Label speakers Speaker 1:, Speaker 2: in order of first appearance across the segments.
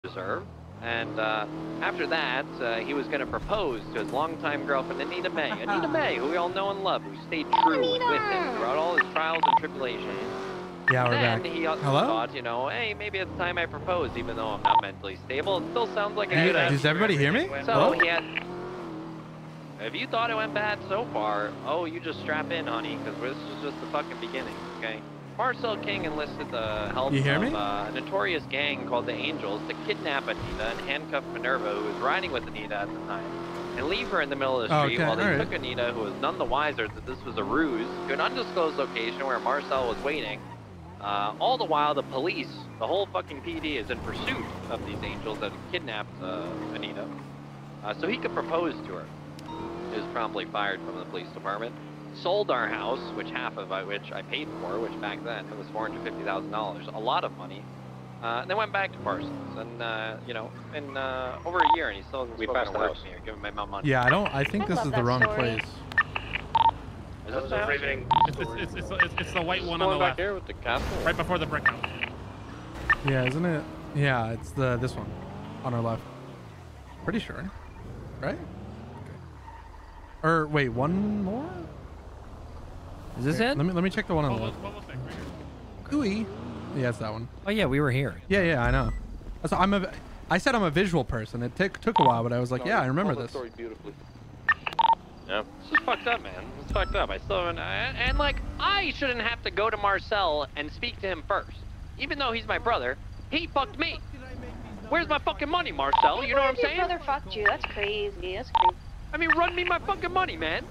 Speaker 1: deserve. And after that, he was going to propose to his longtime girlfriend, Anita May. Anita May, who we all know and love, who stayed true with him throughout all his trials and tribulations.
Speaker 2: Yeah, we're back.
Speaker 1: Then he
Speaker 2: Hello?
Speaker 1: thought, you know, hey, maybe it's time I propose, even though I'm not mentally stable. It still sounds like a good idea.
Speaker 2: Does everybody hear me?
Speaker 1: So he had... If you thought it went bad so far, oh, you just strap in, honey, because this is just the fucking beginning, okay? Marcel King enlisted the help of a notorious gang called the Angels to kidnap Anita and handcuff Minerva, who was riding with Anita at the time, and leave her in the middle of the street while they took Anita, who was none the wiser that this was a ruse, to an undisclosed location where Marcel was waiting. All the while, the police, the whole fucking PD, is in pursuit of these Angels that kidnapped Anita, so he could propose to her. He was promptly fired from the police department. Sold our house, which half of which I paid for, which back then it was $450,000, a lot of money. And then went back to Parsons, and you know, in over a year, and he still hasn't spoken a word to me or given my mom money.
Speaker 2: Yeah, I think this is the wrong place.
Speaker 1: Is this the house?
Speaker 3: It's the white one on the left.
Speaker 1: Back here with the castle.
Speaker 3: Right before the brick house.
Speaker 2: Yeah, isn't it? Yeah, it's this one on our left. Pretty sure, right? Okay. Or wait, one more?
Speaker 4: Is this it?
Speaker 2: Let me check the one on the left. Ooey. Yeah, it's that one.
Speaker 4: Oh yeah, we were here.
Speaker 2: Yeah, I know. So I said I'm a visual person. It took a while, but I was like, yeah, I remember this.
Speaker 1: Yeah, this is fucked up, man. It's fucked up. I still haven't, and like, I shouldn't have to go to Marcel and speak to him first, even though he's my brother. He fucked me. Where's my fucking money, Marcel? You know what I'm saying?
Speaker 5: Your brother fucked you. That's crazy. That's crazy.
Speaker 1: I mean, run me my fucking money, man.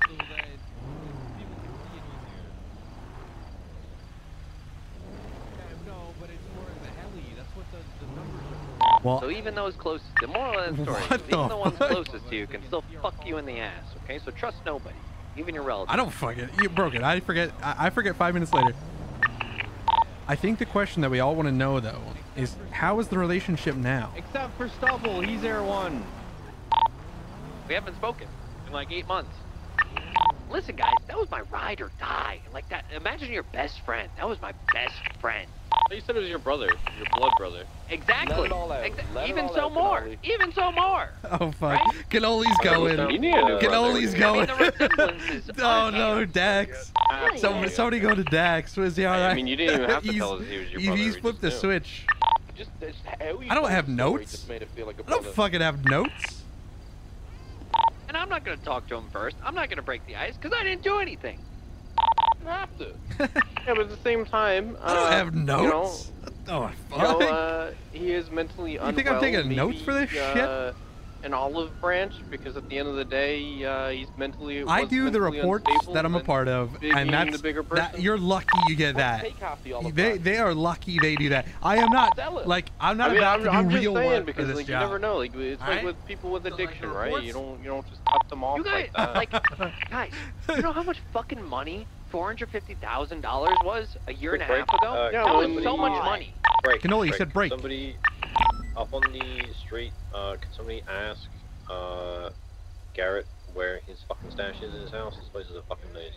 Speaker 2: Well,
Speaker 1: so even those closest, the moral of the story is even the ones closest to you can still fuck you in the ass, okay? So trust nobody, even your relatives.
Speaker 2: I don't fuck it. You broke it. I forget 5 minutes later. I think the question that we all want to know, though, is how is the relationship now?
Speaker 6: Except for Stubble, he's Air 1.
Speaker 1: We haven't spoken in like 8 months. Listen, guys, that was my ride or die. Like that, imagine your best friend. That was my best friend.
Speaker 7: You said it was your brother, your blood brother.
Speaker 1: Exactly. Even so more. Even so more.
Speaker 2: Oh fuck. Right? Cannoli's going. Cannoli's going. Oh no, Dax. Somebody go to Dax. Was he alright?
Speaker 7: I mean, you didn't even have to tell us he was your brother.
Speaker 2: He's flipped the switch. I don't have notes. I don't fucking have notes.
Speaker 1: And I'm not gonna talk to him first. I'm not gonna break the ice because I didn't do anything.
Speaker 7: You have to. Yeah, but at the same time,
Speaker 2: I don't have notes. Oh fuck.
Speaker 7: He is mentally unwell.
Speaker 2: You think I'm taking notes for this shit?
Speaker 7: An olive branch, because at the end of the day, he's mentally.
Speaker 2: I do the reports that I'm a part of, and that's that. You're lucky you get that. They are lucky they do that. I am not like I'm not about to do real work
Speaker 7: because
Speaker 2: for this
Speaker 7: like,
Speaker 2: job.
Speaker 7: You never know. Like it's like with people with addiction, right? You don't just cut them off like that.
Speaker 1: Like, guys, you know how much fucking money $450,000 was a year and a half ago? That was so much money.
Speaker 2: Cannoli, you said break.
Speaker 7: Somebody up on the street, can somebody ask Garrett where his fucking stash is in his house? This place is a fucking maze.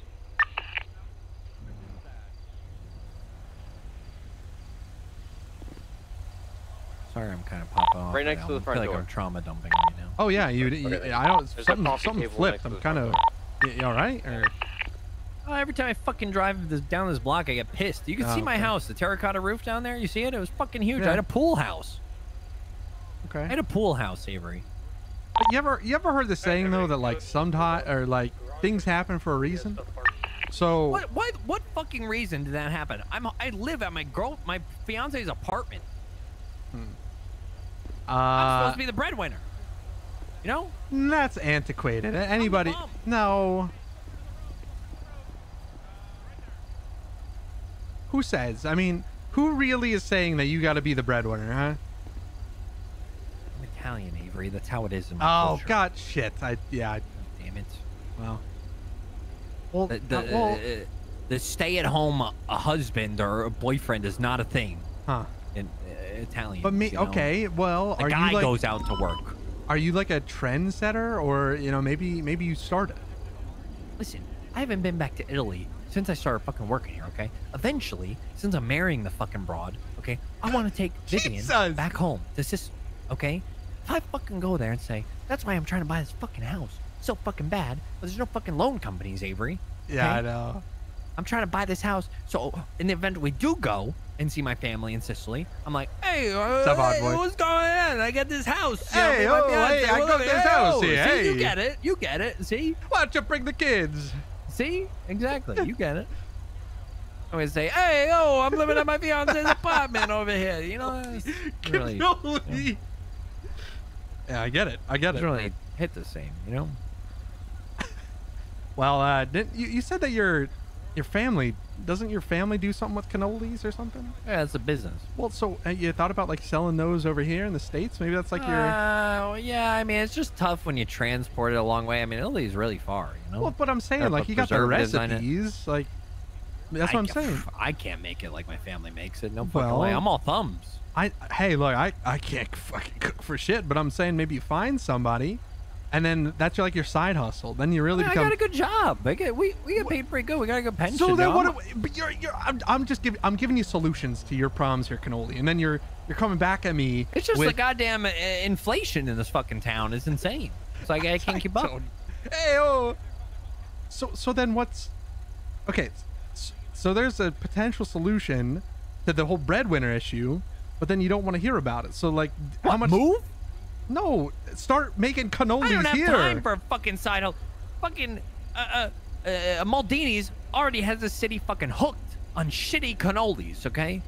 Speaker 4: Sorry, I'm kind of popping off.
Speaker 7: Right next to the front door.
Speaker 4: I feel like I'm trauma dumping right now.
Speaker 2: Oh yeah, I don't. Something flipped. I'm kind of. You all right? Or.
Speaker 4: Oh, every time I fucking drive down this block, I get pissed. You can see my house, the terracotta roof down there. You see it? It was fucking huge. I had a pool house.
Speaker 2: Okay.
Speaker 4: I had a pool house, Avery.
Speaker 2: You ever heard the saying though that like sometimes or like things happen for a reason? So
Speaker 4: what fucking reason did that happen? I live at my fiance's apartment. I'm supposed to be the breadwinner. You know?
Speaker 2: That's antiquated. Anybody? No. Who says? I mean, who really is saying that you got to be the breadwinner, huh?
Speaker 4: I'm Italian, Avery. That's how it is in my culture.
Speaker 2: God, shit. Yeah.
Speaker 4: Damn it.
Speaker 2: Well,
Speaker 4: the stay-at-home husband or a boyfriend is not a thing.
Speaker 2: Huh?
Speaker 4: In Italian.
Speaker 2: But me, okay. Well,
Speaker 4: the guy goes out to work.
Speaker 2: Are you like a trendsetter, or maybe you started?
Speaker 4: Listen, I haven't been back to Italy since I started fucking working here, okay, eventually, since I'm marrying the fucking broad, okay, I want to take Vivian back home to Sicily, okay? If I fucking go there and say, that's why I'm trying to buy this fucking house so fucking bad, but there's no fucking loan companies, Avery. Okay?
Speaker 2: Yeah, I know.
Speaker 4: I'm trying to buy this house, so in the event we do go and see my family in Sicily, I'm like, hey, what's going on? I got this house.
Speaker 2: Hey, I got this house here.
Speaker 4: See,
Speaker 2: hey.
Speaker 4: You get it. See?
Speaker 2: Why don't you bring the kids?
Speaker 4: See? Exactly. You get it. I always say, hey, I'm living at my fiance's apartment over here. You know, really,
Speaker 2: yeah, I get it.
Speaker 4: It's really hit the same, you know?
Speaker 2: Well, you said that your family, doesn't your family do something with cannolis or something?
Speaker 4: Yeah, it's a business.
Speaker 2: Well, so you thought about like selling those over here in the States? Maybe that's like your...
Speaker 4: yeah, I mean, it's just tough when you transport it a long way. I mean, Italy's really far, you know?
Speaker 2: Well, but I'm saying, like, you got the recipes, like, that's what I'm saying.
Speaker 4: I can't make it like my family makes it. No fucking way. I'm all thumbs.
Speaker 2: Hey, look, I can't fucking cook for shit, but I'm saying maybe you find somebody, and then that's like your side hustle. Then you really become...
Speaker 4: I got a good job. We get paid pretty good. We got a good pension.
Speaker 2: So then but I'm giving you solutions to your problems here, Cannoli, and then you're coming back at me.
Speaker 4: It's just the goddamn inflation in this fucking town is insane. It's like I can't keep up.
Speaker 2: Hey, so then what's... Okay, so there's a potential solution to the whole breadwinner issue, but then you don't want to hear about it. So like, how much...
Speaker 4: Move?
Speaker 2: No, start making cannolis here.
Speaker 4: I don't have time for a fucking side hustle. Fucking Maldini's already has the city fucking hooked on shitty cannolis, okay?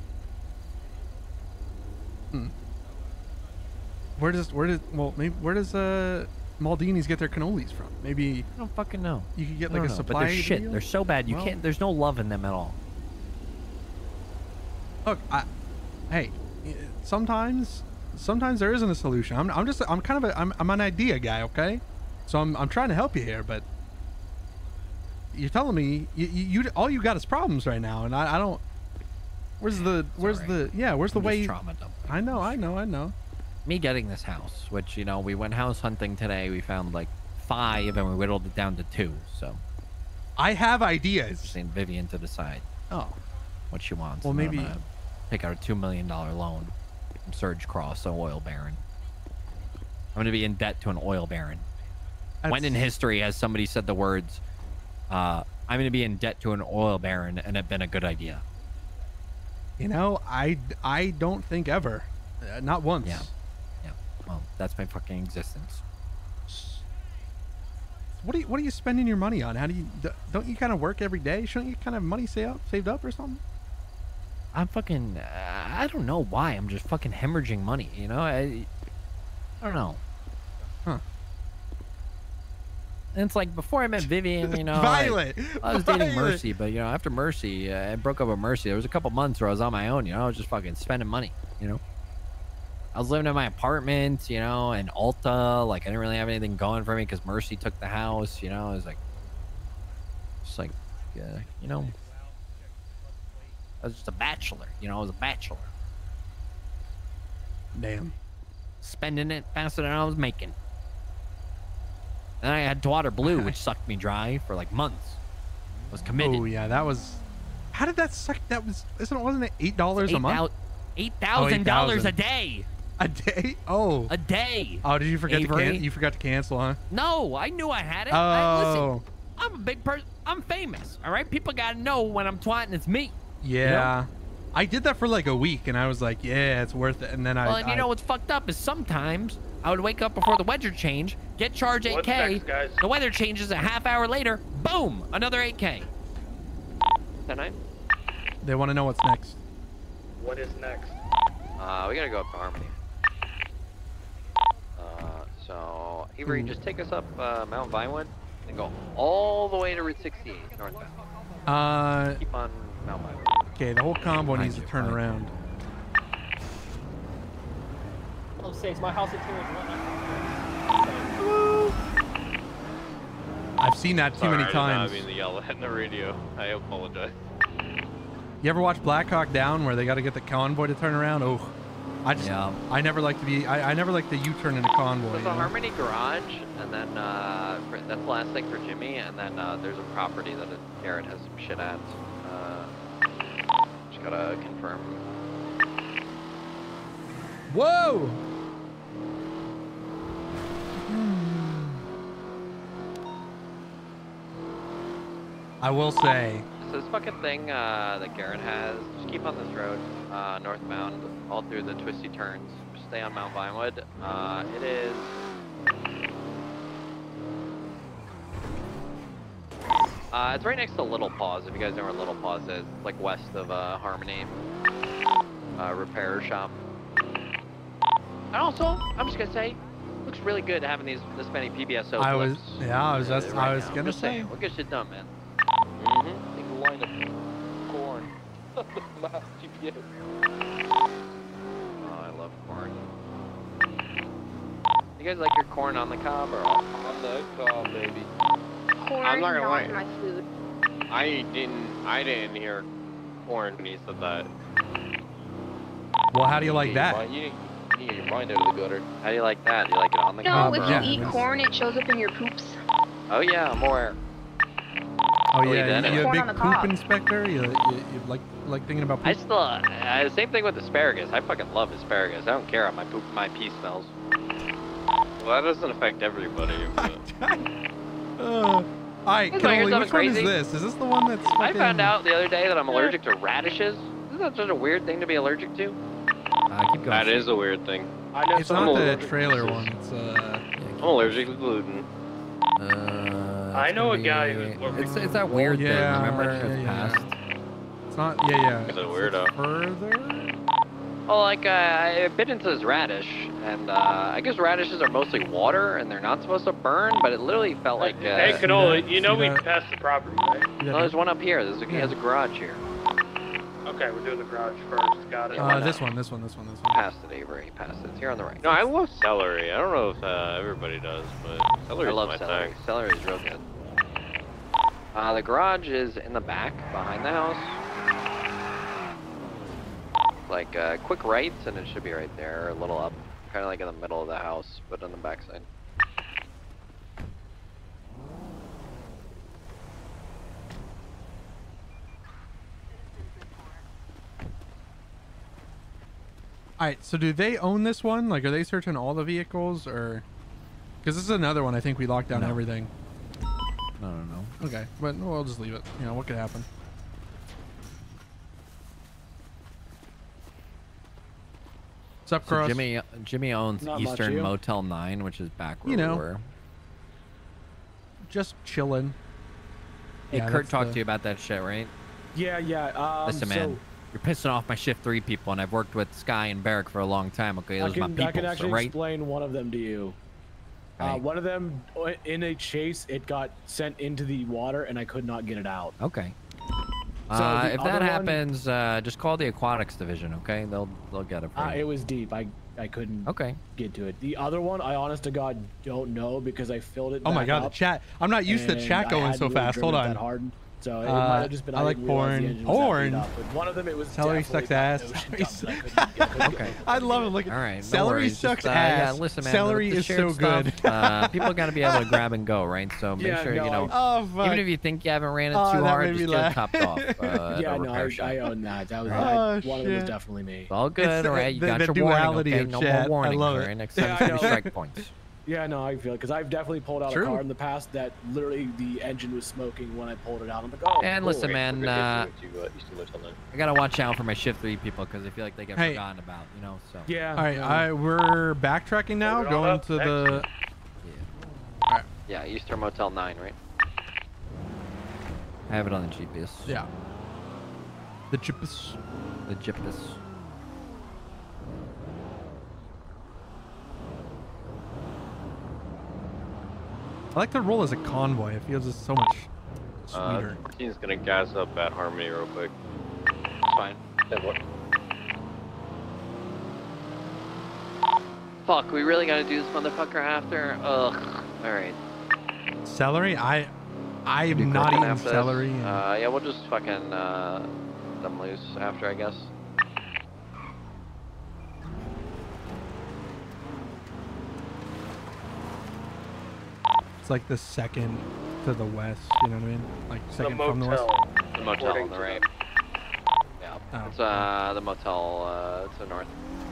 Speaker 2: Where does Maldini's get their cannolis from? Maybe
Speaker 4: I don't fucking know.
Speaker 2: You could get like a supply.
Speaker 4: But they're shit.
Speaker 2: Deal?
Speaker 4: They're so bad. You can't. There's no love in them at all.
Speaker 2: Look, hey, sometimes there isn't a solution. I'm an idea guy, okay? So I'm trying to help you here, but you're telling me you all you got is problems right now, and I don't. Where's the way?
Speaker 4: Trauma dump.
Speaker 2: I know.
Speaker 4: Me getting this house, which, you know, we went house hunting today. We found like 5 and we whittled it down to 2. So
Speaker 2: I have ideas.
Speaker 4: Send Vivian to decide.
Speaker 2: Oh,
Speaker 4: what she wants.
Speaker 2: Well, maybe
Speaker 4: take out a $2 million loan from Surge Cross, an oil baron. I'm going to be in debt to an oil baron. When in history has somebody said the words, I'm going to be in debt to an oil baron, and it been a good idea?
Speaker 2: You know, I don't think ever. Not once.
Speaker 4: Yeah. Well, that's my fucking existence.
Speaker 2: What are you spending your money on? Don't you kind of work every day? Shouldn't you kind of have money saved up or something?
Speaker 4: I'm fucking, I don't know why. I'm just fucking hemorrhaging money, you know? I don't know.
Speaker 2: Huh.
Speaker 4: And it's like, before I met Vivian, you know,
Speaker 2: Violet.
Speaker 4: I was dating Mercy, but, you know, after Mercy, I broke up with Mercy. There was a couple months where I was on my own, you know? I was just fucking spending money, you know? I was living in my apartment, you know, in Alta. Like, I didn't really have anything going for me because Mercy took the house, you know? It was like, you know, I was just a bachelor, you know? I was a bachelor.
Speaker 2: Damn.
Speaker 4: Spending it faster than I was making. And I had Daughter Blue, which sucked me dry for like months. I was committed.
Speaker 2: Oh yeah, that was. How did that suck? That was. Wasn't it $8 a month?
Speaker 4: $8,000 a day.
Speaker 2: A day? Oh.
Speaker 4: A day.
Speaker 2: Oh, did you forget you forgot to cancel, huh?
Speaker 4: No, I knew I had it.
Speaker 2: Oh.
Speaker 4: Listen, I'm a big person. I'm famous. All right, people gotta know when I'm twatting. It's me.
Speaker 2: Yeah. You know? I did that for like a week, and I was like, yeah, it's worth it. And then
Speaker 4: and you know what's fucked up is sometimes I would wake up before the weather change, get charged $8K.
Speaker 7: Next,
Speaker 4: the weather changes a half hour later. Boom, another $8K.
Speaker 1: 10-9.
Speaker 2: They want to know what's next.
Speaker 7: What is next?
Speaker 1: We gotta go up to Harmony. So Avery, just take us up Mount Vinewood and go all the way to Route 68 northbound. Keep on Mount Vinewood.
Speaker 2: Okay, the whole combo needs to turn around.
Speaker 6: Oh, sakes, my house interior is running.
Speaker 2: I've seen that too many times.
Speaker 7: I did not mean to yell at the radio. I apologize.
Speaker 2: You ever watch Black Hawk Down where they got to get the convoy to turn around? Oh. I never like to be. I never like the U-turn in a convoy.
Speaker 1: There's a Harmony garage, and then that's the last thing for Jimmy, and then there's a property that Garrett has some shit at. Just gotta confirm.
Speaker 2: Whoa! I will say.
Speaker 1: So this fucking thing that Garrett has, just keep on this road, northbound, all through the twisty turns. Just stay on Mount Vinewood. It is... it's right next to Little Paws, if you guys know where Little Paws is. It's like west of Harmony repair shop. And also, I'm just gonna say, looks really good having this many PBSO clips.
Speaker 2: I was gonna say.
Speaker 1: Saying, we'll get shit done, man.
Speaker 7: Take a line of corn. Last GPS.
Speaker 1: Oh, I love corn. You guys like your corn on the cob or off?
Speaker 7: On the cob, baby.
Speaker 5: Corn
Speaker 7: I'm not gonna lie.
Speaker 5: my food.
Speaker 7: I didn't hear corn when you said that.
Speaker 2: Well, how do you like that?
Speaker 7: You need to get your mind out of the gutter.
Speaker 1: How do you like that? Do you like it on the
Speaker 5: No,
Speaker 1: cob?
Speaker 5: if
Speaker 1: or
Speaker 5: you
Speaker 1: off?
Speaker 5: eat corn, it shows up in your poops.
Speaker 1: Oh yeah, I'm aware.
Speaker 2: Oh
Speaker 1: Believe
Speaker 2: yeah,
Speaker 1: that.
Speaker 2: you a
Speaker 5: Corn
Speaker 2: big
Speaker 5: on the
Speaker 2: poop
Speaker 5: cob.
Speaker 2: inspector? You like thinking about poop?
Speaker 1: I still, same thing with asparagus. I fucking love asparagus. I don't care how my pee smells.
Speaker 7: Well, that doesn't affect everybody. But...
Speaker 2: Alright,
Speaker 1: Here's something
Speaker 2: Cannoli, which one is
Speaker 1: crazy.
Speaker 2: this? Is this the one that's fucking...
Speaker 1: I found out the other day that I'm allergic to radishes. Isn't that such a weird thing to be allergic to?
Speaker 4: Keep going.
Speaker 7: That is a weird thing.
Speaker 6: I know
Speaker 2: It's not the trailer one, it's
Speaker 7: I'm allergic to gluten.
Speaker 3: I know a guy who's working.
Speaker 4: It's that weird
Speaker 2: Yeah,
Speaker 4: thing. Remember,
Speaker 2: yeah,
Speaker 4: it's
Speaker 2: yeah.
Speaker 4: past.
Speaker 2: It's not... Yeah.
Speaker 7: He's a weirdo.
Speaker 2: Further?
Speaker 1: Well, like, I bit into this radish, and I guess radishes are mostly water, and they're not supposed to burn, but it literally felt like...
Speaker 3: Hey, Canola, you know
Speaker 2: see
Speaker 3: we
Speaker 2: that?
Speaker 3: passed the property, right?
Speaker 1: No, there's one up here. He has a garage here.
Speaker 3: Okay, we're doing the garage first. Got it.
Speaker 2: This one.
Speaker 1: Passed it, Avery. Passed it. It's here on the right.
Speaker 7: No, I love celery. I don't know if everybody does, but celery
Speaker 1: I
Speaker 7: is
Speaker 1: love
Speaker 7: my
Speaker 1: celery.
Speaker 7: thing.
Speaker 1: Celery is real good. The garage is in the back, behind the house. Like, quick right, and it should be right there, a little up. Kind of like in the middle of the house, but on the back side.
Speaker 2: Alright, so do they own this one? Like, are they searching all the vehicles, or... Because this is another one, I think we locked down everything.
Speaker 4: No.
Speaker 2: Okay, but we'll just leave it. You know, what could happen? What's up,
Speaker 4: So
Speaker 2: Cross?
Speaker 4: Jimmy owns
Speaker 6: Not much,
Speaker 4: Eastern
Speaker 6: you?
Speaker 4: Motel 9, which is back where
Speaker 2: You know.
Speaker 4: we were.
Speaker 2: Just chilling.
Speaker 4: Hey,
Speaker 2: Yeah,
Speaker 4: Kurt
Speaker 2: that's
Speaker 4: talked
Speaker 2: the-
Speaker 4: to you about that shit, right?
Speaker 6: Yeah.
Speaker 4: Listen, man, you're pissing off my shift 3 people, and I've worked with Sky and Barrick for a long time. Okay, those are my people,
Speaker 6: I can actually
Speaker 4: right?
Speaker 6: explain one of them to you.
Speaker 4: Okay.
Speaker 6: One of them, in a chase, it got sent into the water, and I could not get it out.
Speaker 4: Okay.
Speaker 6: So the
Speaker 4: if
Speaker 6: other
Speaker 4: that
Speaker 6: one-
Speaker 4: happens, just call the aquatics division, okay? They'll get it for
Speaker 6: It
Speaker 4: you.
Speaker 6: was deep. I couldn't
Speaker 4: Okay.
Speaker 6: get to it. The other one, I honest to God don't know because I filled it.
Speaker 2: Oh my
Speaker 6: back
Speaker 2: god, the
Speaker 6: up,
Speaker 2: chat. I'm not used to
Speaker 6: and
Speaker 2: chat
Speaker 6: I
Speaker 2: going
Speaker 6: hadn't
Speaker 2: so
Speaker 6: really
Speaker 2: fast. Hold
Speaker 6: driven it
Speaker 2: on.
Speaker 6: that hard. So it might have just been
Speaker 2: I like
Speaker 6: didn't realize the
Speaker 2: porn.
Speaker 6: engine was that
Speaker 2: Porn.
Speaker 6: beat up, but one of them, it was
Speaker 2: Celery
Speaker 6: definitely
Speaker 2: sucks
Speaker 6: not
Speaker 2: ass.
Speaker 6: ocean
Speaker 2: Celery
Speaker 6: dump, and I couldn't get
Speaker 4: Okay.
Speaker 2: I love it. Look at
Speaker 4: All right. no
Speaker 2: celery
Speaker 4: worries.
Speaker 2: sucks
Speaker 4: Just,
Speaker 2: ass.
Speaker 4: Yeah, listen, man.
Speaker 2: Celery
Speaker 4: with the
Speaker 2: is
Speaker 4: shared
Speaker 2: so good.
Speaker 4: stuff, people got to be able to grab and go, right? So make
Speaker 6: Yeah,
Speaker 4: sure
Speaker 6: no,
Speaker 4: you know.
Speaker 2: Oh fuck.
Speaker 4: Even if you think you haven't ran it
Speaker 2: Oh,
Speaker 4: too
Speaker 2: that
Speaker 4: hard,
Speaker 2: made me
Speaker 4: just get
Speaker 2: laugh.
Speaker 4: it topped off. At
Speaker 6: Yeah,
Speaker 4: a
Speaker 6: no,
Speaker 4: repair shop.
Speaker 6: I own that. That was
Speaker 2: Oh,
Speaker 6: one of them was
Speaker 2: shit.
Speaker 6: definitely me.
Speaker 4: It's all good,
Speaker 2: It's
Speaker 4: all right? You
Speaker 2: the
Speaker 4: got your
Speaker 2: duality
Speaker 4: warning, okay?
Speaker 2: of
Speaker 4: No
Speaker 2: chat. I
Speaker 4: more warnings,
Speaker 2: love
Speaker 4: all
Speaker 2: it.
Speaker 4: right? Next
Speaker 6: Yeah,
Speaker 4: time,
Speaker 6: I
Speaker 4: it's 3
Speaker 6: know.
Speaker 4: strike points.
Speaker 6: Yeah, no, I feel it because I've definitely pulled out
Speaker 2: True.
Speaker 6: a car in the past that literally the engine was smoking when I pulled it out. I'm like, oh.
Speaker 4: And
Speaker 6: cool.
Speaker 4: listen, man, I gotta watch out for my shift 3 people because I feel like they get
Speaker 2: Hey.
Speaker 4: forgotten about, you know. So
Speaker 6: Yeah.
Speaker 2: All right,
Speaker 6: no.
Speaker 2: we're backtracking now,
Speaker 3: Hold it
Speaker 2: going
Speaker 3: up.
Speaker 2: to the.
Speaker 1: Yeah, Eastern Motel 9, right?
Speaker 4: I have it on the GPS.
Speaker 2: Yeah. The chips.
Speaker 4: The GPS.
Speaker 2: I like to roll as a convoy. It feels just so much sweeter.
Speaker 7: He's gonna gas up at Harmony real quick.
Speaker 1: It's fine. Fuck, we really gotta do this motherfucker after? Ugh. Alright.
Speaker 2: Celery? I'm
Speaker 1: Do
Speaker 2: not
Speaker 1: cooking
Speaker 2: eating
Speaker 1: after this.
Speaker 2: celery. and-
Speaker 1: Yeah, we'll just fucking them loose after, I guess.
Speaker 2: It's like the second to the west. You know what I mean? Like second
Speaker 3: the
Speaker 2: from the west.
Speaker 3: motel.
Speaker 1: The motel
Speaker 3: According
Speaker 1: on the
Speaker 3: to
Speaker 1: right.
Speaker 3: them.
Speaker 1: Yeah.
Speaker 2: Oh,
Speaker 1: It's the motel to the north.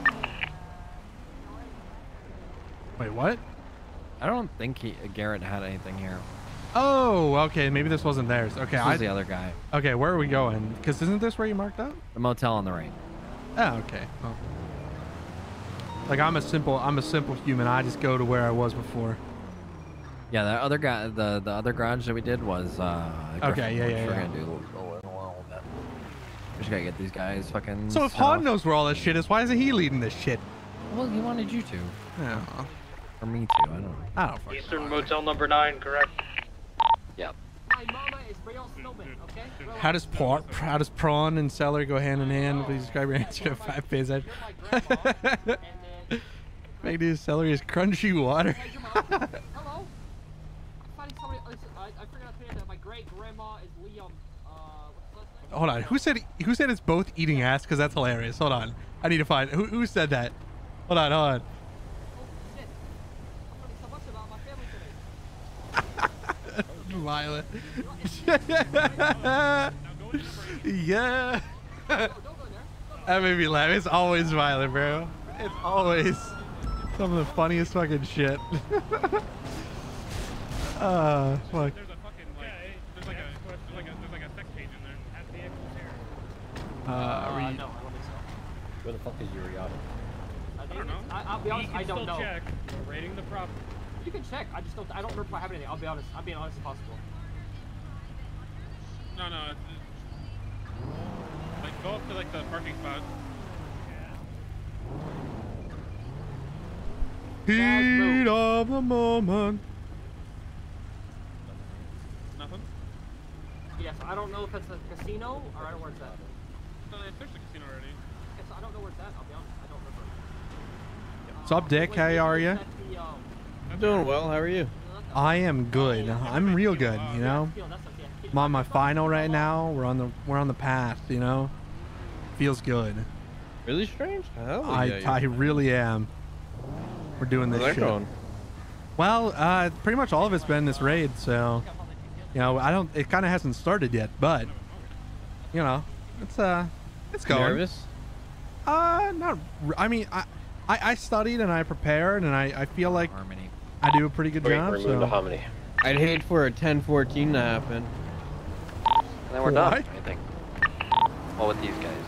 Speaker 2: Wait, what?
Speaker 4: I don't think Garrett had anything here.
Speaker 2: Oh, okay. Maybe this wasn't theirs. Okay,
Speaker 4: This was the other guy.
Speaker 2: Okay, where are we going? Because isn't this where you marked out?
Speaker 4: The motel on the right.
Speaker 2: Oh, okay. Well, like I'm a simple human. I just go to where I was before.
Speaker 4: Yeah, the other guy, the other garage that we did was
Speaker 2: Okay, yeah, yeah,
Speaker 4: We're
Speaker 2: yeah.
Speaker 4: gonna do a little bit. We just gotta get these guys fucking.
Speaker 2: So if
Speaker 4: set
Speaker 2: Han
Speaker 4: off.
Speaker 2: knows where all this shit is, why isn't he leading this shit?
Speaker 4: Well, he wanted you to,
Speaker 2: Yeah.
Speaker 4: or me to. I don't know.
Speaker 2: I don't fucking
Speaker 3: Eastern
Speaker 2: know.
Speaker 3: Motel number 9, correct?
Speaker 1: Yep.
Speaker 2: How does prawn and celery go hand in hand? Please describe your answer to 5 phase. Make this celery is crunchy water.
Speaker 8: Hello? I'm finding somebody. I forgot to say that my great grandma is Liam. What's his last name?
Speaker 2: Hold on. Who said it's both eating ass? Because that's hilarious. Hold on. I need to find who said that. Hold on.
Speaker 8: Oh shit! I'm learning so much about my family today.
Speaker 2: Violet. Yeah.
Speaker 8: Don't go there.
Speaker 2: That made me laugh. It's always Violet, bro. It's always some of the funniest fucking shit. Fuck.
Speaker 9: There's a fucking there's like a sex page in there. At the actual chair.
Speaker 8: No, I don't think so.
Speaker 4: Where the fuck is Uriata?
Speaker 9: I don't know.
Speaker 8: I'll be honest. I don't know.
Speaker 9: Check. We're rating the property.
Speaker 8: You can check. I don't remember if I have anything. I'll be honest. I'm being honest as possible.
Speaker 9: No, it's like go up to like the parking spot.
Speaker 2: Heat of the moment.
Speaker 9: Nothing.
Speaker 8: Yes, I don't know if it's a casino or I don't know where it's at.
Speaker 9: No, they searched the casino already.
Speaker 8: Yes, I don't know where it's at. I'll be honest. I don't remember.
Speaker 2: What's up, Dick? How are you?
Speaker 10: I'm doing well. How are you?
Speaker 2: I am good. I'm real good. You know. I'm on my final right now. We're on the path. You know. Feels good.
Speaker 10: Really strange? Hell
Speaker 2: I really am. We're doing this
Speaker 10: How's that
Speaker 2: shit.
Speaker 10: going?
Speaker 2: Well, pretty much all of it's been this raid, so you know, it kind of hasn't started yet, but you know, it's going.
Speaker 10: Nervous?
Speaker 2: Not. I mean, I studied and I prepared and I feel like
Speaker 4: Harmony.
Speaker 2: I do a pretty good job.
Speaker 7: Remove
Speaker 2: So.
Speaker 7: the hominy.
Speaker 10: I'd hate for a 10-14 to happen.
Speaker 1: And then we're done,
Speaker 2: What?
Speaker 1: I think. Well, with these guys.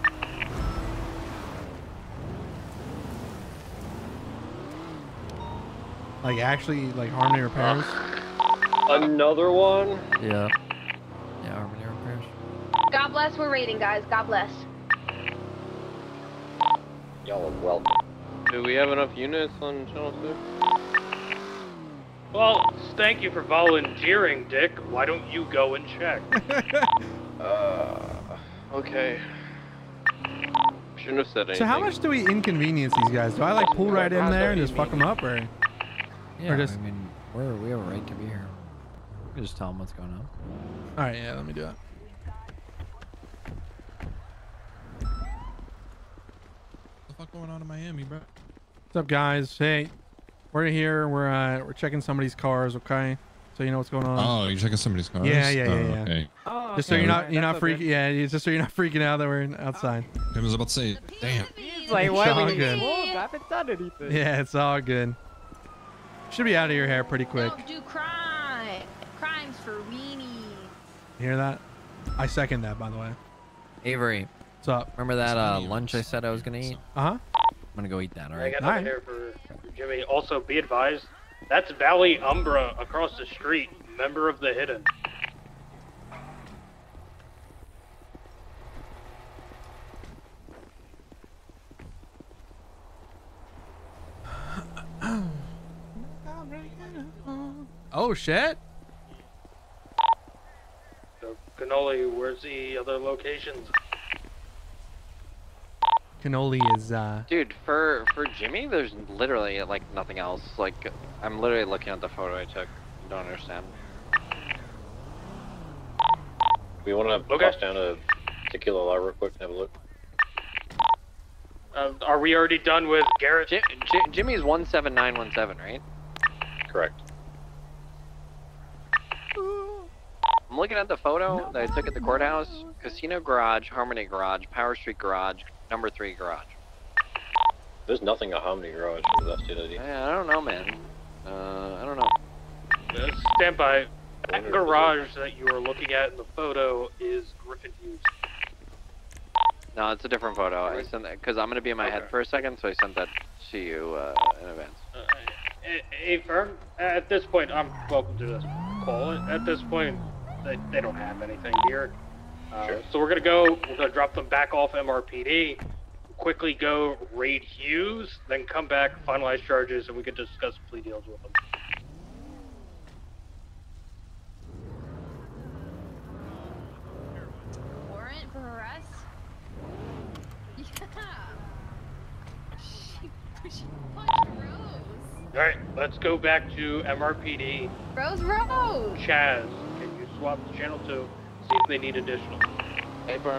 Speaker 2: Like actually, like Harmony repairs.
Speaker 7: Another one?
Speaker 4: Yeah. Yeah, Harmony repairs.
Speaker 5: God bless, we're raiding, guys. God bless.
Speaker 7: Y'all are welcome.
Speaker 10: Do we have enough units on Channel 6?
Speaker 3: Well, thank you for volunteering, Dick. Why don't you go and check?
Speaker 10: Okay. Shouldn't have said anything.
Speaker 2: So how much do we inconvenience these guys? Do I like pull right in there and just fuck them up, or?
Speaker 4: Yeah,
Speaker 2: Or just-
Speaker 4: I mean, we have a right to be here. We can just tell them what's going on.
Speaker 2: All right, yeah, let me do that.
Speaker 11: What the fuck going on in Miami, bro?
Speaker 2: What's up, guys? Hey, we're here. We're checking somebody's cars, okay? So you know what's going on.
Speaker 11: Oh, you're checking somebody's cars?
Speaker 2: Yeah.
Speaker 11: Okay.
Speaker 8: Oh,
Speaker 2: Just so
Speaker 8: okay.
Speaker 2: you're not
Speaker 10: That's
Speaker 2: freaking.
Speaker 10: okay.
Speaker 2: Yeah, just so you're not freaking out that we're outside.
Speaker 11: I was about to say, damn.
Speaker 2: Like, why would you good.
Speaker 8: I haven't done anything.
Speaker 2: Yeah, it's all good. Should be out of your hair pretty quick.
Speaker 5: Don't do crime. Crimes for weenies.
Speaker 2: You hear that? I second that, by the way.
Speaker 4: Avery,
Speaker 2: What's up?
Speaker 4: remember that lunch I said I was gonna eat?
Speaker 2: Uh huh.
Speaker 4: I'm gonna go eat that. All
Speaker 3: I
Speaker 4: right.
Speaker 3: got
Speaker 2: Alright.
Speaker 3: nothing here for Jimmy. Also, be advised, that's Valley Umbra across the street, member of the Hidden.
Speaker 2: Oh shit.
Speaker 3: So, Cannoli, where's the other locations?
Speaker 2: Cannoli is
Speaker 1: Dude, for Jimmy, there's literally like nothing else. Like, I'm literally looking at the photo I took. Don't understand.
Speaker 7: We want to
Speaker 3: Okay.
Speaker 7: toss down a tequila law real quick and have a look.
Speaker 3: Are we already done with Garrett?
Speaker 1: Jimmy's 17917, right?
Speaker 7: Correct.
Speaker 1: I'm looking at the photo that I took at the courthouse. Casino Garage, Harmony Garage, Power Street Garage, number 3 Garage.
Speaker 10: There's nothing at Harmony Garage for that state ID.
Speaker 1: I don't know, man. I don't know.
Speaker 3: Stand by. That garage that you are looking at in the photo is Griffin Hughes.
Speaker 1: No, it's a different photo. I sent that because I'm gonna be in my head for a second, so I sent that to you in advance.
Speaker 3: Hey, firm. At this point, I'm welcome to this call. At this point, they don't have anything here.
Speaker 10: Sure.
Speaker 3: So we're gonna drop them back off MRPD, quickly go raid Hughes, then come back, finalize charges, and we can discuss plea deals with them.
Speaker 5: Warrant for arrest? Yeah. She punched Rose.
Speaker 3: Alright, let's go back to MRPD.
Speaker 5: Rose.
Speaker 3: Chaz, can you swap to channel 2, see if they need additional?
Speaker 10: Hey, Firm.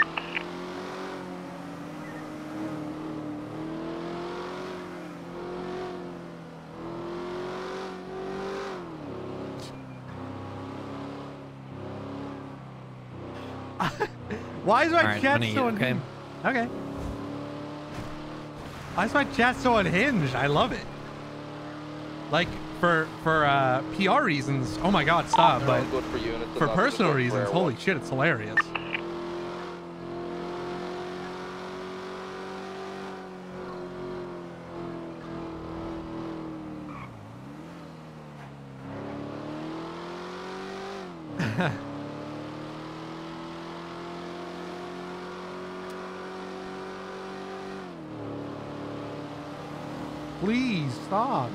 Speaker 2: Why is my
Speaker 4: Alright,
Speaker 2: chat
Speaker 4: Money,
Speaker 2: so
Speaker 4: okay?
Speaker 2: Okay. Why is my chat so unhinged? I love it. Like for PR reasons, oh my god, stop. But
Speaker 10: good for you, and it's
Speaker 2: for
Speaker 10: not
Speaker 2: personal
Speaker 10: good for
Speaker 2: reasons, holy
Speaker 10: everyone.
Speaker 2: shit, it's hilarious. Please stop.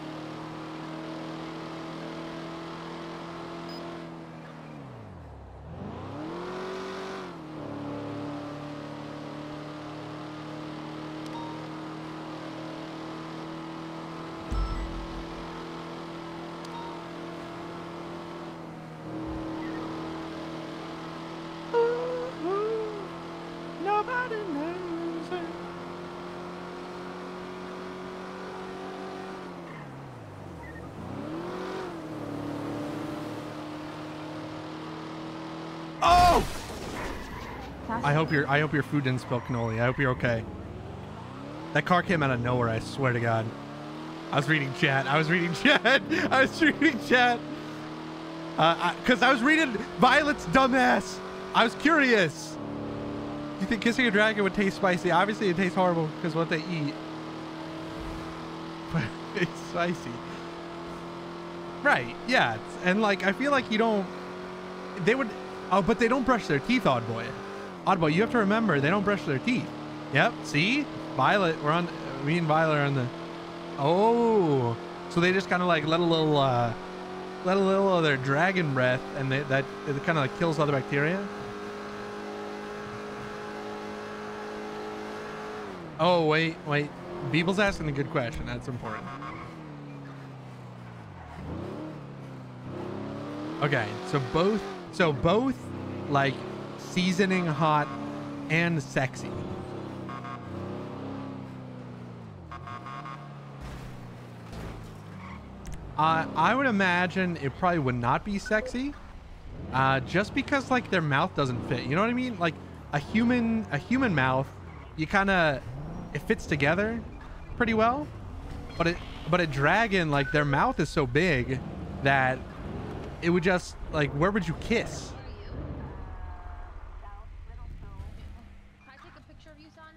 Speaker 2: Nobody knows it. Oh! I hope your food didn't spill cannoli. I hope you're okay. That car came out of nowhere, I swear to God. I was reading chat. Because I was reading Violet's dumbass. I was curious. Do you think kissing a dragon would taste spicy? Obviously, it tastes horrible because what they eat. But it's spicy. Right, yeah. And, like, I feel like you don't... They would... Oh, but they don't brush their teeth, Oddboy. Oddboy, you have to remember, they don't brush their teeth. Yep, see? Violet, me and Violet are on the... Oh. So they just kind of, like, let a little of their dragon breath, and it kind of, like, kills all the bacteria. Oh, wait. Beeble's asking a good question. That's important. Okay, so both like seasoning hot and sexy. I would imagine it probably would not be sexy, just because like their mouth doesn't fit. You know what I mean? Like a human mouth, you kind of, it fits together pretty well, but a dragon, like their mouth is so big that it would just, like, where would you kiss?
Speaker 5: Can I take a picture of you, son?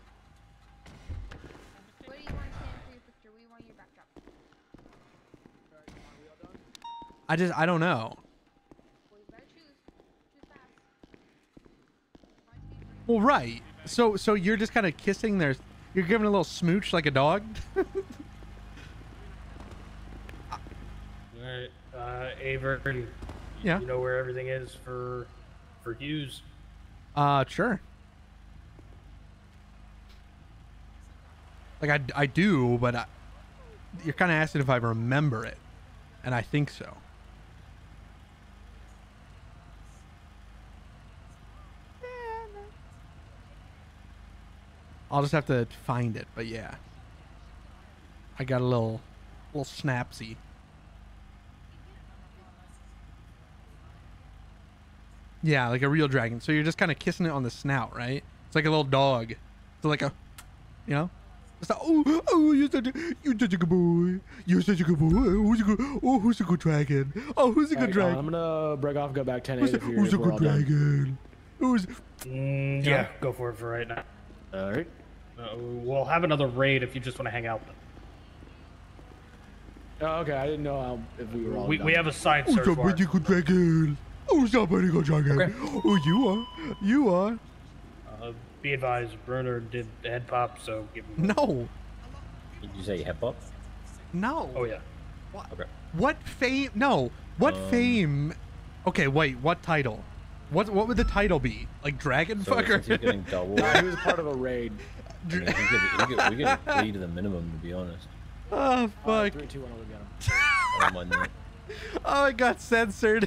Speaker 5: Where do you want to stand for your picture? Where do you want your backdrop?
Speaker 2: I don't know.
Speaker 5: Well, you better choose. Choose fast.
Speaker 2: Well, right. So you're just kind of kissing their, you're giving a little smooch like a dog?
Speaker 3: Alright, Aver,
Speaker 2: Yeah.
Speaker 3: you know where everything is for Hughes?
Speaker 2: Sure. Like I do, but you're kind of asking if I remember it, and I think so. I'll just have to find it, but yeah. I got a little snapsy. Yeah, like a real dragon. So you're just kind of kissing it on the snout, right? It's like a little dog. It's like a, you know? It's like, oh, you're such a good boy. You're such a good boy. Who's a good dragon? Oh, who's a good dragon?
Speaker 6: I'm gonna break off, go back 10
Speaker 2: Who's a good dragon? Who's?
Speaker 3: Yeah, go for it for right now.
Speaker 6: All right.
Speaker 3: We'll have another raid if you just want to hang out.
Speaker 6: Oh, okay, I didn't know if we were all done.
Speaker 3: We have a side search
Speaker 2: Who's a
Speaker 3: warrant.
Speaker 2: good dragon? Who's a good dragon?
Speaker 6: Okay.
Speaker 2: Oh, you are. You are.
Speaker 3: Be advised, Bruner did head pop, so give him.
Speaker 2: No.
Speaker 12: Did you say head pop?
Speaker 2: No.
Speaker 3: Oh yeah.
Speaker 12: Okay.
Speaker 2: What fame? No. What fame? Okay, wait. What title? What would the title be? Like dragon
Speaker 12: So
Speaker 2: fucker?
Speaker 12: since he's getting double.
Speaker 6: He was part of a raid.
Speaker 12: I mean, we get a plea to the minimum, to be honest.
Speaker 2: Oh fuck.
Speaker 6: 3, 2, 1, we get him.
Speaker 12: I don't mind that.
Speaker 2: Oh, it got censored.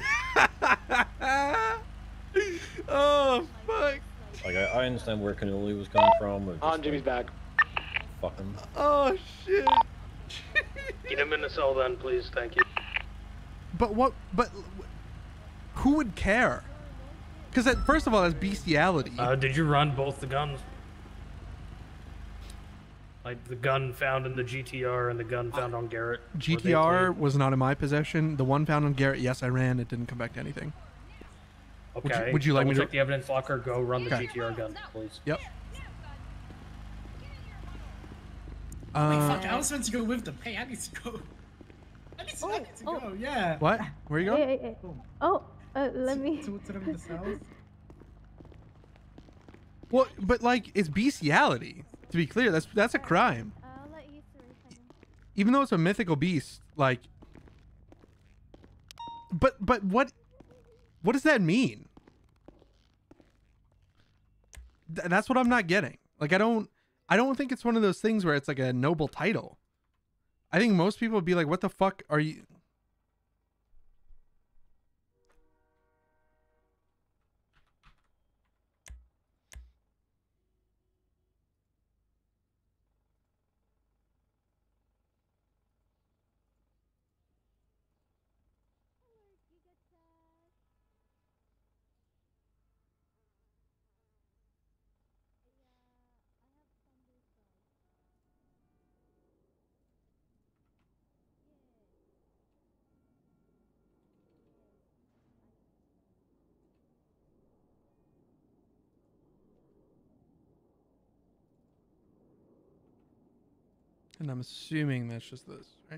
Speaker 2: Oh fuck.
Speaker 12: Like I understand where cannoli was coming from. But
Speaker 6: On Jimmy's back.
Speaker 12: Fuck him.
Speaker 2: Oh shit.
Speaker 3: Get him in the cell then, please. Thank you.
Speaker 2: But what? But who would care? Because first of all, that's bestiality.
Speaker 3: Did you run both the guns? Like the gun found in the GTR and the gun found on Garrett?
Speaker 2: GTR was not in my possession. The one found on Garrett, yes, I ran. It didn't come back to anything.
Speaker 3: Okay.
Speaker 2: Would you like me to
Speaker 3: check the evidence locker? Go run the
Speaker 2: Okay.
Speaker 3: GTR gun, please.
Speaker 2: Yep.
Speaker 13: Fuck, I was meant to go with them. Hey, I need to go. I need to go, yeah.
Speaker 2: What? Where you go?
Speaker 14: Hey. Oh, let me.
Speaker 13: To them in this house.
Speaker 2: Well, but like, it's bestiality. To be clear, that's a crime.
Speaker 14: I'll let you through.
Speaker 2: Even though it's a mythical beast, like. But what does that mean? That's what I'm not getting. Like, I don't think it's one of those things where it's like a noble title. I think most people would be like, what the fuck are you? And I'm assuming that's just this, right?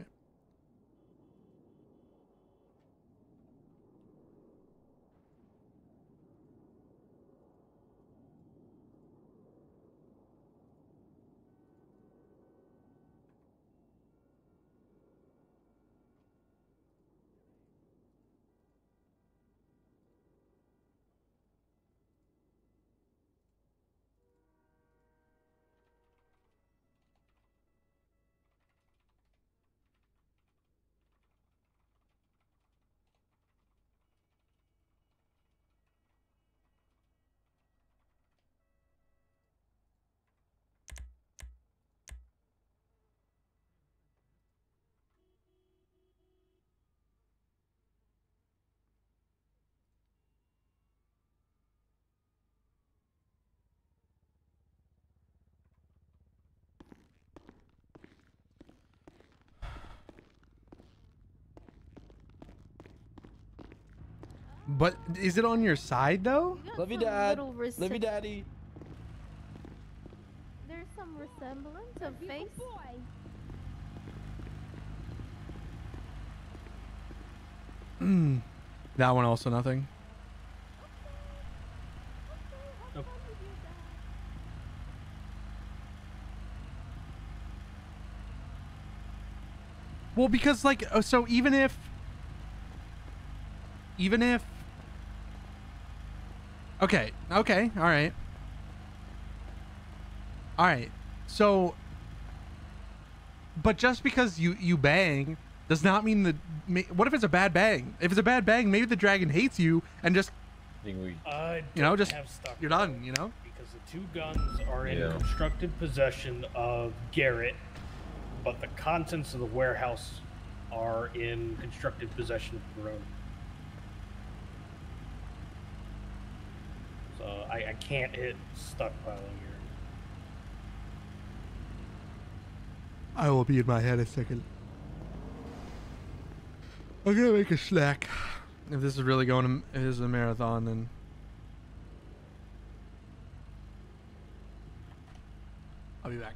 Speaker 2: But is it on your side though?
Speaker 14: Love you, Dad. Love you, Daddy. There's some resemblance of face.
Speaker 2: That one also nothing.
Speaker 3: Nope.
Speaker 2: Well, because like, so even if okay, all right, so but just because you bang does not mean that. What if it's a bad bang? If it's a bad bang, maybe the dragon hates you and just just you're done, you know?
Speaker 3: Because the two guns are in constructive possession of Garrett, but the contents of the warehouse are in constructive possession of Verona. I can't hit stockpiling here.
Speaker 2: I will be in my head a second. I'm gonna make a snack. If this is really going to, it is a marathon, then. I'll be back.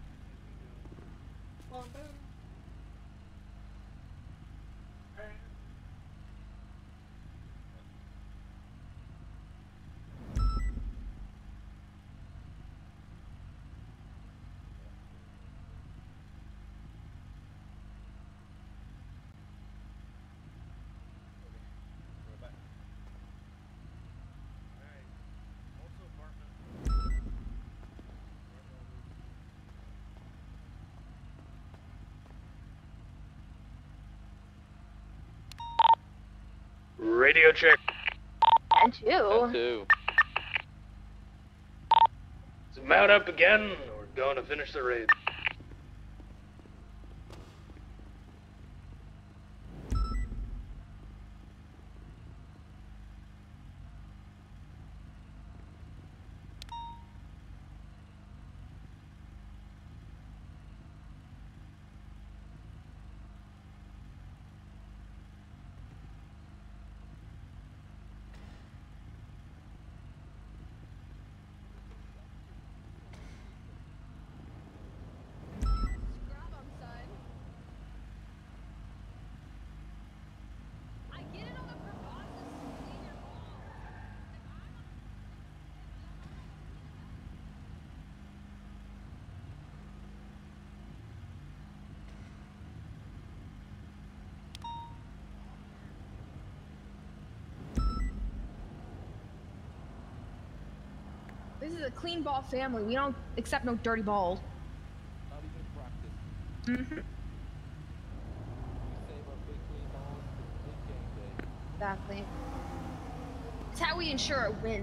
Speaker 3: Radio check.
Speaker 5: And you.
Speaker 10: Too.
Speaker 3: So mount up again. We're going to finish the raid.
Speaker 5: This is a clean ball family. We don't accept no dirty balls.
Speaker 7: Not even practice.
Speaker 5: Mm-hmm.
Speaker 7: We save our big clean balls for big game day.
Speaker 5: Exactly. It's how we ensure a win.
Speaker 7: Clean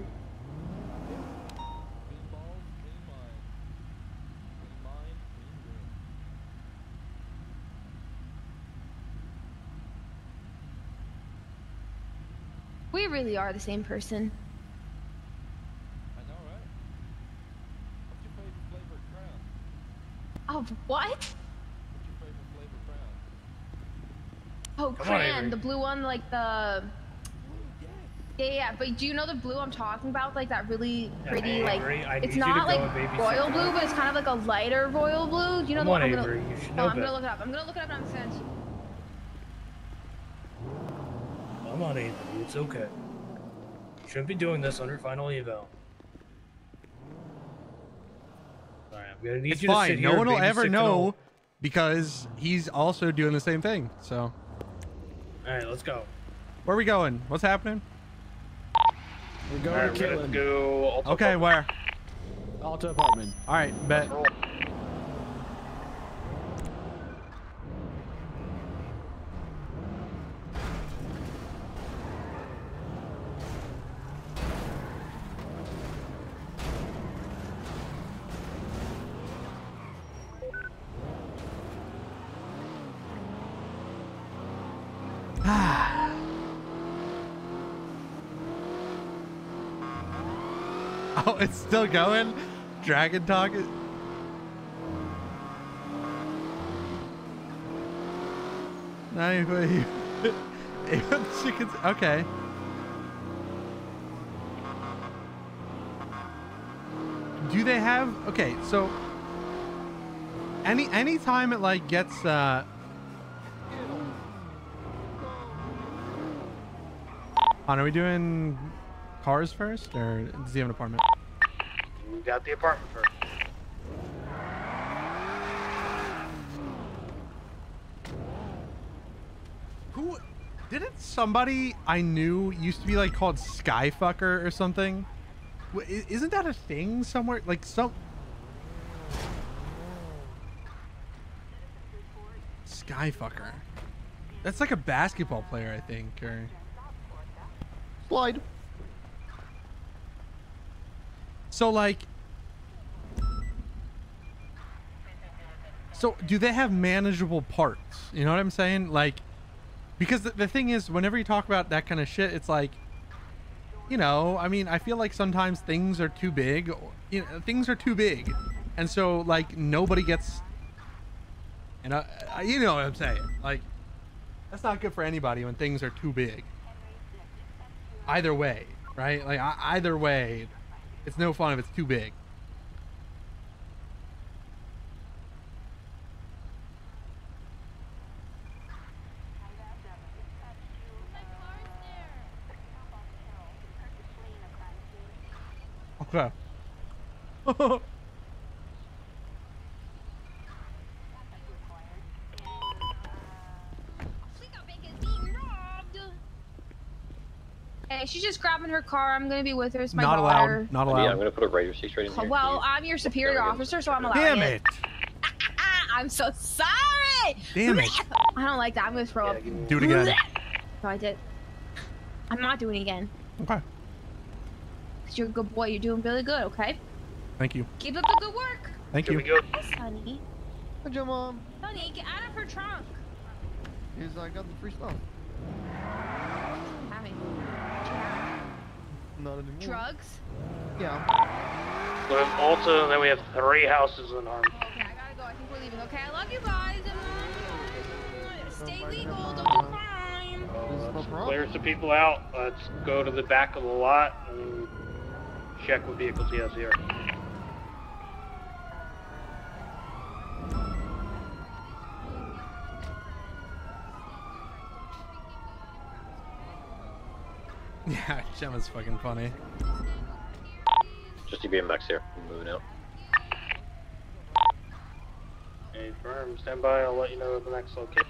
Speaker 7: balls, clean mind. Clean mind, clean win.
Speaker 5: We really are the same person.
Speaker 7: I know, right? What's your favorite flavor crown?
Speaker 5: Of what?
Speaker 7: What's your favorite flavor crown?
Speaker 5: Oh,
Speaker 3: Come on,
Speaker 5: crayon,
Speaker 3: Avery.
Speaker 5: the blue one, like the. Yeah, but do you know the blue I'm talking about? Like that really pretty, like
Speaker 3: Avery, I
Speaker 5: it's
Speaker 3: need you to
Speaker 5: not
Speaker 3: go
Speaker 5: like
Speaker 3: and babysit
Speaker 5: royal blue,
Speaker 3: Dad.
Speaker 5: but it's kind of like a lighter royal blue. Do you know
Speaker 3: Come
Speaker 5: the
Speaker 3: on,
Speaker 5: one? I'm
Speaker 3: Avery,
Speaker 5: gonna,
Speaker 3: you should
Speaker 5: no,
Speaker 3: know
Speaker 5: I'm gonna
Speaker 3: better.
Speaker 5: look it up. I'm gonna look it up and I'm gonna send it to you.
Speaker 3: Come on, Avery. It's okay. You shouldn't be doing this under final eval. Alright, I'm gonna need
Speaker 2: It's
Speaker 3: you to sit
Speaker 2: fine.
Speaker 3: here
Speaker 2: No one will
Speaker 3: and
Speaker 2: ever
Speaker 3: babysit
Speaker 2: know because he's also doing the same thing. So,
Speaker 3: Alright, let's go.
Speaker 2: where are we going? What's happening?
Speaker 6: We're going
Speaker 3: Alright,
Speaker 6: to
Speaker 3: we're gonna
Speaker 6: Kitland.
Speaker 3: go. Alta
Speaker 2: Okay, where?
Speaker 6: Alta apartment.
Speaker 2: All right, bet. Oh, it's still going? Dragon Talk? Not even chickens. Okay. Do they have... Okay, so... Any time it, like, gets, Hon, are we doing cars first, or does he have an apartment?
Speaker 3: We got the apartment first.
Speaker 2: Who... Didn't somebody I knew used to be, like, called Skyfucker or something? Isn't that a thing somewhere? Like, some... Skyfucker. That's like a basketball player, I think, or...
Speaker 10: Slide.
Speaker 2: So, like... So, do they have manageable parts? You know what I'm saying? Like... Because the thing is, whenever you talk about that kind of shit, it's like... you know, I mean, I feel like sometimes things are too big. You know, things are too big, and so like nobody gets. And you know what I'm saying? Like, that's not good for anybody when things are too big. Either way, right? Like either way, it's no fun if it's too big. Okay.
Speaker 5: Hey, she's just grabbing her car. I'm gonna be with her. It's my
Speaker 2: Not
Speaker 5: daughter.
Speaker 2: allowed. Not allowed.
Speaker 12: Yeah, I'm gonna put a radio seat right in here.
Speaker 5: Well, I'm your superior officer, so I'm allowed
Speaker 2: Damn
Speaker 5: it. I'm so sorry.
Speaker 2: Damn it.
Speaker 5: I don't like that. I'm gonna throw up.
Speaker 2: Do it again.
Speaker 5: No, I did. I'm not doing it again.
Speaker 2: Okay.
Speaker 5: Cause you're a good boy. You're doing really good. Okay.
Speaker 2: Thank you.
Speaker 5: Keep up the good work.
Speaker 2: Thank you.
Speaker 5: Yes, honey.
Speaker 15: Hi, Joe, Mom.
Speaker 5: Honey, get out of her trunk.
Speaker 15: Here's I got the free stuff.
Speaker 5: Have it.
Speaker 15: Not anymore.
Speaker 5: Drugs?
Speaker 15: Yeah.
Speaker 3: We have Alta, and then we have 3 houses in arm.
Speaker 5: Okay, I gotta go. I think we're leaving. Okay, I love you guys. Stay legal. Don't do crime.
Speaker 3: Clear some people out. Let's go to the back of the lot and check what vehicles he has here.
Speaker 2: Yeah, Gemma's fucking funny.
Speaker 12: Just a BMX here. I'm moving out.
Speaker 3: Hey, firm, stand by. I'll let you know the next location.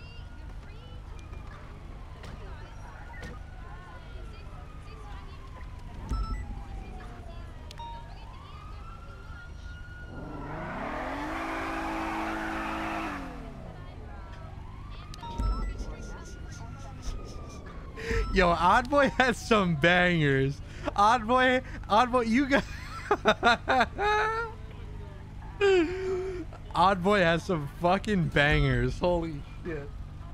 Speaker 2: Yo, Oddboy has some bangers. Oddboy, you got. Oddboy has some fucking bangers. Holy shit.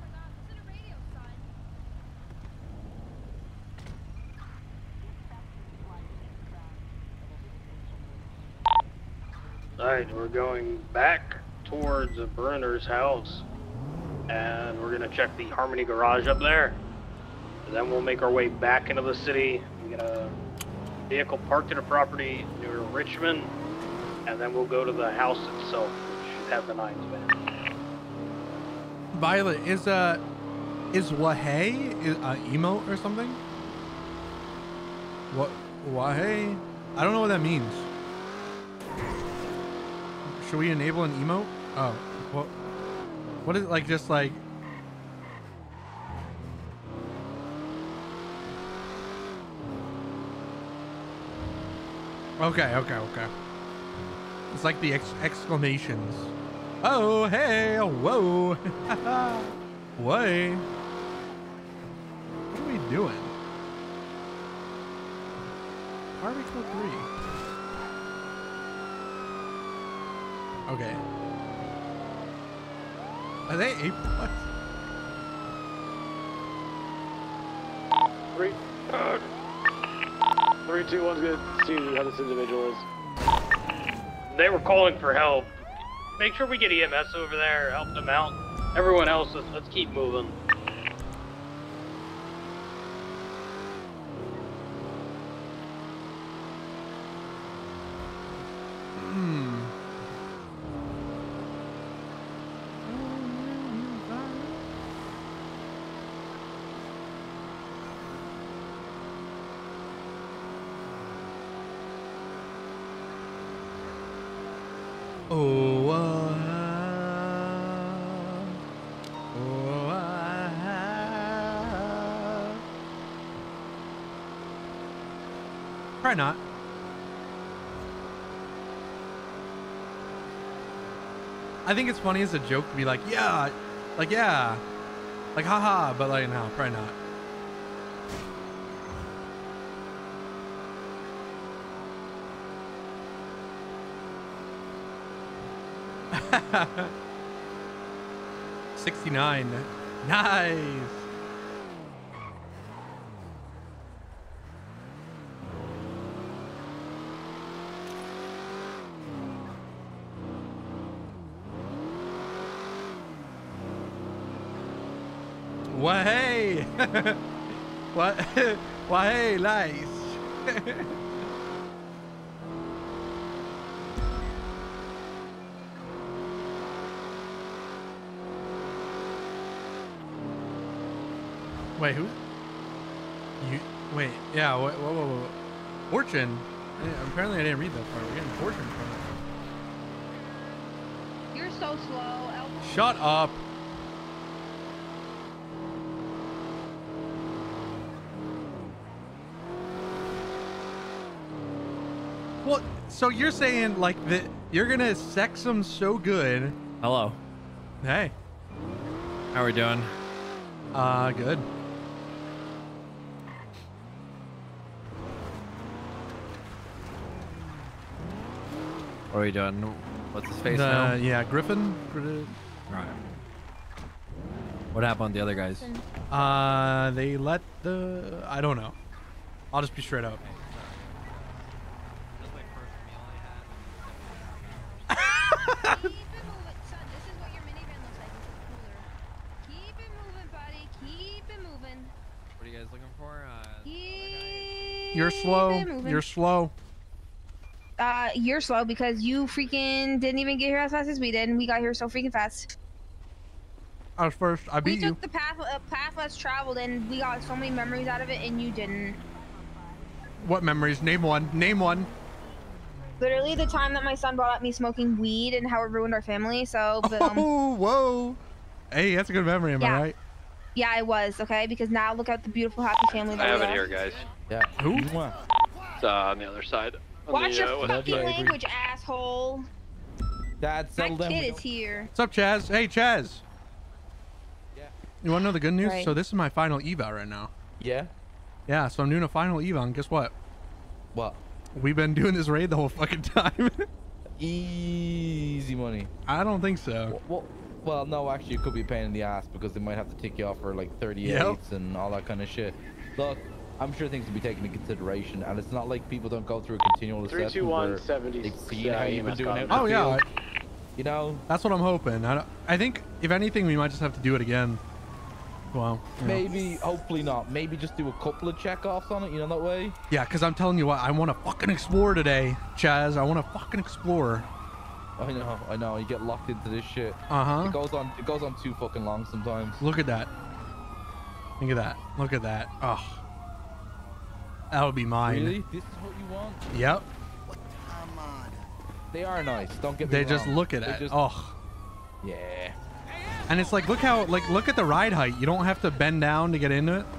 Speaker 3: Alright, we're going back towards Bruner's house. And we're gonna check the Harmony garage up there. And then we'll make our way back into the city. We get a vehicle parked in a property near Richmond. And then we'll go to the house itself, which should have the 9s van.
Speaker 2: Violet, is Wahey emote or something? What Wahey? I don't know what that means. Should we enable an emote? Oh, what is it, like, just like? Okay. It's like the exclamations. Oh, hey, whoa. Way. What are we doing? Article 3. Okay. Are they A+?
Speaker 6: 3, 2, 1's good. See how this individual is.
Speaker 3: They were calling for help. Make sure we get EMS over there, help them out. Everyone else, let's keep moving.
Speaker 2: Probably not. I think it's funny as a joke to be like, yeah, like haha, but like, no, probably not. $69. Nice. Why, hey. What? Why, hey, nice. Wait, who? You wait, yeah. Whoa. Fortune. Yeah, apparently, I didn't read that part. We're getting fortune from it.
Speaker 5: You're so slow.
Speaker 2: Shut up. What? So you're saying like that you're gonna sex them so good?
Speaker 4: Hello.
Speaker 2: Hey.
Speaker 4: How are we doing?
Speaker 2: Good.
Speaker 4: What are we doing? What's his face now?
Speaker 2: Yeah, Griffin.
Speaker 4: Right. What happened to the other guys?
Speaker 2: They let the... I don't know. I'll just be straight up.
Speaker 4: What are you guys looking for?
Speaker 2: You're slow. You're slow.
Speaker 5: You're slow because you freaking didn't even get here as fast as we did, and we got here so freaking fast.
Speaker 2: I was first. I beat you.
Speaker 5: We took the path less traveled, and we got so many memories out of it, and you didn't.
Speaker 2: What memories? Name one. Name one.
Speaker 5: Literally the time that my son brought up me smoking weed and how it ruined our family. So.
Speaker 2: Oh, whoa. Hey, that's a good memory. Am I right?
Speaker 5: Yeah, I was, okay? Because now look at the beautiful, happy family that
Speaker 1: I
Speaker 5: we
Speaker 1: have it
Speaker 5: are.
Speaker 1: here, guys.
Speaker 12: Yeah.
Speaker 2: Who?
Speaker 1: It's on the other side.
Speaker 5: Watch your fucking language, asshole.
Speaker 12: Dad, settle
Speaker 5: My
Speaker 12: down.
Speaker 5: kid is here.
Speaker 2: What's up, Chaz? Hey, Chaz.
Speaker 12: Yeah.
Speaker 2: You want to know the good news?
Speaker 5: Right.
Speaker 2: So this is my final eval right now.
Speaker 12: Yeah?
Speaker 2: Yeah, so I'm doing a final eval, and guess what?
Speaker 12: What?
Speaker 2: We've been doing this raid the whole fucking time.
Speaker 12: Easy money.
Speaker 2: I don't think so.
Speaker 12: Well, no, actually, it could be a pain in the ass because they might have to tick you off for like 38s and all that kind of shit. Look, I'm sure things will be taken into consideration, and it's not like people don't go through a continual assessment where they see how you've been doing it.
Speaker 2: Oh yeah.
Speaker 12: You know,
Speaker 2: that's what I'm hoping. I think if anything, we might just have to do it again. Well,
Speaker 12: maybe, hopefully not. Maybe just do a couple of check-offs on it. You know that way.
Speaker 2: Yeah, because I'm telling you what, I want to fucking explore today, Chaz. I want to fucking explore.
Speaker 12: I know. You get locked into this shit.
Speaker 2: Uh-huh.
Speaker 12: It goes on too fucking long sometimes.
Speaker 2: Look at that. Look at that. Look at that. Oh. That would be mine.
Speaker 12: Really? This is what you want?
Speaker 2: Yep.
Speaker 12: They are nice. Don't get me wrong.
Speaker 2: They just look at it. Oh.
Speaker 12: Yeah.
Speaker 2: And it's like, look at the ride height. You don't have to bend down to get into it.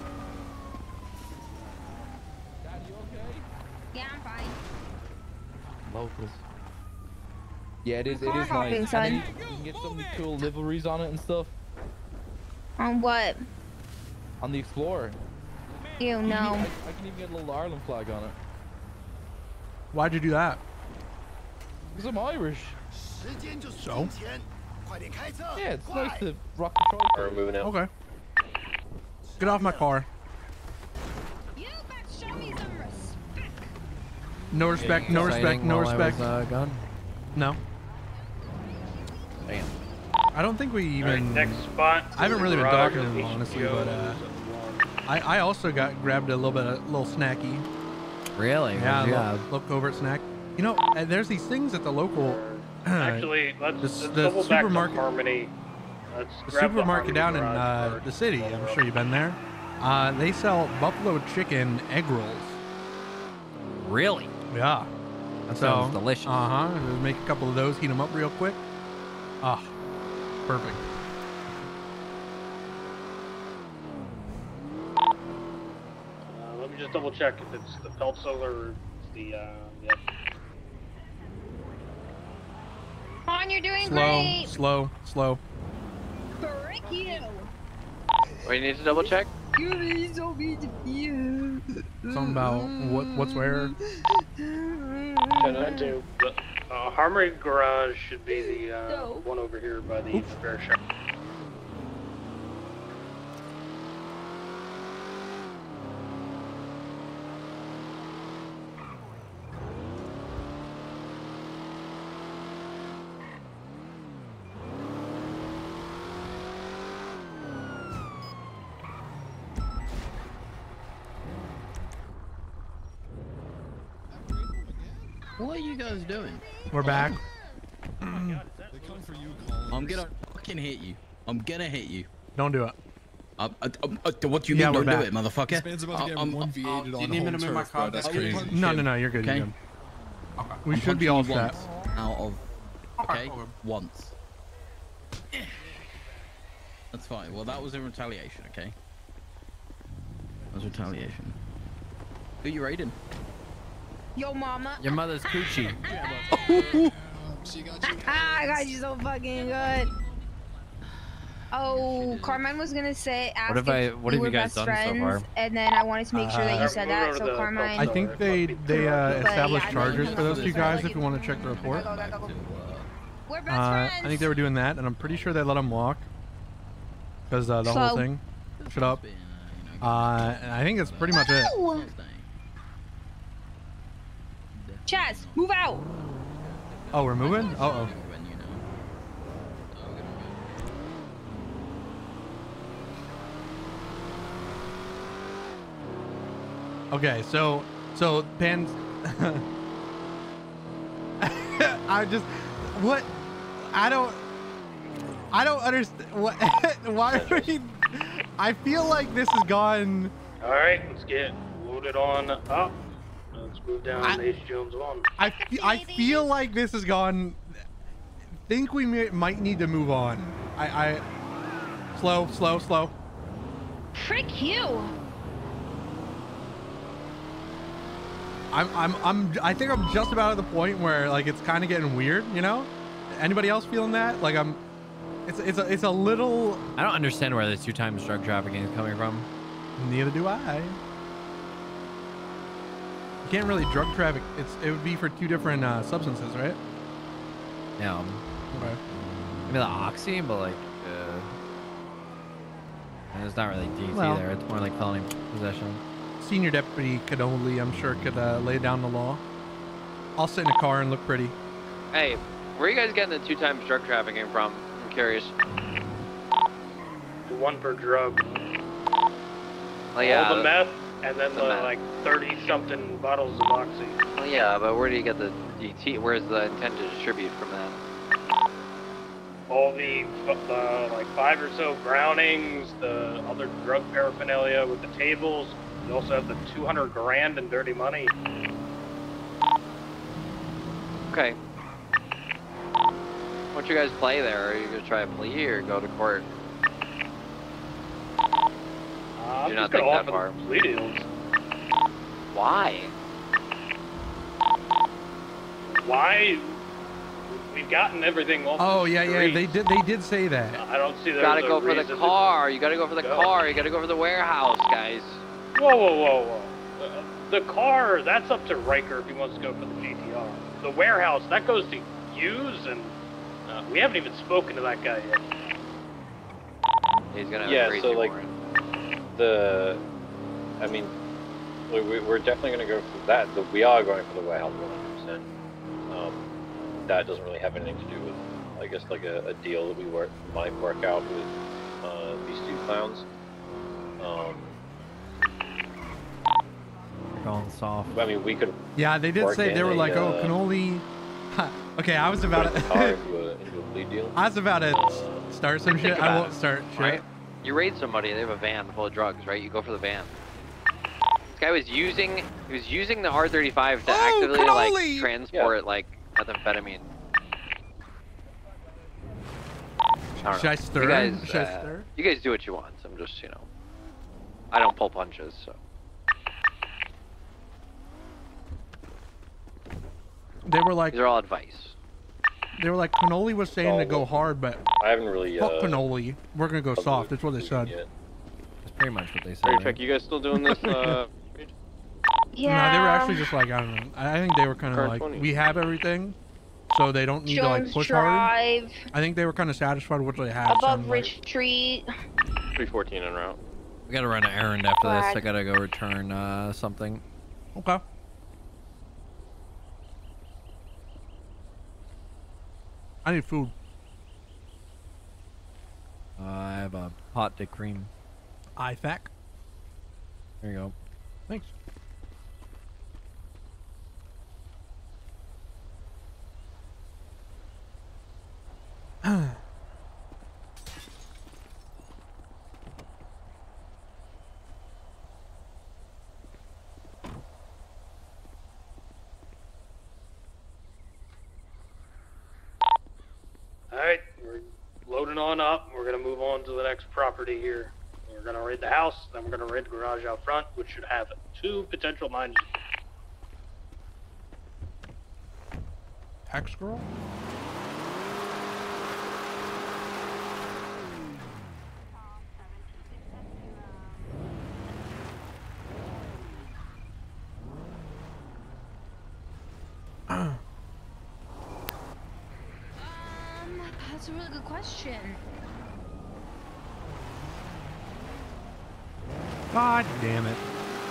Speaker 12: Dad, you okay?
Speaker 5: Yeah, I'm fine.
Speaker 12: Locals. Yeah, it is
Speaker 5: hopping,
Speaker 12: nice.
Speaker 5: son.
Speaker 12: And you can get some cool liveries on it and stuff.
Speaker 5: On what?
Speaker 12: On the Explorer.
Speaker 5: Ew, no.
Speaker 12: I can even get a little Ireland flag on it.
Speaker 2: Why'd you do that?
Speaker 12: Because I'm Irish.
Speaker 2: So?
Speaker 12: Yeah, it's nice to rock the trophy.
Speaker 1: We're moving out.
Speaker 2: Okay. Get off my car.
Speaker 5: You best show me some respect.
Speaker 2: No respect, no respect, no respect.
Speaker 4: Gone?
Speaker 2: No.
Speaker 4: Damn.
Speaker 2: I don't think we even...
Speaker 3: next spot.
Speaker 2: I haven't really been
Speaker 3: Garage
Speaker 2: talking to him,
Speaker 3: of
Speaker 2: honestly,
Speaker 3: HBO.
Speaker 2: but I also grabbed a little snacky.
Speaker 4: Really?
Speaker 2: Yeah,
Speaker 4: What'd you
Speaker 2: a
Speaker 4: have?
Speaker 2: little covert snack. You know, there's these things at the local...
Speaker 3: Actually, let's
Speaker 2: the
Speaker 3: double back to
Speaker 2: supermarket.
Speaker 3: Harmony. Let's
Speaker 2: The
Speaker 3: grab
Speaker 2: supermarket down in
Speaker 3: Harmony Garage
Speaker 2: the city, I'm sure you've been there. They sell buffalo chicken egg rolls.
Speaker 4: Really?
Speaker 2: Yeah.
Speaker 4: That sounds delicious.
Speaker 2: Uh-huh. We'll make a couple of those, heat them up real quick. Ah, perfect.
Speaker 3: Let me just double check if it's the Peltzel or the, yep.
Speaker 5: Come on, you're doing
Speaker 2: Slow,
Speaker 5: great.
Speaker 2: slow.
Speaker 5: Frick you.
Speaker 1: What, you need to double check?
Speaker 5: You're so beautiful.
Speaker 2: Something about what's where.
Speaker 3: 10-2. Harmony Garage should be the one over here by the repair shop.
Speaker 16: What are you guys doing?
Speaker 2: We're back.
Speaker 16: I'm gonna fucking hit you. I'm gonna hit you.
Speaker 2: Don't do it.
Speaker 16: What do you mean don't do it, motherfucker?
Speaker 11: This man's about to get 1v8'd on
Speaker 16: need me to
Speaker 11: home
Speaker 16: move my
Speaker 11: turf, bro.
Speaker 16: car
Speaker 11: That's
Speaker 16: back?
Speaker 11: crazy.
Speaker 2: No, you're good.
Speaker 16: Okay.
Speaker 2: You're good.
Speaker 16: Okay.
Speaker 2: We
Speaker 16: I'm
Speaker 2: should be all
Speaker 16: punching you
Speaker 2: set.
Speaker 16: once out of. Okay. Once. That's fine. Well, that was in retaliation. Okay. That was retaliation. Who you raiding?
Speaker 5: Yo, mama.
Speaker 4: Your mother's coochie.
Speaker 5: I got you so fucking good. Oh, Carmine was gonna say, ask
Speaker 4: What have
Speaker 5: if we
Speaker 4: you
Speaker 5: were
Speaker 4: guys
Speaker 5: best
Speaker 4: done so
Speaker 5: friends,
Speaker 4: far?
Speaker 5: and then I wanted to make sure that you said that. So Carmine.
Speaker 2: I think they established charges for those two guys. If you want to check the report.
Speaker 5: We're best friends.
Speaker 2: I think they were doing that, and I'm pretty sure they let them walk because the whole thing. Shut up. And I think that's pretty much it.
Speaker 5: Chaz, move out.
Speaker 2: Oh, we're moving? Uh-oh. Okay, so Pans. I don't understand what. Why are we? I feel like this has gone.
Speaker 3: All right, let's get loaded on up. Let's move down H. Jones 1.
Speaker 2: I feel like this has gone. Think we might need to move on. Slow.
Speaker 5: Frick you.
Speaker 2: I think I'm just about at the point where like it's kind of getting weird, you know? Anybody else feeling that? Like it's a little.
Speaker 4: I don't understand where the 2 times drug trafficking is coming from.
Speaker 2: Neither do I. You can't really drug traffic. It would be for 2 different substances, right?
Speaker 4: Yeah.
Speaker 2: Okay.
Speaker 4: Maybe the oxy, but like, and it's not really DT either. It's more like felony possession.
Speaker 2: Senior Deputy Cannoli, I'm sure, could lay down the law. I'll sit in a car and look pretty.
Speaker 1: Hey, where are you guys getting the 2 times drug trafficking from? I'm curious.
Speaker 3: 1 per drug.
Speaker 1: Well, yeah,
Speaker 3: all the meth, and then the like 30-something bottles of Oxy.
Speaker 1: Well, yeah, but where do you get the DT? Where's the intent to distribute from that?
Speaker 3: All the like 5 or so Brownings, the other drug paraphernalia with the tables. You also have the 200 grand in dirty money.
Speaker 1: Okay. What'd you guys play there? Are you gonna try a plea or go to court?
Speaker 3: I'm
Speaker 1: Do
Speaker 3: just
Speaker 1: not
Speaker 3: gonna
Speaker 1: think that
Speaker 3: offer
Speaker 1: far.
Speaker 3: them plea deals.
Speaker 1: Why?
Speaker 3: Why? We've gotten everything off.
Speaker 2: Oh
Speaker 3: the
Speaker 2: yeah,
Speaker 3: street.
Speaker 2: they did say that.
Speaker 3: I don't see that.
Speaker 1: You gotta go for the car. You gotta go for the car. You gotta go for the warehouse, guys.
Speaker 3: Whoa. The car, that's up to Riker if he wants to go for the GTR. The warehouse, that goes to Hughes, and we haven't even spoken to that guy yet.
Speaker 1: He's gonna have
Speaker 10: Yeah,
Speaker 1: a crazy
Speaker 10: so like
Speaker 1: warrant.
Speaker 10: I mean, we're definitely gonna go for that. We are going for the warehouse 100%. That doesn't really have anything to do with, I guess, like a deal that we might work out with these 2 clowns.
Speaker 4: Going soft.
Speaker 10: I mean, we could.
Speaker 2: Yeah, they did say they were like, oh, Cannoli. Okay, I was about to.
Speaker 10: into a plea deal.
Speaker 2: I was about to start some shit. I won't start shit.
Speaker 1: Right? You raid somebody, they have a van full of drugs, right? You go for the van. This guy was using the R35 to actively like transport like methamphetamine.
Speaker 2: Should I stir?
Speaker 1: You guys,
Speaker 2: Should I stir?
Speaker 1: You guys do what you want. I'm just, I don't pull punches, so.
Speaker 2: They were like.
Speaker 1: These are all advice.
Speaker 2: They were like, Cannoli was saying to go hard, but
Speaker 10: I haven't really.
Speaker 2: Fuck Cannoli. We're gonna go soft. That's what they said.
Speaker 4: That's pretty much what they said.
Speaker 10: Hey, check. You guys still doing this?
Speaker 2: No, they were actually just like, I don't know. I think they were kind of like, we have everything, so they don't need to like push hard. I think they were kind of satisfied with what they had.
Speaker 5: Above Rich Tree.
Speaker 10: 314 en route.
Speaker 4: We gotta run an errand after this. I gotta go return something.
Speaker 2: Okay. I need food.
Speaker 4: I have a pot de cream.
Speaker 2: IFAC.
Speaker 4: There you go.
Speaker 2: Thanks.
Speaker 3: turning on up. We're gonna move on to the next property here. We're gonna raid the house, then we're gonna raid the garage out front, which should have 2 potential 9.
Speaker 2: Hex girl?
Speaker 5: That's a really good question.
Speaker 2: God damn it.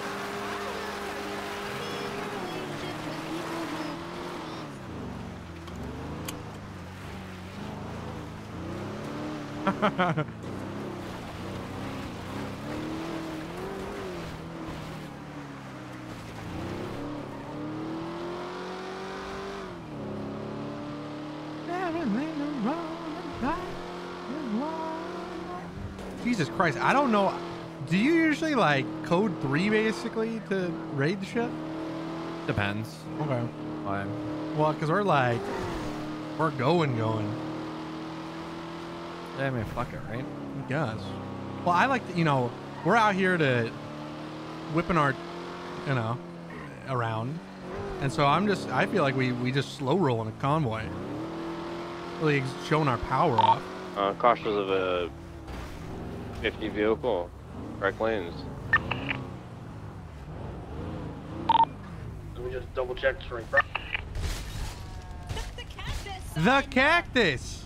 Speaker 2: Jesus Christ, I don't know. Do you usually like code 3 basically to raid the shit?
Speaker 4: Depends.
Speaker 2: Okay.
Speaker 4: Why?
Speaker 2: Well, because we're going.
Speaker 4: Yeah, I mean, fuck it, right?
Speaker 2: I guess. Well, I like to, we're out here to whipping our, around. And so I feel like we just slow roll in a convoy. Really showing our power off.
Speaker 7: Cautious of a 50 vehicle. Correct lanes.
Speaker 3: Let me just double check the ring.
Speaker 2: The cactus!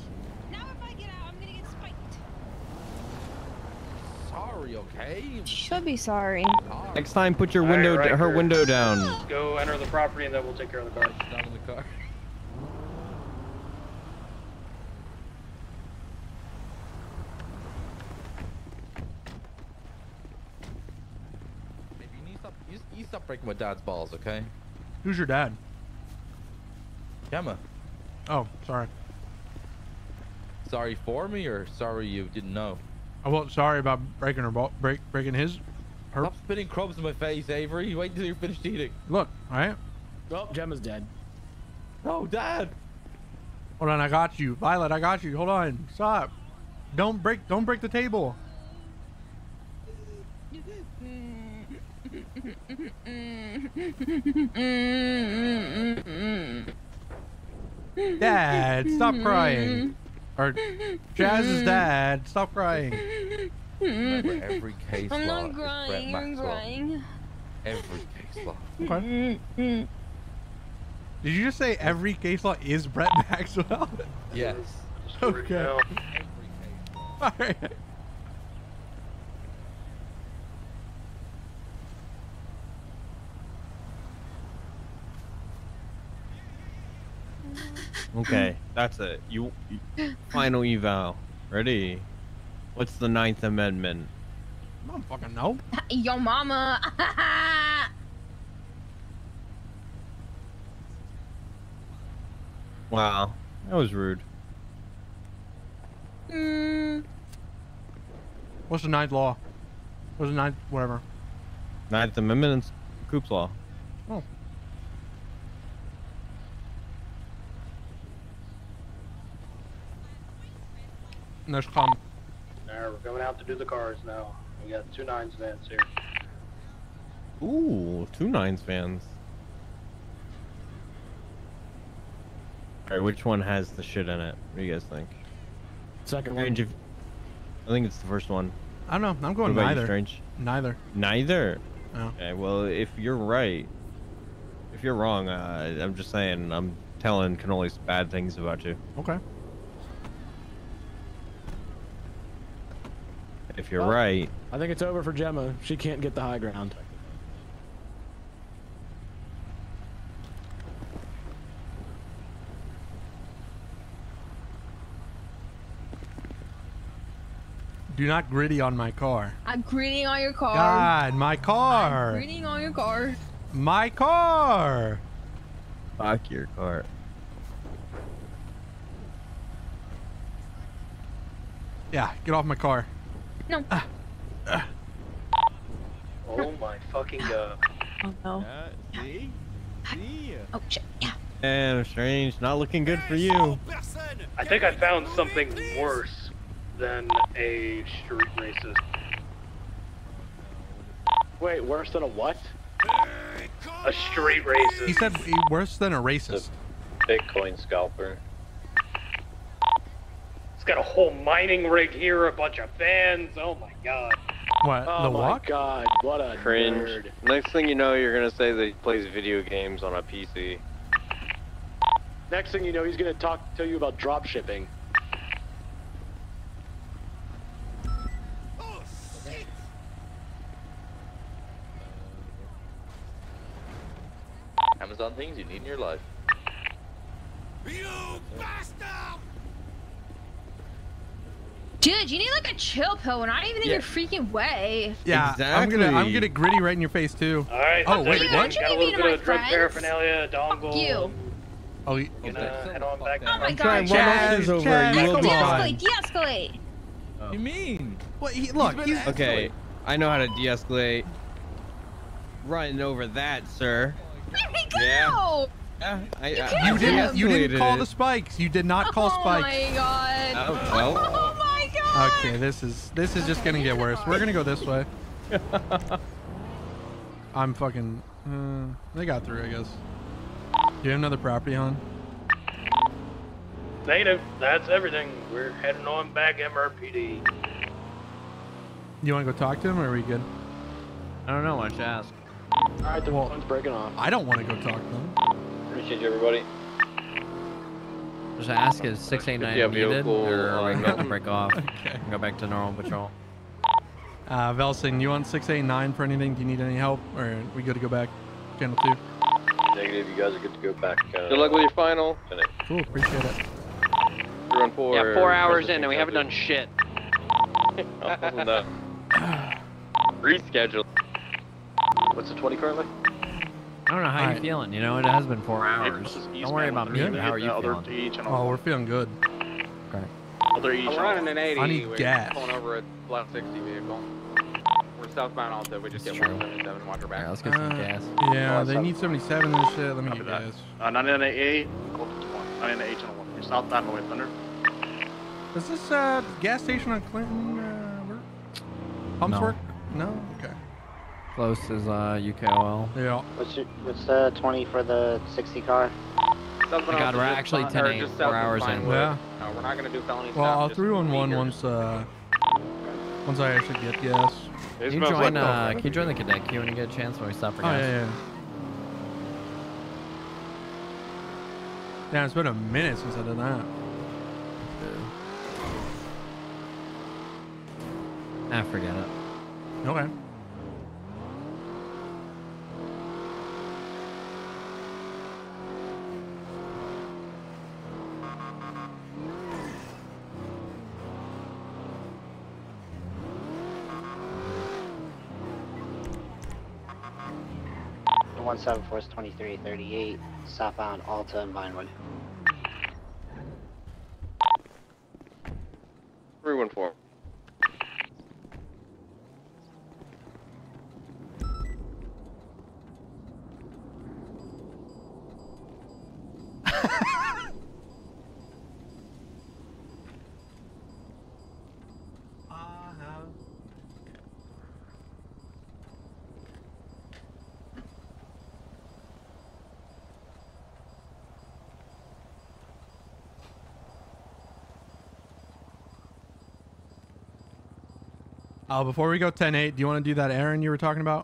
Speaker 12: Sorry, okay?
Speaker 5: Should be sorry.
Speaker 4: Next time, put your her window down.
Speaker 3: Let's go enter the property and then we'll take care of the car.
Speaker 12: Down in the car. You stop breaking my dad's balls, okay?
Speaker 2: Who's your dad?
Speaker 12: Gemma.
Speaker 2: Oh, sorry.
Speaker 12: Sorry for me, or sorry you didn't know?
Speaker 2: Oh, well, sorry about breaking her ball, breaking his. Her.
Speaker 12: Stop spitting crumbs in my face, Avery. Wait until you're finished eating.
Speaker 2: Look, all right?
Speaker 6: Oh, Gemma's dead.
Speaker 12: Oh, Dad.
Speaker 2: Hold on, I got you, Violet. I got you. Hold on, stop. Don't break the table. Dad, stop crying. Or Jazz's dad, stop crying.
Speaker 12: Remember, every case
Speaker 5: I'm
Speaker 12: law
Speaker 5: not
Speaker 12: is
Speaker 5: crying,
Speaker 12: Brett
Speaker 5: I'm
Speaker 12: Maxwell.
Speaker 5: crying.
Speaker 12: Every case law.
Speaker 2: Okay. Did you just say every case law is Brett Maxwell?
Speaker 12: Yes.
Speaker 2: Okay.
Speaker 12: Every case law.
Speaker 2: All right.
Speaker 1: Okay, that's it. Final eval. Ready? What's the 9th Amendment?
Speaker 2: I don't fucking know.
Speaker 5: Yo mama.
Speaker 1: Wow, that was rude.
Speaker 2: What's the 9th law? What's the 9th, whatever?
Speaker 1: 9th Amendment is Coop's Law.
Speaker 2: Oh. Next comment.
Speaker 3: Alright, we're going out to do the cars now. We got 2 9s vans here.
Speaker 1: Ooh, 2 9s fans. Alright, which one has the shit in it? What do you guys think?
Speaker 6: Second one.
Speaker 1: Strange, I think it's the first one.
Speaker 2: I don't know. I'm going
Speaker 1: what about
Speaker 2: neither.
Speaker 1: You, Strange?
Speaker 2: Neither.
Speaker 1: Neither?
Speaker 2: Oh.
Speaker 1: Okay, well, if you're right, if you're wrong, I'm just saying, I'm telling cannolis bad things about you.
Speaker 2: Okay.
Speaker 1: If you're right.
Speaker 6: I think it's over for Gemma. She can't get the high ground.
Speaker 2: Do not gritty on my car.
Speaker 5: I'm gritting on your car.
Speaker 2: God, my car.
Speaker 5: I'm gritting on your car.
Speaker 2: My car.
Speaker 1: Fuck your car.
Speaker 2: Yeah, get off my car.
Speaker 5: No.
Speaker 3: Oh my fucking god.
Speaker 5: Oh no.
Speaker 1: See? See?
Speaker 5: Oh shit. Yeah.
Speaker 1: And Strange, not looking good for you.
Speaker 3: I think I found something worse. than a street racist.
Speaker 6: Wait, worse than a what?
Speaker 3: A street racist.
Speaker 2: He said worse than a racist.
Speaker 10: Bitcoin scalper.
Speaker 3: It's got a whole mining rig here, a bunch of fans. Oh my god.
Speaker 2: What?
Speaker 6: Oh
Speaker 2: the
Speaker 6: my
Speaker 2: walk?
Speaker 6: god, what a
Speaker 7: Cringe.
Speaker 6: nerd.
Speaker 7: Next thing you know, you're gonna say that he plays video games on a PC.
Speaker 6: Next thing you know, he's gonna tell you about drop shipping.
Speaker 12: Amazon things you need in your life.
Speaker 5: Dude, you need like a chill pill. We're not even in your freaking way.
Speaker 2: Yeah,
Speaker 17: Exactly.
Speaker 2: I'm gonna gritty right in your face too.
Speaker 3: All right.
Speaker 2: Oh wait,
Speaker 5: Dude,
Speaker 2: what?
Speaker 5: aren't you
Speaker 3: Got a
Speaker 5: gonna be
Speaker 3: little
Speaker 5: to
Speaker 3: bit
Speaker 5: my
Speaker 3: of drug
Speaker 5: friends?
Speaker 3: paraphernalia, dongle.
Speaker 5: Fuck you.
Speaker 2: Oh, you,
Speaker 3: Gonna head on back.
Speaker 5: Oh my
Speaker 17: Try
Speaker 5: god,
Speaker 17: and run all
Speaker 5: Chad.
Speaker 17: this over.
Speaker 2: Chad,
Speaker 17: You will
Speaker 2: come
Speaker 17: be
Speaker 2: on.
Speaker 17: fine.
Speaker 5: De-escalate, de-escalate.
Speaker 12: What do you mean?
Speaker 2: What? Look, he's
Speaker 17: Okay, I know how to de-escalate. Running over that, sir.
Speaker 5: Where'd we go?
Speaker 17: Yeah.
Speaker 2: You didn't
Speaker 17: de-escalated
Speaker 2: call
Speaker 17: it.
Speaker 2: the spikes. You did not call
Speaker 5: Oh
Speaker 2: spikes.
Speaker 5: my god.
Speaker 17: Oh, well.
Speaker 5: Oh my god.
Speaker 2: Okay, this is just gonna get worse. We're gonna go this way. I'm fucking. They got through, I guess. Do you have another property on?
Speaker 3: Native. That's everything. We're heading on back MRPD.
Speaker 2: You want to go talk to him, or are we good?
Speaker 4: I don't know. Why don't you ask?
Speaker 6: Alright, the phone's breaking off.
Speaker 2: I don't want to go talk to them.
Speaker 10: Appreciate you, everybody.
Speaker 4: Just ask, is 689
Speaker 7: Yeah,
Speaker 4: needed,
Speaker 7: vehicle,
Speaker 4: or are we
Speaker 7: no.
Speaker 4: going to break off
Speaker 2: Okay.
Speaker 4: and go back to normal patrol?
Speaker 2: Velsing, you want 689 for anything? Do you need any help, or are we good to go back? Channel 2.
Speaker 10: Negative, you guys are good to go back.
Speaker 7: Good luck with your final.
Speaker 2: Cool, appreciate it.
Speaker 7: We're on 4.
Speaker 1: Yeah, 4 hours in and we haven't done shit.
Speaker 7: Reschedule.
Speaker 3: What's the 20 currently?
Speaker 4: I don't know how
Speaker 2: Alright.
Speaker 4: you're feeling. You know, it has been 4 hours. Don't worry about me, but how are you feeling?
Speaker 2: Oh, we're feeling good.
Speaker 4: Okay.
Speaker 7: I'm running an 80.
Speaker 2: I need
Speaker 7: We're
Speaker 2: gas.
Speaker 7: pulling over a flat 60 vehicle. We're southbound Alta. We just get 177. Watch our back.
Speaker 4: Alright, let's get some gas.
Speaker 2: Yeah, they need 77 and shit. Let me get gas.
Speaker 3: 998, 998 channel 1. You're southbound North Thunder.
Speaker 2: Is this gas station on Clinton work? Pumps
Speaker 4: No.
Speaker 2: work? No? Okay.
Speaker 4: Close is UKOL.
Speaker 2: Yeah.
Speaker 18: What's the 20 for the 60 car?
Speaker 4: God, we're actually 10-8, 4 hours in.
Speaker 2: Yeah.
Speaker 7: No, we're not going to do felony
Speaker 2: Well,
Speaker 7: stop,
Speaker 2: I'll
Speaker 7: just
Speaker 2: 311 once I actually get gas.
Speaker 4: Can you join the cadet queue when you get a chance when we stop for
Speaker 2: Oh,
Speaker 4: gas?
Speaker 2: yeah. Yeah, it's been a minute since I did that.
Speaker 4: Ah, forget it.
Speaker 2: Okay.
Speaker 18: The 174 is 2338, southbound Alta and Vinewood.
Speaker 7: 314.
Speaker 2: Before we go 10-8, do you want to do that errand you were talking about?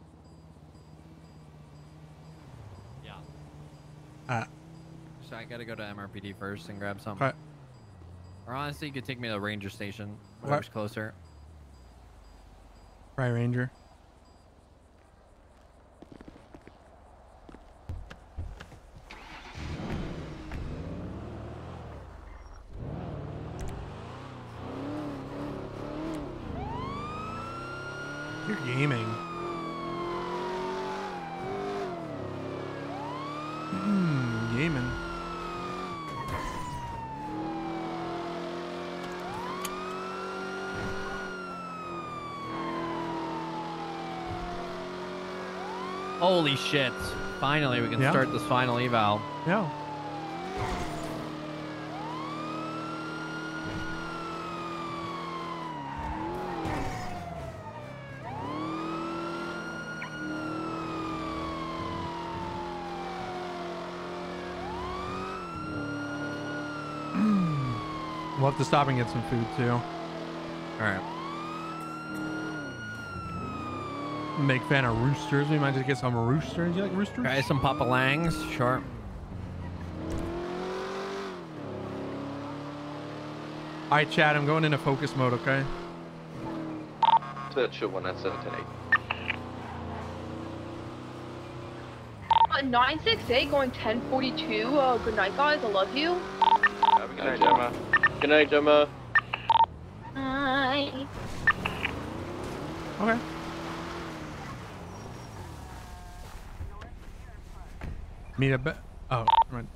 Speaker 4: Yeah. So I gotta go to MRPD first and grab something.
Speaker 2: Okay.
Speaker 4: Or honestly, you could take me to the ranger station, whatever's closer.
Speaker 2: Right, Ranger. You're gaming. Gaming.
Speaker 4: Holy shit. Finally, we can
Speaker 2: Yeah.
Speaker 4: start this final eval.
Speaker 2: Yeah. We'll have to stop and get some food too.
Speaker 4: All right.
Speaker 2: Big fan of roosters. We might just get some roosters. You like roosters?
Speaker 4: Try some Papa Langs. Sure.
Speaker 2: All right, Chad. I'm going into focus mode. Okay.
Speaker 7: So that should one at 710-8.
Speaker 5: 968 going 1042. Good night, guys. I love you.
Speaker 7: Have a good night, Gemma. Good night, Gemma.
Speaker 5: Bye.
Speaker 2: Okay. Meet a bit. Oh, right.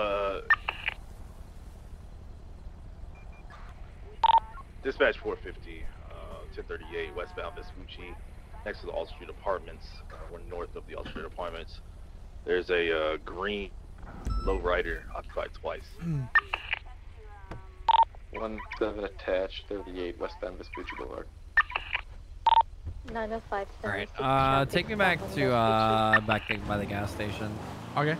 Speaker 19: Dispatch 450, 1038, westbound Vespucci, next to the Alta Street Apartments. We're north of the Alta Street Apartments. There's a green lowrider occupied twice.
Speaker 7: 17 attached, 38 westbound Vespucci Boulevard.
Speaker 14: 905.
Speaker 4: All right. Take me back to back by the gas station.
Speaker 2: Okay.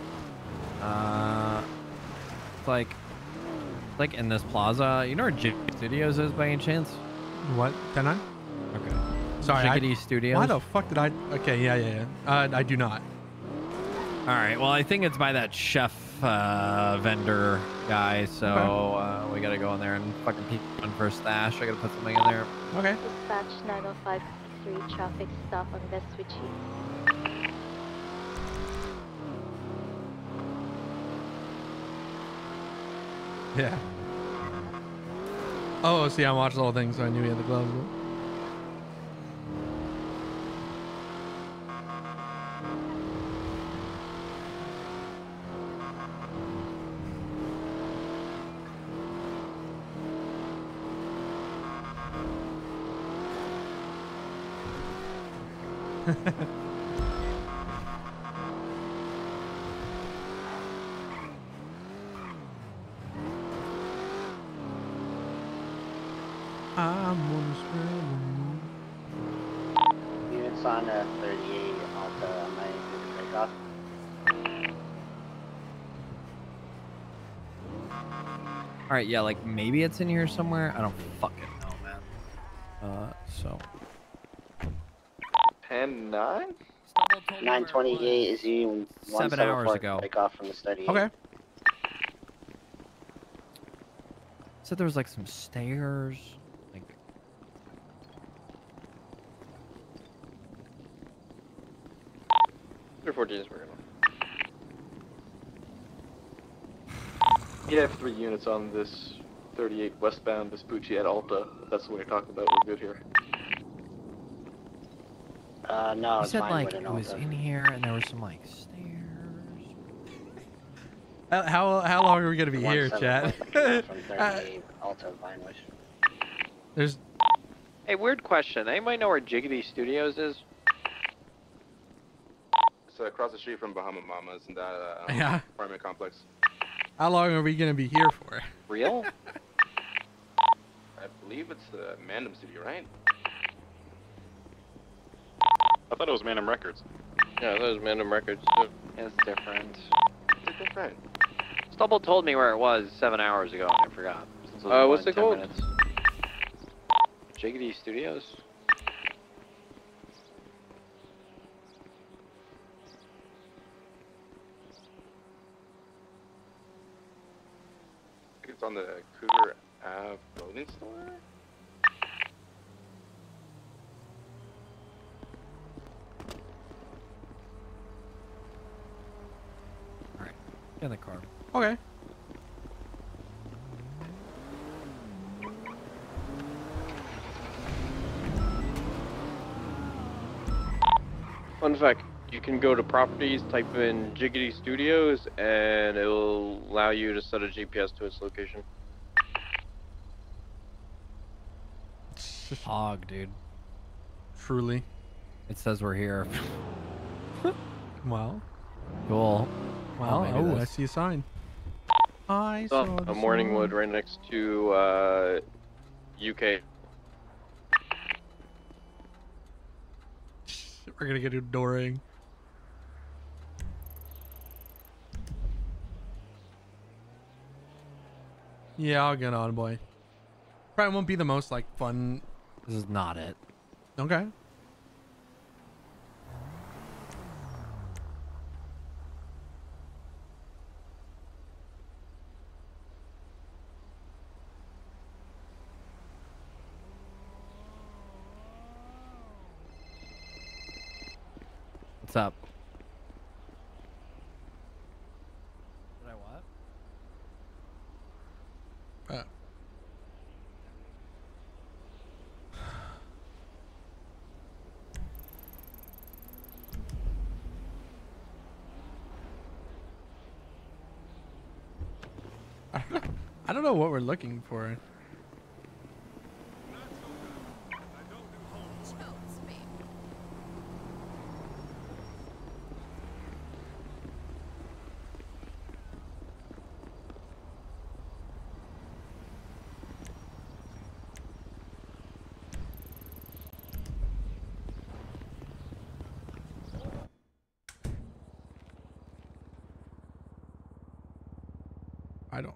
Speaker 4: It's like in this plaza. You know where Jiggity Studios is by any chance?
Speaker 2: What? 10-9?
Speaker 4: Okay.
Speaker 2: Sorry.
Speaker 4: Jiggity Studios.
Speaker 2: Why the fuck did I? Okay. Yeah. I do not.
Speaker 4: All right. Well, I think it's by that chef vendor guy. So we gotta go in there and fucking peek one for a stash. I gotta put something in there.
Speaker 2: Okay.
Speaker 14: Dispatch 905-3 traffic stop on Vespucci.
Speaker 2: Yeah. Oh, see, I watched the whole thing, so I knew he had the gloves.
Speaker 18: Units on 38 Alta, am I good to break off?
Speaker 4: All right. Yeah. Like maybe it's in here somewhere. I don't fucking know, man. So.
Speaker 7: 10-9?
Speaker 18: 928 is you
Speaker 4: 7 hours ago.
Speaker 18: Break off from the study.
Speaker 2: Okay.
Speaker 4: Said there was like some stairs. Like.
Speaker 7: They're 14 is working on. You have 3 units on this 38 westbound Vespucci at Alta. If that's the one you're talking about. We're good here.
Speaker 18: No,
Speaker 4: You
Speaker 18: it's
Speaker 4: said
Speaker 18: mine
Speaker 4: like
Speaker 18: with
Speaker 4: it
Speaker 18: an
Speaker 4: was
Speaker 18: Alta.
Speaker 4: in here and there was some like stairs.
Speaker 2: How long are we gonna be here, Chad?
Speaker 18: From 38 Alta Vinewood.
Speaker 2: There's.
Speaker 1: Hey, weird question. Anybody know where Jiggity Studios is?
Speaker 19: It's across the street from Bahama Mamas and that
Speaker 2: Yeah.
Speaker 19: apartment complex.
Speaker 2: How long are we gonna be here for?
Speaker 1: Real?
Speaker 19: I believe it's the Mandem City, right?
Speaker 7: I thought it was Mandem Records. Yeah, I thought it was Mandem Records.
Speaker 1: It's different.
Speaker 19: It's different.
Speaker 1: Stubble told me where it was 7 hours ago and I forgot. Since was
Speaker 7: What's
Speaker 1: more
Speaker 7: it
Speaker 1: than 10
Speaker 7: called?
Speaker 1: minutes. Jiggity Studios?
Speaker 19: I think it's on the Cougar Ave clothing store.
Speaker 4: Alright. Get in the car.
Speaker 2: Okay.
Speaker 7: Fun fact, you can go to properties, type in Jiggity Studios, and it will allow you to set a GPS to its location.
Speaker 4: Hog, dude.
Speaker 2: Truly.
Speaker 4: It says we're here.
Speaker 2: Well.
Speaker 4: Cool.
Speaker 2: Well,
Speaker 4: maybe
Speaker 2: oh, I
Speaker 4: this.
Speaker 2: see a sign. I
Speaker 7: It's
Speaker 2: saw
Speaker 7: on
Speaker 2: the
Speaker 7: Morningwood,
Speaker 2: sign.
Speaker 7: right next to UK.
Speaker 2: We're gonna get a door ring. Yeah, I'll get on, boy. probably won't be the most like fun.
Speaker 4: This is not it.
Speaker 2: Okay.
Speaker 4: What's up? Did I what?
Speaker 2: I don't know what we're looking for. I don't.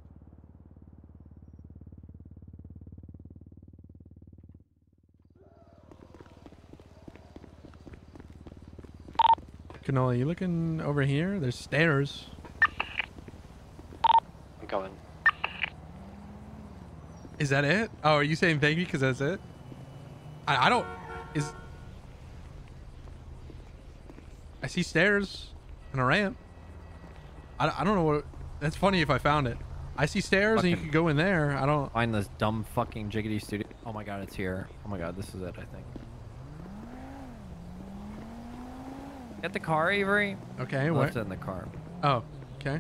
Speaker 2: Canola, you looking over here? There's stairs.
Speaker 1: I'm coming.
Speaker 2: Is that it? Oh, are you saying thank you because that's it? I don't. I see stairs and a ramp. I don't know what. That's funny if I found it. I see stairs and you could go in there. I don't
Speaker 4: find this dumb fucking Jiggity Studio. Oh my god, it's here. Oh my god, this is it, I think. Get the car, Avery.
Speaker 2: Okay,
Speaker 4: I
Speaker 2: what?
Speaker 4: left it in the car.
Speaker 2: Oh, okay.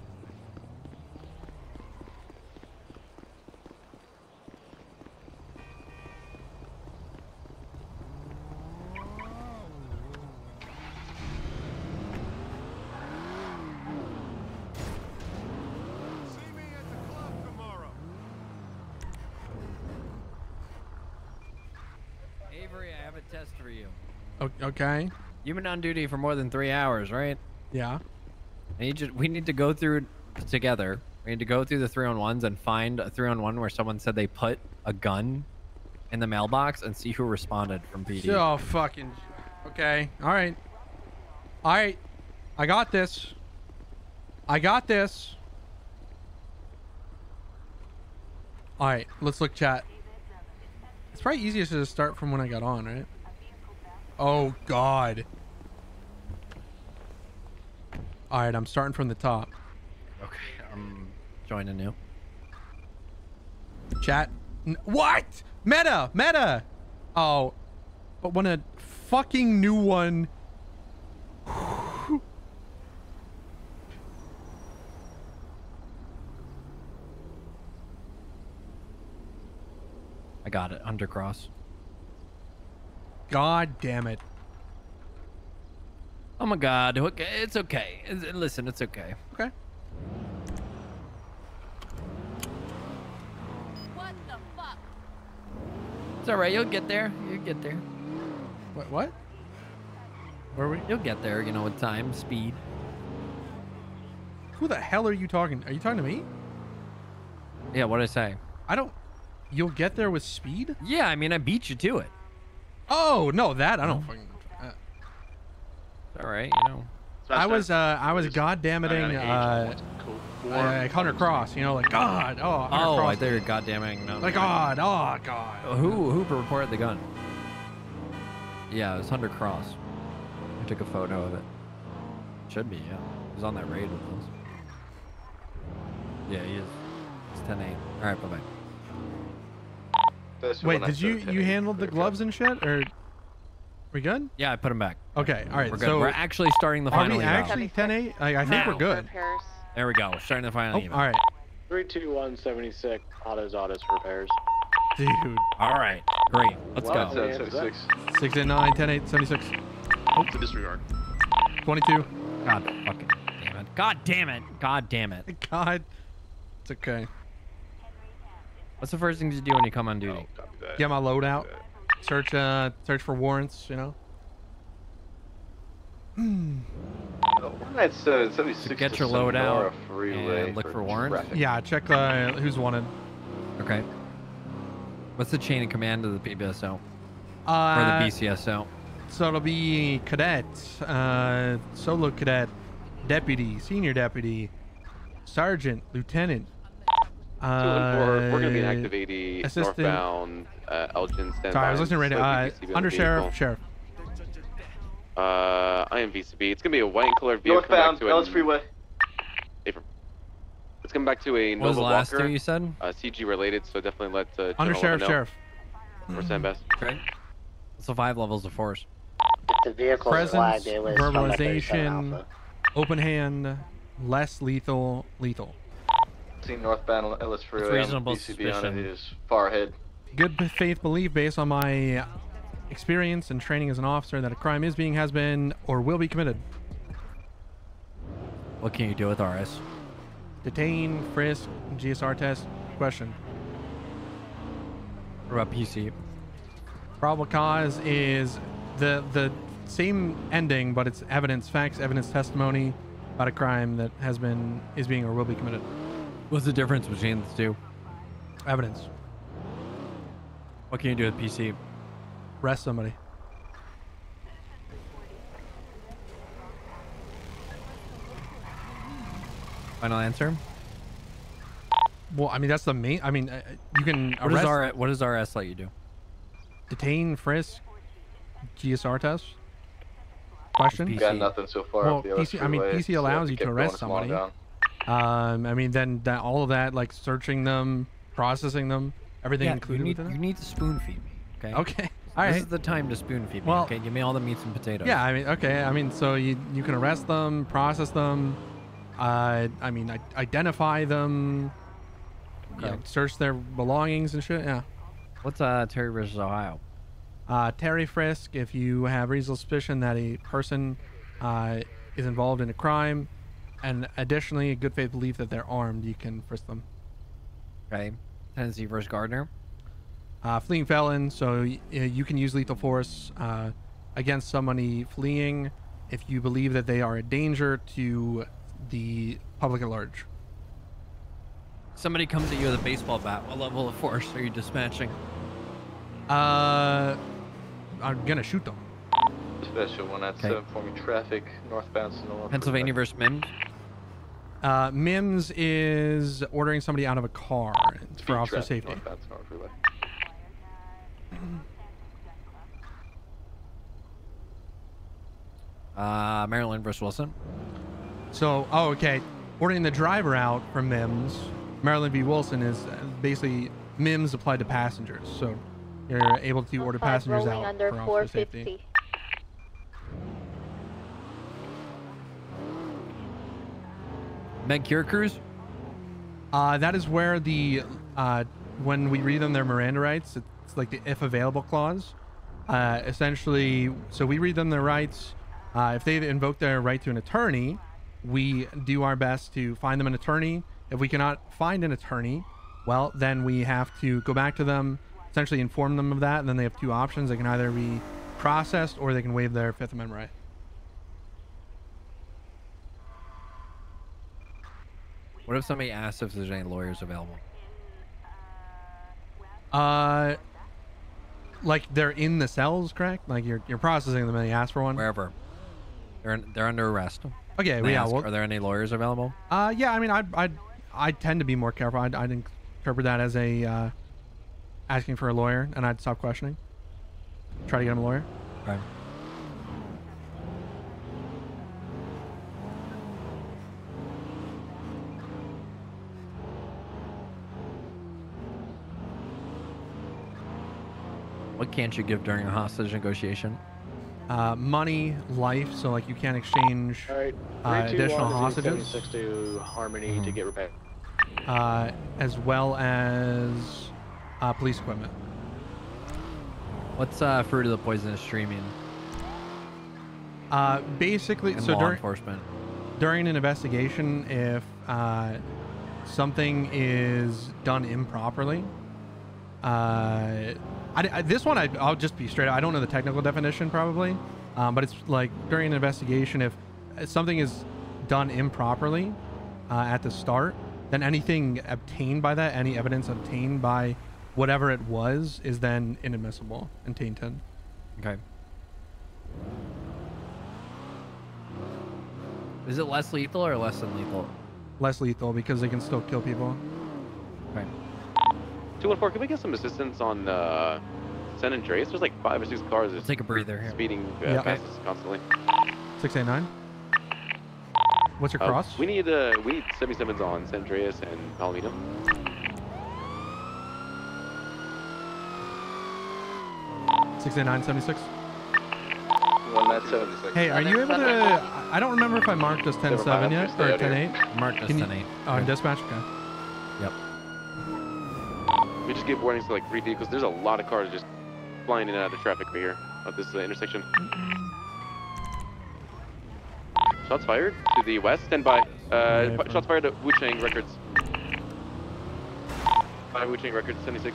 Speaker 4: Avery, I have a test for you.
Speaker 2: Okay.
Speaker 4: You've been on duty for more than 3 hours, right?
Speaker 2: Yeah.
Speaker 4: We need to go through together. We need to go through the 3-on-1s and find a 3-on-1 where someone said they put a gun in the mailbox and see who responded from PD.
Speaker 2: Oh, fucking. Okay. All right. All right. I got this. I got this. All right. Let's look, chat. It's probably easiest to start from when I got on, right? Oh, God. All right. I'm starting from the top.
Speaker 4: Okay. I'm joining you.
Speaker 2: Chat. What? Meta. Meta. Oh. But when a fucking new one.
Speaker 4: I got it. Undercross.
Speaker 2: God damn it.
Speaker 4: Oh my god. Okay, it's okay. Listen, it's okay.
Speaker 2: Okay.
Speaker 20: What the fuck?
Speaker 4: It's alright. You'll get there. You'll get there.
Speaker 2: What? Where are we?
Speaker 4: You'll get there, you know, with time, speed.
Speaker 2: Who the hell are you talking? Are you talking to me?
Speaker 4: Yeah, what did I say?
Speaker 2: I don't. You'll get there with speed?
Speaker 4: Yeah, I mean, I beat you to it.
Speaker 2: Oh, no, that I don't fucking.
Speaker 4: It's alright, you know.
Speaker 2: I was goddammiting Hunter Cross, you know, like God, Hunter Cross.
Speaker 4: I thought you were goddamming. No,
Speaker 2: like God, oh God.
Speaker 4: Who reported the gun? Yeah, it was Hunter Cross. I took a photo of it. Should be, yeah. He was on that raid with us. Yeah, he is. It's 10-8. All right, bye-bye.
Speaker 2: Wait, did you handled the gloves and shit, or we good?
Speaker 4: Yeah, I put them back.
Speaker 2: Okay, all right.
Speaker 4: We're good.
Speaker 2: So
Speaker 4: we're actually starting the final.
Speaker 2: Are we actually 10-8? I think we're good.
Speaker 4: There we go. We're starting the final.
Speaker 2: All right.
Speaker 6: 32176. Autos repairs.
Speaker 2: Dude.
Speaker 4: All right. Great. Let's go.
Speaker 2: 6 and 9, 10-8, 76. Oh,
Speaker 19: disregard.
Speaker 2: 22.
Speaker 4: God fucking damn it. God damn it. God damn it.
Speaker 2: God. It's okay.
Speaker 4: What's the first thing you do when you come on duty?
Speaker 2: Get my load out. Search for warrants, you know.
Speaker 19: That's 76
Speaker 4: So get your load out and look for warrants.
Speaker 2: Yeah, check who's wanted.
Speaker 4: Okay. What's the chain of command of the PBSO? Or the BCSO?
Speaker 2: So it'll be cadet, solo cadet, deputy, senior deputy, sergeant, lieutenant.
Speaker 20: 2 and 4, we're going to be in active 80,
Speaker 2: assistant,
Speaker 20: northbound, Elgin, stand
Speaker 2: sorry,
Speaker 20: by.
Speaker 2: I was listening right now. Under sheriff, sheriff.
Speaker 20: I am VCB. It's going to be a white and colored vehicle.
Speaker 21: Northbound, Ellis Freeway.
Speaker 20: It's coming back to a
Speaker 4: What was
Speaker 20: Nova
Speaker 4: the last
Speaker 20: Walker.
Speaker 4: two you said?
Speaker 20: CG related, so definitely let
Speaker 2: Under sheriff,
Speaker 20: know.
Speaker 2: sheriff.
Speaker 20: For Sam Best.
Speaker 4: Okay. So 5 levels of force.
Speaker 18: The vehicle
Speaker 2: Presence,
Speaker 18: flagged, it was from the 37
Speaker 2: verbalization,
Speaker 18: Alpha.
Speaker 2: open hand, less lethal, lethal.
Speaker 21: Seen northbound Ellis Freeway.
Speaker 4: It's reasonable
Speaker 21: BCB on it.
Speaker 4: suspicion.
Speaker 21: It is far ahead.
Speaker 2: Good faith belief based on my experience and training as an officer that a crime is being, has been, or will be committed.
Speaker 4: What can you do with RS?
Speaker 2: Detain, frisk, GSR test. Question.
Speaker 4: What about PC?
Speaker 2: Probable cause is the same ending, but it's evidence, facts, evidence, testimony about a crime that has been, is being, or will be committed.
Speaker 4: What's the difference between the two?
Speaker 2: Evidence.
Speaker 4: What can you do with PC?
Speaker 2: Arrest somebody.
Speaker 4: Final answer?
Speaker 2: Well, I mean, that's the main, I mean, you can arrest.
Speaker 4: What does RS let you do?
Speaker 2: Detain, frisk, GSR test. Question?
Speaker 21: Got nothing so far.
Speaker 2: Well,
Speaker 21: up the Ellis
Speaker 2: PC, I mean,
Speaker 21: Freeway,
Speaker 2: PC
Speaker 21: so
Speaker 2: allows you
Speaker 21: keep
Speaker 2: to
Speaker 21: going,
Speaker 2: arrest
Speaker 21: it's long
Speaker 2: somebody.
Speaker 21: down.
Speaker 2: I mean, then that, all of that, like searching them, processing them, everything
Speaker 4: Yeah,
Speaker 2: included
Speaker 4: you
Speaker 2: within it?
Speaker 4: need to spoon feed me, okay?
Speaker 2: Okay. All right.
Speaker 4: This is the time to spoon feed me,
Speaker 2: Well-
Speaker 4: okay? Give me all the meats and potatoes.
Speaker 2: Yeah, I mean, okay. I mean, so you can arrest them, process them, I mean, identify them, you know, search their belongings and shit. Yeah.
Speaker 4: What's Terry versus Ohio?
Speaker 2: Terry frisk, if you have reasonable suspicion that a person is involved in a crime, and additionally a good faith belief that they're armed, you can frisk them.
Speaker 4: Okay. Tennessee versus Gardner?
Speaker 2: Fleeing felon, so you can use lethal force against somebody fleeing if you believe that they are a danger to the public at large.
Speaker 4: Somebody comes at you with a baseball bat. What level of force are you dispatching?
Speaker 2: I'm gonna shoot them.
Speaker 21: Special 197 forming traffic northbound Sonoma.
Speaker 4: Pennsylvania versus Mims?
Speaker 2: Mims is ordering somebody out of a car for officer safety.
Speaker 21: Northbound Sonoma Freeway.
Speaker 4: Maryland versus Wilson?
Speaker 2: So, oh, okay. Ordering the driver out from Mims, Maryland v. Wilson, is basically Mims applied to passengers. So you're able to order passengers out
Speaker 14: under
Speaker 2: for officer safety.
Speaker 14: 450.
Speaker 4: Med Cure Cruise?
Speaker 2: That is where the when we read them their Miranda rights, it's like the if available clause. Essentially, so we read them their rights. If they invoke their right to an attorney, we do our best to find them an attorney. If we cannot find an attorney, well, then we have to go back to them, essentially inform them of that, and then they have two options. They can either be processed or they can waive their Fifth Amendment right.
Speaker 4: What if somebody asks if there's any lawyers available?
Speaker 2: Like they're in the cells, correct? Like you're processing them and they ask for one?
Speaker 4: Wherever. They're under arrest.
Speaker 2: Okay, well, yeah. Well,
Speaker 4: are there any lawyers available?
Speaker 2: Yeah, I mean, I tend to be more careful. I'd interpret that as a asking for a lawyer, and I'd stop questioning. Try to get him a lawyer.
Speaker 4: Right. What can't you give during a hostage negotiation?
Speaker 2: Money, life, so like you can't exchange additional hostages.
Speaker 21: To Harmony to get repaired.
Speaker 2: As well as police equipment.
Speaker 4: What's fruit of the poisonous streaming?
Speaker 2: Basically,
Speaker 4: And
Speaker 2: so
Speaker 4: law
Speaker 2: during
Speaker 4: enforcement.
Speaker 2: During an investigation, if something is done improperly, this one I'll just be straight up. I don't know the technical definition probably, but it's like during an investigation, if something is done improperly at the start, then anything obtained by that, any evidence obtained by whatever it was is then inadmissible and tainted.
Speaker 4: Okay. Is it less lethal or less than lethal?
Speaker 2: Less lethal because they can still kill people.
Speaker 4: Right.
Speaker 21: 214, can we get some assistance on San Andreas? There's like 5 or 6 cars just
Speaker 4: take a breather here.
Speaker 21: Speeding past us constantly.
Speaker 2: 689. What's your cross?
Speaker 21: We need 77s on San Andreas and Palomino.
Speaker 2: $689, 76.
Speaker 21: One at 76.
Speaker 2: Hey, are you able to? I don't remember if I marked us 10-7 yet or 10-8.
Speaker 4: Marked us 10-8.
Speaker 2: Oh, in dispatch. Okay.
Speaker 4: Yep.
Speaker 21: We just gave warnings to like 3 vehicles. There's a lot of cars just flying in and out of traffic over here at this intersection. Shots fired to the west. Stand by. Shots fired at Wu Chang Records. 5 Wu Chang Records, 76.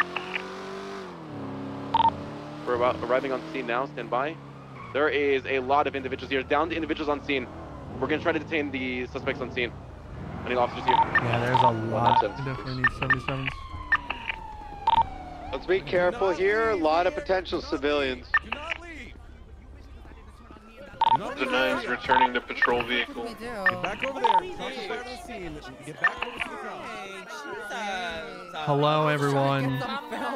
Speaker 21: We're about arriving on scene now. Stand by. There is a lot of individuals here. Down to individuals on scene. We're going to try to detain the suspects on scene. I need officers here.
Speaker 2: Yeah, there's a lot. We definitely need 77s.
Speaker 9: Let's be careful here. A lot of potential civilians.
Speaker 19: The 9's returning to patrol vehicle.
Speaker 22: Get back over there. Get back over to the car.
Speaker 2: Hello, everyone.
Speaker 9: Did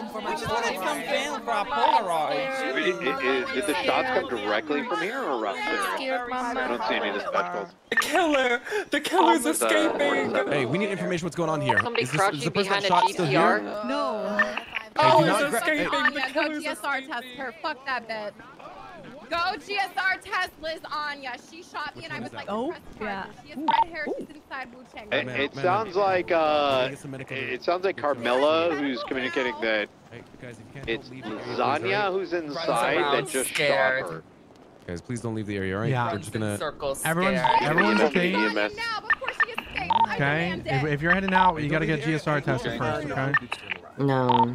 Speaker 9: the shots come directly from here or around there? I don't see any dispatch calls.
Speaker 22: The killer's escaping. Hey, we need information what's going on here.
Speaker 23: Somebody
Speaker 22: is
Speaker 23: crouching
Speaker 22: the person
Speaker 23: behind
Speaker 22: that
Speaker 23: a
Speaker 22: shot still here?
Speaker 23: GPR?
Speaker 5: No.
Speaker 22: Oh,
Speaker 5: it's
Speaker 22: escaping.
Speaker 5: Anya, go GSR test her. Fuck that bitch. Go GSR test Liz Anya. She shot me and I was like,
Speaker 24: oh, yeah.
Speaker 5: She has red hair. She's inside Wu Chang.
Speaker 9: It sounds like Carmela who's communicating that it's Lasagna who's inside that just shot her.
Speaker 22: Guys, please don't leave the area, all right?
Speaker 2: Yeah.
Speaker 22: We're just gonna...
Speaker 2: Everyone's okay. Okay. If you're heading out, you gotta get GSR tested first, okay?
Speaker 23: No.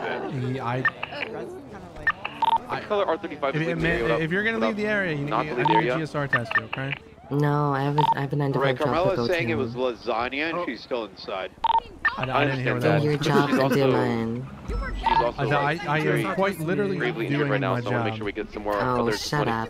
Speaker 21: Color R35
Speaker 2: if you're gonna leave the area, you need a GSR tested, okay?
Speaker 23: No, I haven't identified.
Speaker 9: Right, Carmela's saying it was lasagna and she's still inside.
Speaker 2: I didn't hear that.
Speaker 23: Do your job and do mine.
Speaker 2: I am quite literally doing
Speaker 21: right now,
Speaker 2: my
Speaker 21: so I want to make
Speaker 2: job.
Speaker 21: sure we get some more
Speaker 23: Oh,
Speaker 21: other
Speaker 23: shut up.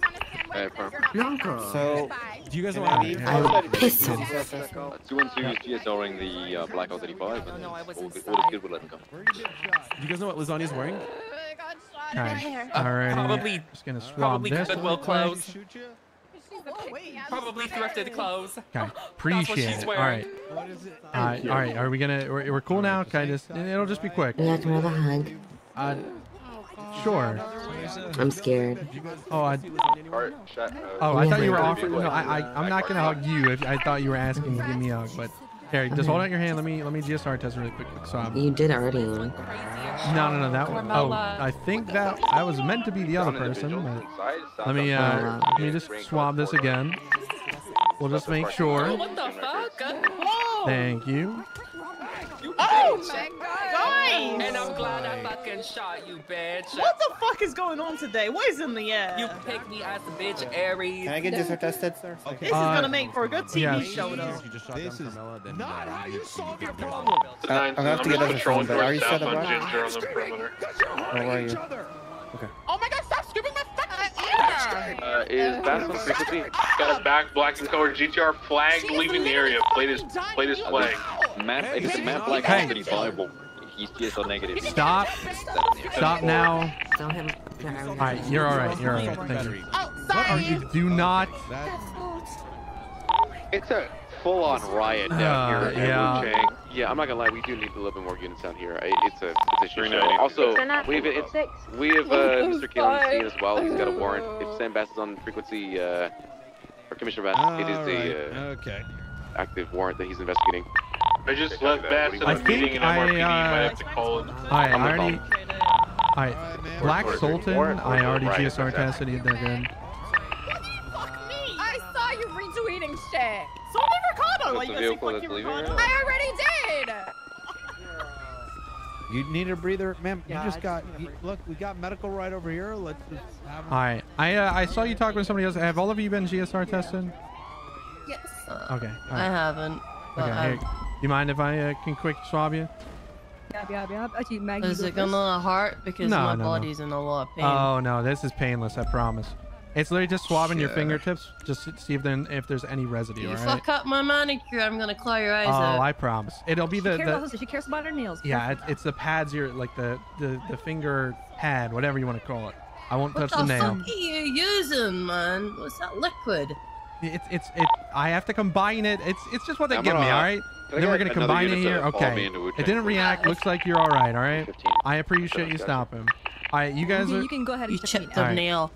Speaker 22: So, do you guys want to leave?
Speaker 23: I'll piss him.
Speaker 21: 212 is GSRing the Blackout 35, and all is good, we'll let them come.
Speaker 22: Do you guys know what Lasagna's wearing?
Speaker 2: Alrighty.
Speaker 25: Probably.
Speaker 2: Just gonna swab
Speaker 25: Probably
Speaker 2: this.
Speaker 25: Goodwill clothes.
Speaker 5: Oh,
Speaker 25: Probably thrifted clothes.
Speaker 2: Okay, appreciate it. All right. All right. Are we gonna? We're cool now. Okay, it'll just be quick.
Speaker 23: You have to have a hug.
Speaker 2: Sure.
Speaker 23: I'm scared.
Speaker 2: Oh, I thought you were offering. No, I'm not gonna hug you. If I thought you were asking to give me a hug, but here, just hold out your hand. Let me GSR test really quick. Swab.
Speaker 23: You did already.
Speaker 2: No, that one. Oh, I think that I was meant to be the other person. But let me just swab this again. We'll just make sure.
Speaker 25: What the fuck?
Speaker 2: Thank you.
Speaker 24: Oh my god!
Speaker 25: And I'm glad I fucking shot you, bitch.
Speaker 24: What the fuck is going on today? What is in the air?
Speaker 25: You picked me as a bitch, Aries.
Speaker 26: Can I get this tested, sir?
Speaker 24: Okay. This is gonna make for a good TV show, though.
Speaker 22: This is not how you solve your problem.
Speaker 26: I'm gonna have to get this phone, but are you set up?
Speaker 19: Ginger on the perimeter.
Speaker 26: Where are you? Okay.
Speaker 24: Oh my god, stop scooping my fucking ear!
Speaker 21: Is Bass on frequency?
Speaker 19: Got a back black and colored GTR flag leaving the area. Plate is flag.
Speaker 21: If it's a map black 35, he's GSR negative.
Speaker 2: Stop now.
Speaker 23: Tell him.
Speaker 2: All right, you're all right. You're all right. Thank you. What are you? Do not.
Speaker 9: It's a full-on riot down here at Wu Chang.
Speaker 21: Yeah, I'm not gonna lie. We do need a little bit more units down here. It's a shit show. Also, we have Mr. Keel on the scene as well. He's got a warrant. If Sam Bass is on frequency, or Commissioner Bass, it is a active warrant that he's investigating.
Speaker 19: I just left Bass in a meeting in MRPD. You might have to call him.
Speaker 2: Black Sultan, I already GSR tested. They're good.
Speaker 5: I saw you retweeting shit.
Speaker 24: So Ricardo, like you
Speaker 5: I already did.
Speaker 27: You need a breather, ma'am. You just got. Look, we got medical right over here. Let's just have.
Speaker 2: All right. I saw you talking with somebody else. Have all of you been GSR tested?
Speaker 5: Yes.
Speaker 2: Okay.
Speaker 24: I haven't.
Speaker 2: Okay. Here, you mind if I can quick swab you?
Speaker 8: Actually, Maggie.
Speaker 11: Is it gonna hurt? Because
Speaker 2: No,
Speaker 11: my
Speaker 2: no, no.
Speaker 11: body's in a lot of pain.
Speaker 2: Oh no, this is painless. I promise. It's literally just swabbing your fingertips, just to see if there's any residue.
Speaker 11: You
Speaker 2: All right.
Speaker 11: fuck up my manicure, I'm gonna claw your eyes
Speaker 2: Oh,
Speaker 11: out.
Speaker 2: I promise. It'll be
Speaker 8: She cares about her nails.
Speaker 2: Yeah, it's the pads here, like the finger pad, whatever you want to call it. I won't touch the nail.
Speaker 11: What the fuck are you using, man? What's that liquid?
Speaker 2: I have to combine it. It's just what they
Speaker 21: I'm
Speaker 2: give me.
Speaker 21: gonna-
Speaker 2: All right.
Speaker 21: Can I
Speaker 2: Then we're
Speaker 21: get
Speaker 2: gonna
Speaker 21: another
Speaker 2: combine it
Speaker 21: unit
Speaker 2: here.
Speaker 21: to follow me
Speaker 2: Okay.
Speaker 21: into Wu
Speaker 2: It
Speaker 21: Tang,
Speaker 2: didn't
Speaker 21: please?
Speaker 2: react. Looks like you're all right. All right. I appreciate you stopping. All right, you guys are.
Speaker 8: You can go ahead and check
Speaker 11: chipped
Speaker 8: me
Speaker 11: the
Speaker 8: out.
Speaker 2: All right.
Speaker 11: nail.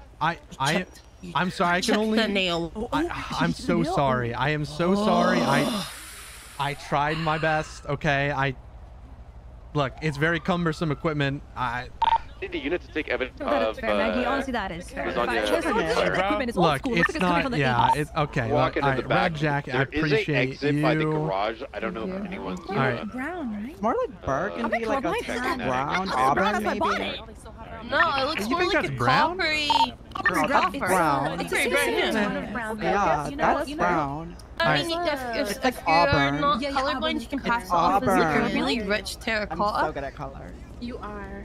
Speaker 2: I'm sorry. I can
Speaker 11: checked
Speaker 2: only.
Speaker 11: the nail.
Speaker 2: I'm so sorry. I am so sorry. I tried my best. Okay. Look. It's very cumbersome equipment. I
Speaker 21: need the unit to take evidence
Speaker 8: No, that's
Speaker 21: of.
Speaker 8: fair, Maggie. Honestly, that is fair.
Speaker 21: lasagna.
Speaker 8: Equipment is old
Speaker 2: Look,
Speaker 8: school. Looks
Speaker 2: it's
Speaker 8: like coming
Speaker 2: not.
Speaker 8: from the
Speaker 2: Yeah,
Speaker 8: 80s.
Speaker 2: it's okay.
Speaker 9: Walk
Speaker 2: Look,
Speaker 9: into
Speaker 2: all
Speaker 9: the
Speaker 2: right,
Speaker 9: back.
Speaker 2: Red Jacket. I
Speaker 9: There is
Speaker 2: appreciate
Speaker 9: an exit
Speaker 2: you.
Speaker 9: by the garage. I don't know if anyone's.
Speaker 2: All right.
Speaker 8: Brown, right?
Speaker 27: More like burgundy, like a
Speaker 9: checking that.
Speaker 27: brown,
Speaker 8: Brown
Speaker 27: auburn,
Speaker 8: as my
Speaker 27: maybe.
Speaker 8: body.
Speaker 11: No, it looks
Speaker 2: You
Speaker 11: more
Speaker 2: think
Speaker 11: like
Speaker 2: that's
Speaker 11: a
Speaker 2: brown?
Speaker 11: coppery.
Speaker 27: That's brown.
Speaker 8: It's a citizen of brown.
Speaker 27: Yeah, that's brown.
Speaker 11: I mean, if
Speaker 27: It's like
Speaker 11: you're
Speaker 27: auburn.
Speaker 11: not
Speaker 8: Yeah,
Speaker 11: colorblind, you can pass
Speaker 27: It's
Speaker 11: it off as like a
Speaker 27: auburn.
Speaker 11: really rich
Speaker 27: I'm
Speaker 11: terracotta.
Speaker 27: so good at color.
Speaker 8: You are.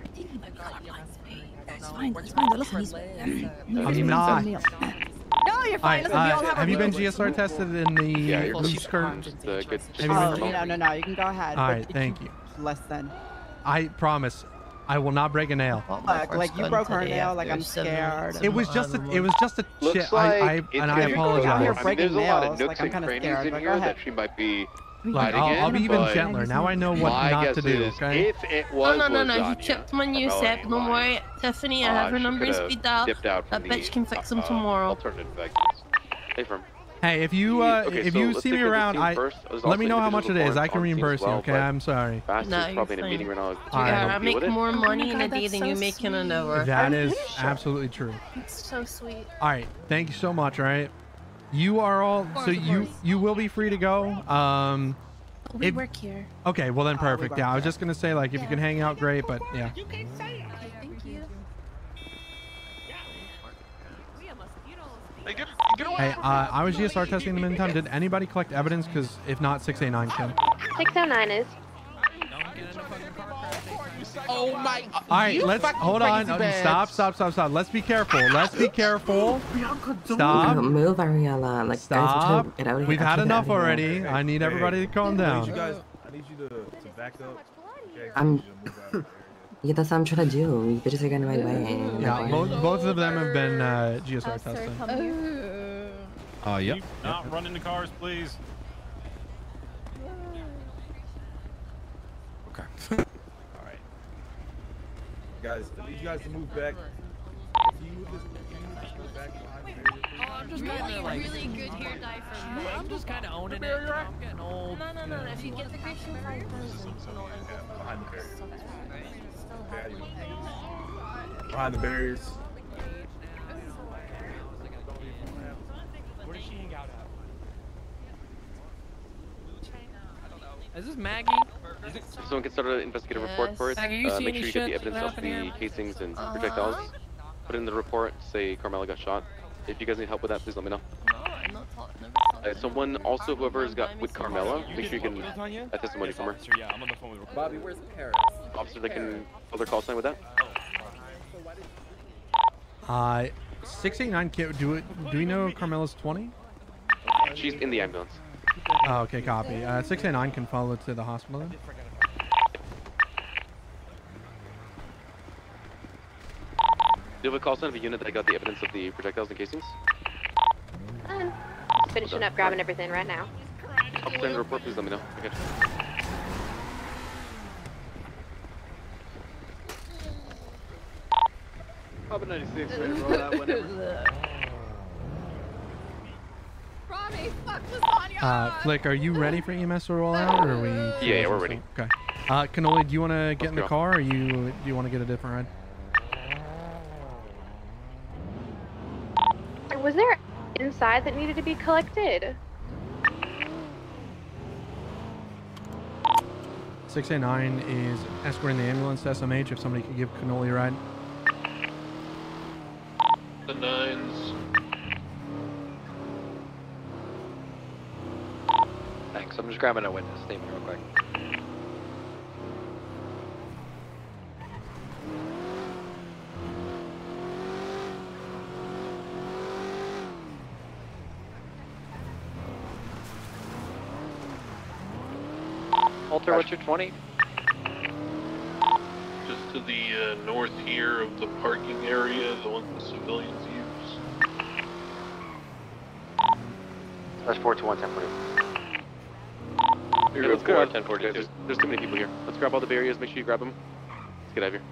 Speaker 8: It's fine. It's fine. Listen, he's.
Speaker 2: I'm not.
Speaker 8: No, you're fine. Listen, we all
Speaker 2: have you been GSR tested in the
Speaker 21: Yeah, you're
Speaker 2: blue
Speaker 21: good.
Speaker 2: skirt?
Speaker 21: Just, good.
Speaker 27: Oh, no, you can go ahead.
Speaker 2: All
Speaker 27: but
Speaker 2: right,
Speaker 27: it's
Speaker 2: thank you.
Speaker 27: Less than.
Speaker 2: I promise, I will not break a nail.
Speaker 27: Look, like you broke her nail, like I'm scared.
Speaker 2: It was just a
Speaker 21: Looks
Speaker 2: chip.
Speaker 21: like it's
Speaker 2: And I
Speaker 21: gonna be
Speaker 2: apologize.
Speaker 27: You're
Speaker 21: I mean,
Speaker 27: breaking
Speaker 21: there's a lot of
Speaker 27: nails,
Speaker 21: nooks
Speaker 27: like, I'm
Speaker 21: and
Speaker 27: kinda
Speaker 21: crannies
Speaker 27: scared,
Speaker 21: in
Speaker 27: but go
Speaker 21: here
Speaker 27: ahead.
Speaker 21: that she might be
Speaker 2: Look,
Speaker 21: hiding
Speaker 2: I'll be
Speaker 21: in,
Speaker 2: even
Speaker 21: but
Speaker 2: gentler. Now I know what
Speaker 21: my
Speaker 2: not
Speaker 21: guess
Speaker 2: to do,
Speaker 21: is
Speaker 2: okay?
Speaker 21: if it was
Speaker 11: No, he
Speaker 21: lasagna,
Speaker 11: chipped my new
Speaker 21: Carmelo
Speaker 11: sec.
Speaker 21: ain't
Speaker 11: Don't
Speaker 21: lying.
Speaker 11: worry, Tiffany. I have her
Speaker 21: She
Speaker 11: number
Speaker 21: could've
Speaker 11: speed dial.
Speaker 21: dipped out
Speaker 11: That
Speaker 21: from
Speaker 11: bitch
Speaker 21: the,
Speaker 11: can fix them tomorrow.
Speaker 21: Alternative exits. Hey, from.
Speaker 2: Hey, if you
Speaker 21: Okay, so let's
Speaker 2: see
Speaker 21: take
Speaker 2: me
Speaker 21: a look
Speaker 2: around,
Speaker 21: at the scene first. There's
Speaker 2: let
Speaker 21: also
Speaker 2: me know how much it
Speaker 21: individuals
Speaker 2: is. I can
Speaker 21: on scene as
Speaker 2: reimburse you,
Speaker 21: well,
Speaker 2: okay?
Speaker 21: but
Speaker 2: I'm sorry.
Speaker 21: Fast
Speaker 11: No,
Speaker 21: is
Speaker 11: you're
Speaker 21: probably in a
Speaker 11: fine.
Speaker 21: meeting right now.
Speaker 2: All right.
Speaker 11: Yeah, I
Speaker 21: Deal
Speaker 11: make
Speaker 21: with it.
Speaker 11: more money in a
Speaker 8: God,
Speaker 11: day
Speaker 8: that's
Speaker 11: than
Speaker 8: so
Speaker 11: you make in an
Speaker 8: sweet.
Speaker 11: hour.
Speaker 2: That is absolutely true.
Speaker 8: It's so sweet.
Speaker 2: All right, thank you so much. All right, you are all so you will be free to go.
Speaker 8: We
Speaker 2: if-
Speaker 8: work here.
Speaker 2: Okay, well then perfect. Yeah, I was just gonna say like if you can hang out, great. But yeah.
Speaker 8: Thank you.
Speaker 2: Hey, I was GSR testing in the meantime. Did anybody collect evidence? Because if not, 6A9 can.
Speaker 14: 609 is.
Speaker 12: Oh my!
Speaker 2: All right, let's hold on. Stop. Let's be careful. Let's be careful. Stop.
Speaker 23: Don't move, Ariella. Like,
Speaker 2: Stop.
Speaker 23: Guys, get out of here.
Speaker 2: We've had
Speaker 23: Get
Speaker 2: enough
Speaker 23: out of here.
Speaker 2: already. I need everybody to calm
Speaker 19: I
Speaker 2: down.
Speaker 19: need you to back up. Okay,
Speaker 23: I'm. Yeah, that's what I'm trying to do. You bitches are getting in my way.
Speaker 2: Yeah, both of them have been GSR tested.
Speaker 22: Yep.
Speaker 13: Not run into cars, please.
Speaker 22: Okay.
Speaker 19: Alright. Guys, I need you guys to move back. Can you move this back behind the barrier, please?
Speaker 11: I'm just kind of like really good hair dye for me. I'm just kind of owning it. I'm getting old. No. If you get the Grecian 5000,
Speaker 19: Behind the barrier. Behind the barriers.
Speaker 1: Where does she hang out at?
Speaker 11: Is this Maggie?
Speaker 21: Someone can start an investigative report for it.
Speaker 11: Maggie, you see
Speaker 21: Make
Speaker 11: any
Speaker 21: sure you get the
Speaker 11: shit
Speaker 21: evidence of
Speaker 11: happening
Speaker 21: the
Speaker 11: here?
Speaker 21: casings and projectiles. Put it in the report. Say Carmelo got shot. If you guys need help with that, please let me know.
Speaker 11: No, I'm not talking.
Speaker 21: Someone also, whoever's got with Carmela, make sure you can have testimony from her.
Speaker 13: Yeah, I'm on the phone with
Speaker 12: Bobby, where's Paris?
Speaker 21: Officer, they can fill their call sign with that.
Speaker 2: 689 can do we know Carmela's 20?
Speaker 21: She's in the ambulance.
Speaker 2: Oh, okay, copy. 689 can follow to the hospital then.
Speaker 21: Do you have a call sign of a unit that got the evidence of the projectiles and casings?
Speaker 14: Finishing up grabbing everything right now.
Speaker 21: Officer, in the report, please let me know. Okay.
Speaker 9: Papa 96, ready to roll out whenever.
Speaker 8: Robbie, fuck lasagna!
Speaker 2: Flick, are you ready for EMS to roll out, or are we?
Speaker 21: Yeah, we're ready.
Speaker 2: Okay. Cannoli, do you want to get in the
Speaker 21: go.
Speaker 2: car, or do you want to get a different ride?
Speaker 14: Was there inside that needed to be collected?
Speaker 2: 689 is escorting the ambulance to SMH. If somebody could give Cannoli a ride.
Speaker 9: The 9s.
Speaker 1: Thanks. I'm just grabbing a witness statement real quick. Walter, what's your 20?
Speaker 3: Just to the north here of the parking area, the one the civilians use.
Speaker 18: That's 421 1040.
Speaker 21: Yeah, let's go. 1042. There's too many people here. Let's grab all the barriers. Make sure you grab them. Let's get out of here.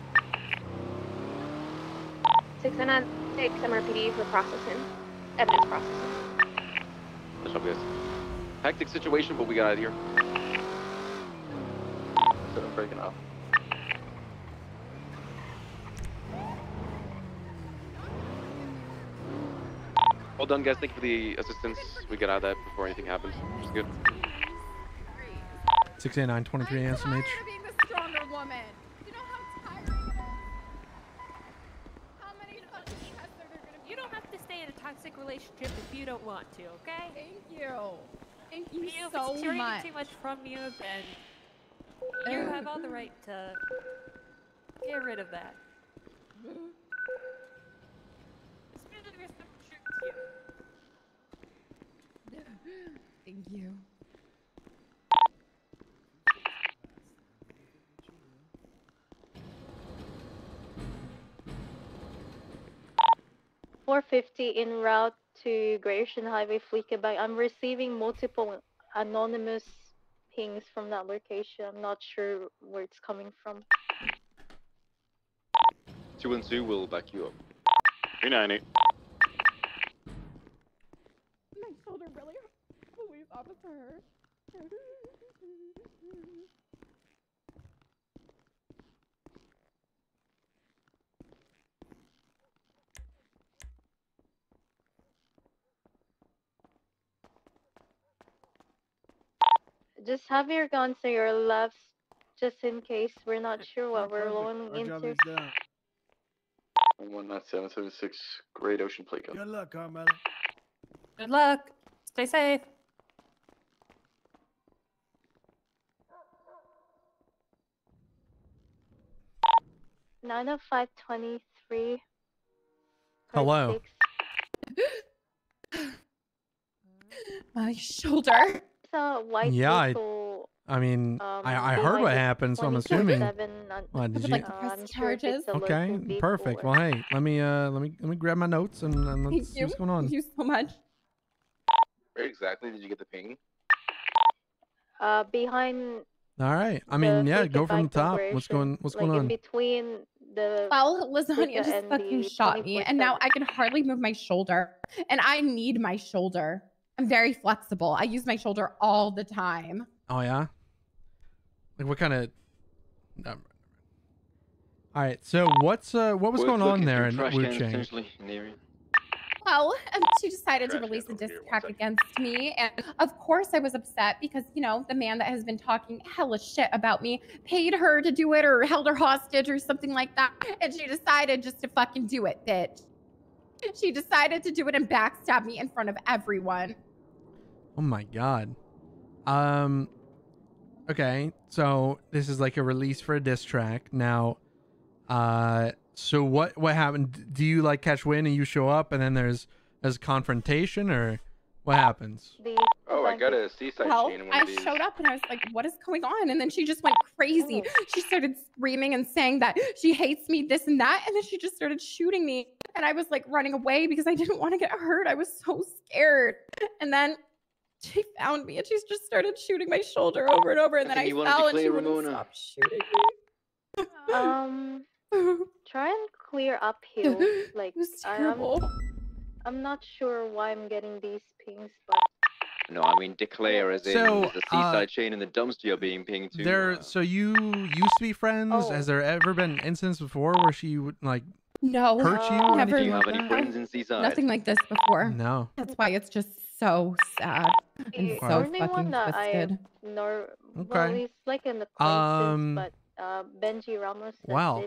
Speaker 14: 696 MRPD for processing. Evidence processing.
Speaker 21: Let's go, guys. Hectic situation, but we got out of here.
Speaker 18: So I'm breaking off.
Speaker 21: Well done, guys. Thank you for the assistance. We got out of that before anything happens, which is good.
Speaker 2: 68923 SMH.
Speaker 11: being the stronger woman. You know how tiring it is? How many fucking tests are there gonna be?
Speaker 6: You don't have to stay in a toxic relationship if you don't want to, okay?
Speaker 11: Thank you. Thank you
Speaker 6: If
Speaker 11: so
Speaker 6: it's draining
Speaker 11: much.
Speaker 6: too much from you, then you have all the right to get rid of that.
Speaker 11: Thank you.
Speaker 14: .450 en route to Great Ocean Highway, Fleekebank. I'm receiving multiple anonymous pings from that location. I'm not sure where it's coming from.
Speaker 20: 212 will back you up.
Speaker 3: 390.
Speaker 11: My shoulder really hurts. Police officer.
Speaker 14: Just have your guns to your left, just in case. We're not sure what we're rolling into.
Speaker 20: 19776 Great Ocean Plate Gun.
Speaker 27: Good luck, Carmela.
Speaker 6: Good luck. Stay safe.
Speaker 14: Nine oh 523.
Speaker 2: Hello.
Speaker 11: My shoulder.
Speaker 14: White
Speaker 2: Yeah,
Speaker 14: vehicle,
Speaker 2: I mean, I heard what happened, so I'm assuming. What did you?
Speaker 11: Charges.
Speaker 2: Okay, perfect. Well, hey, let me grab my notes and let's see what's going on.
Speaker 11: Thank you so much.
Speaker 19: Where exactly did you get the ping?
Speaker 14: Behind.
Speaker 2: All right. I mean, yeah, go from the top. What's going
Speaker 14: in
Speaker 2: on?
Speaker 14: between the.
Speaker 11: Well, Lasagna just fucking shot me, and now I can hardly move my shoulder, and I need my shoulder. I'm very flexible. I use my shoulder all the time.
Speaker 2: Oh yeah. Like what kind of? All right. So what was going on there in Wu Chang?
Speaker 11: Well, she decided to release a diss track against me, and of course I was upset because, you know, the man that has been talking hella shit about me paid her to do it or held her hostage or something like that, and she decided just to fucking do it, bitch. She decided to do it and backstab me in front of everyone.
Speaker 2: Oh my god. Okay, so this is like a release for a diss track. Now, so what happened? Do you like catch wind and you show up and then there's a confrontation, or what happens?
Speaker 20: Oh, I got a seaside chain in one of these.
Speaker 11: I showed up and I was like, what is going on? And then she just went crazy. She started screaming and saying that she hates me, this and that. And then she just started shooting me. And I was like running away because I didn't want to get hurt. I was so scared. And then she found me and she just started shooting my shoulder over and over. And then I fell and she wouldn't stop shooting me.
Speaker 14: Try and clear uphill. Like,
Speaker 11: it was terrible.
Speaker 14: I'm not sure why I'm getting these pings, but.
Speaker 20: No, I mean declare as in the seaside chain and the dumpster you're being pinged to.
Speaker 2: So you used to be friends? Has there ever been instances before where she would like
Speaker 11: no
Speaker 2: hurt you?
Speaker 11: Never.
Speaker 20: Do you have any friends in Seaside?
Speaker 11: Nothing like this before.
Speaker 2: No.
Speaker 11: That's why it's just so sad and so fucking twisted.
Speaker 14: Well, he's like in the conference, but Benji Ramos.
Speaker 2: Wow.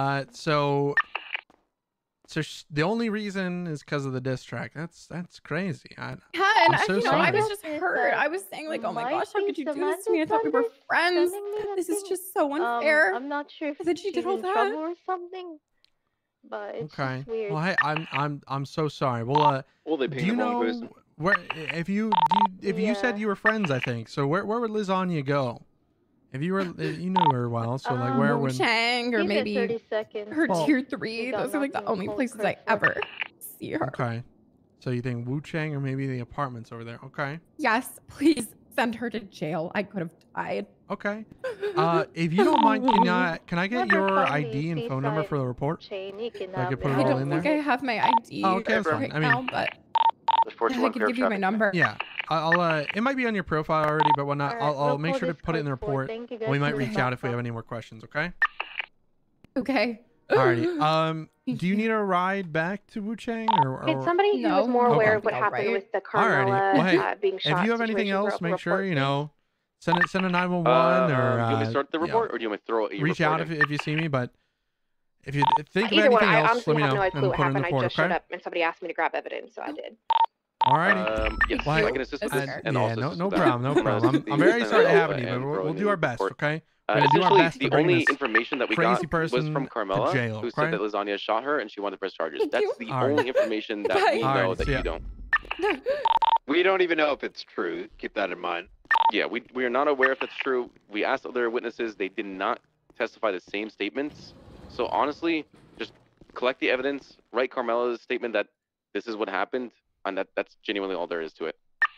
Speaker 2: So the only reason is because of the diss track. That's crazy.
Speaker 11: And
Speaker 2: I'm so sorry.
Speaker 11: I was just hurt. I was saying like, oh my gosh, how could you do this to me? I thought we were friends. This is just so unfair.
Speaker 14: I'm not sure if
Speaker 11: that she did all that.
Speaker 14: Trouble or something. But it's just weird.
Speaker 2: Well, hey, I'm so sorry. Well,
Speaker 20: they
Speaker 2: do you know where if you said you were friends? I think so. Where would Lasagna go? If you knew her well, so like where would
Speaker 11: Chang or
Speaker 14: Give it
Speaker 11: maybe
Speaker 14: 30 seconds.
Speaker 11: her
Speaker 2: Well-
Speaker 11: tier 3. Those are like the only places I ever see her.
Speaker 2: Okay. So you think Wu Chang or maybe the apartments over there? Okay.
Speaker 11: Yes, please send her to jail. I could have died.
Speaker 2: Okay. If you don't mind, can I get your ID and phone number for the report? So I can put it
Speaker 11: I
Speaker 2: all
Speaker 11: don't
Speaker 2: in
Speaker 11: think
Speaker 2: there.
Speaker 11: I have my ID
Speaker 2: Oh, okay, that's fine.
Speaker 11: right
Speaker 2: I mean,
Speaker 11: now, but I can give you my number.
Speaker 2: Yeah. I'll it might be on your profile already, but whatnot. I'll make sure to put it in the report. We might reach out if we have any more questions. Okay.
Speaker 11: Okay.
Speaker 2: Alrighty. Do you need a ride back to Wu Chang or?
Speaker 4: It's somebody who was more aware of what happened with the Carmela
Speaker 2: Well, hey,
Speaker 4: being shot.
Speaker 2: if you have anything
Speaker 4: situation,
Speaker 2: else, make sure
Speaker 4: report
Speaker 2: send a 911
Speaker 21: do you
Speaker 2: or
Speaker 21: want me to start the report, or do you want me to throw it?
Speaker 2: reach out if you see me. But if you think of
Speaker 4: Either one,
Speaker 2: anything
Speaker 4: I
Speaker 2: else,
Speaker 4: honestly
Speaker 2: let me
Speaker 4: have
Speaker 2: know
Speaker 4: no
Speaker 2: and
Speaker 4: clue what
Speaker 2: put it in the
Speaker 4: happened. I
Speaker 2: report.
Speaker 4: just showed
Speaker 2: Okay.
Speaker 4: up and somebody asked me to grab evidence, so I did.
Speaker 2: Alrighty.
Speaker 21: Yes,
Speaker 2: Well,
Speaker 21: I can assist with this. And
Speaker 2: yeah,
Speaker 21: also
Speaker 2: no
Speaker 21: assist with that.
Speaker 2: problem, no
Speaker 21: And
Speaker 2: problem.
Speaker 21: assist
Speaker 2: I'm
Speaker 21: the
Speaker 2: very sorry it
Speaker 21: and
Speaker 2: happened to you, but
Speaker 21: throw
Speaker 2: we'll
Speaker 21: it
Speaker 2: do
Speaker 21: in
Speaker 2: our
Speaker 21: the
Speaker 2: best,
Speaker 21: report.
Speaker 2: okay? We're gonna do our
Speaker 21: Essentially,
Speaker 2: best to
Speaker 21: the
Speaker 2: bring
Speaker 21: only
Speaker 2: this
Speaker 21: information that we
Speaker 2: crazy
Speaker 21: got
Speaker 2: person
Speaker 21: was from
Speaker 2: to
Speaker 21: Carmela,
Speaker 2: jail,
Speaker 21: who
Speaker 2: okay?
Speaker 21: said that Lasagna shot her and she wanted to press charges. That's the
Speaker 2: Alright.
Speaker 21: only information that we
Speaker 2: Alright,
Speaker 21: know that
Speaker 2: see ya.
Speaker 21: you don't.
Speaker 9: We don't even know if it's true. Keep that in mind.
Speaker 21: Yeah, we are not aware if that's true. We asked other witnesses; they did not testify the same statements. So honestly, just collect the evidence, write Carmela's statement that this is what happened, and that's genuinely all there is to it.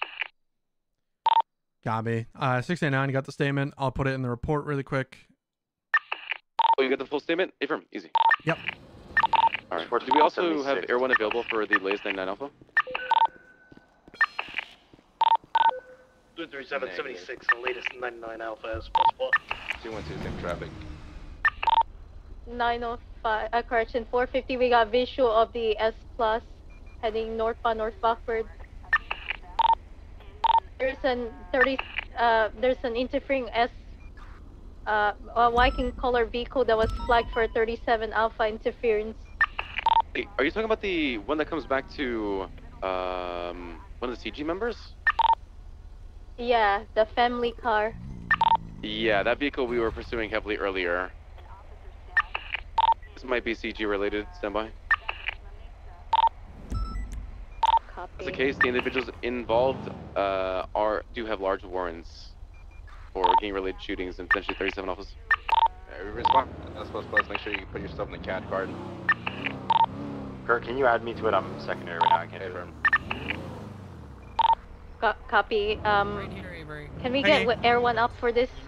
Speaker 2: Copy. 689, you got the statement. I'll put it in the report really quick.
Speaker 21: Oh, you got the full statement? Affirm. Easy.
Speaker 2: Yep.
Speaker 21: All right. Do we also have Air 1 available for the latest 99 Alpha?
Speaker 7: 23776, the latest 99 Alpha as possible.
Speaker 19: 212, same traffic.
Speaker 14: 905, correction, 450, we got visual of the S Plus heading northbound, North Buckford. There's an interfering a Viking color vehicle that was flagged for 37 Alpha interference.
Speaker 21: Hey, are you talking about the one that comes back to one of the CG members?
Speaker 14: Yeah, the family car.
Speaker 21: Yeah, that vehicle we were pursuing heavily earlier. This might be CG related. Stand by.
Speaker 14: Copy.
Speaker 21: As a case, the individuals involved do have large warrants for gang-related shootings and potentially 37 officers.
Speaker 19: Respond. That's plus. Make sure you put yourself in the CAD card. Kurt, can you add me to it? I'm secondary right now. I can't confirm.
Speaker 14: Copy. Can we get Air 1 up for this?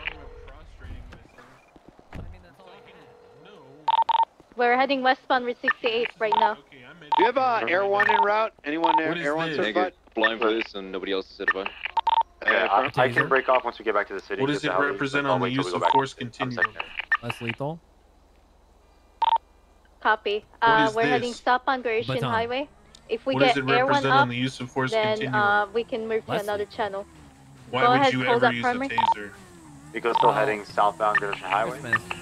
Speaker 14: We're heading westbound Route 68 right now.
Speaker 9: Do you have Air 1 en route? Anyone there? Air 1 certified?
Speaker 20: Blind for this and nobody else is certified.
Speaker 19: I can break off once we get back to the city.
Speaker 3: What does it represent on the use of force continuum?
Speaker 10: Less lethal?
Speaker 14: Copy.
Speaker 3: What is
Speaker 14: We're
Speaker 3: this?
Speaker 14: heading south on Gratian
Speaker 10: Baton.
Speaker 14: Highway. If we
Speaker 3: What
Speaker 14: get
Speaker 3: does it
Speaker 14: Air 1
Speaker 3: represent
Speaker 14: up,
Speaker 3: on the use of force
Speaker 14: then
Speaker 3: continuum?
Speaker 14: we can move to
Speaker 10: Leslie.
Speaker 14: another channel.
Speaker 3: Why
Speaker 14: Go
Speaker 3: would
Speaker 14: ahead,
Speaker 3: you
Speaker 14: hold
Speaker 3: ever
Speaker 14: up
Speaker 3: use
Speaker 14: for
Speaker 3: a
Speaker 14: me.
Speaker 3: taser?
Speaker 19: Because still heading southbound Gratian Highway.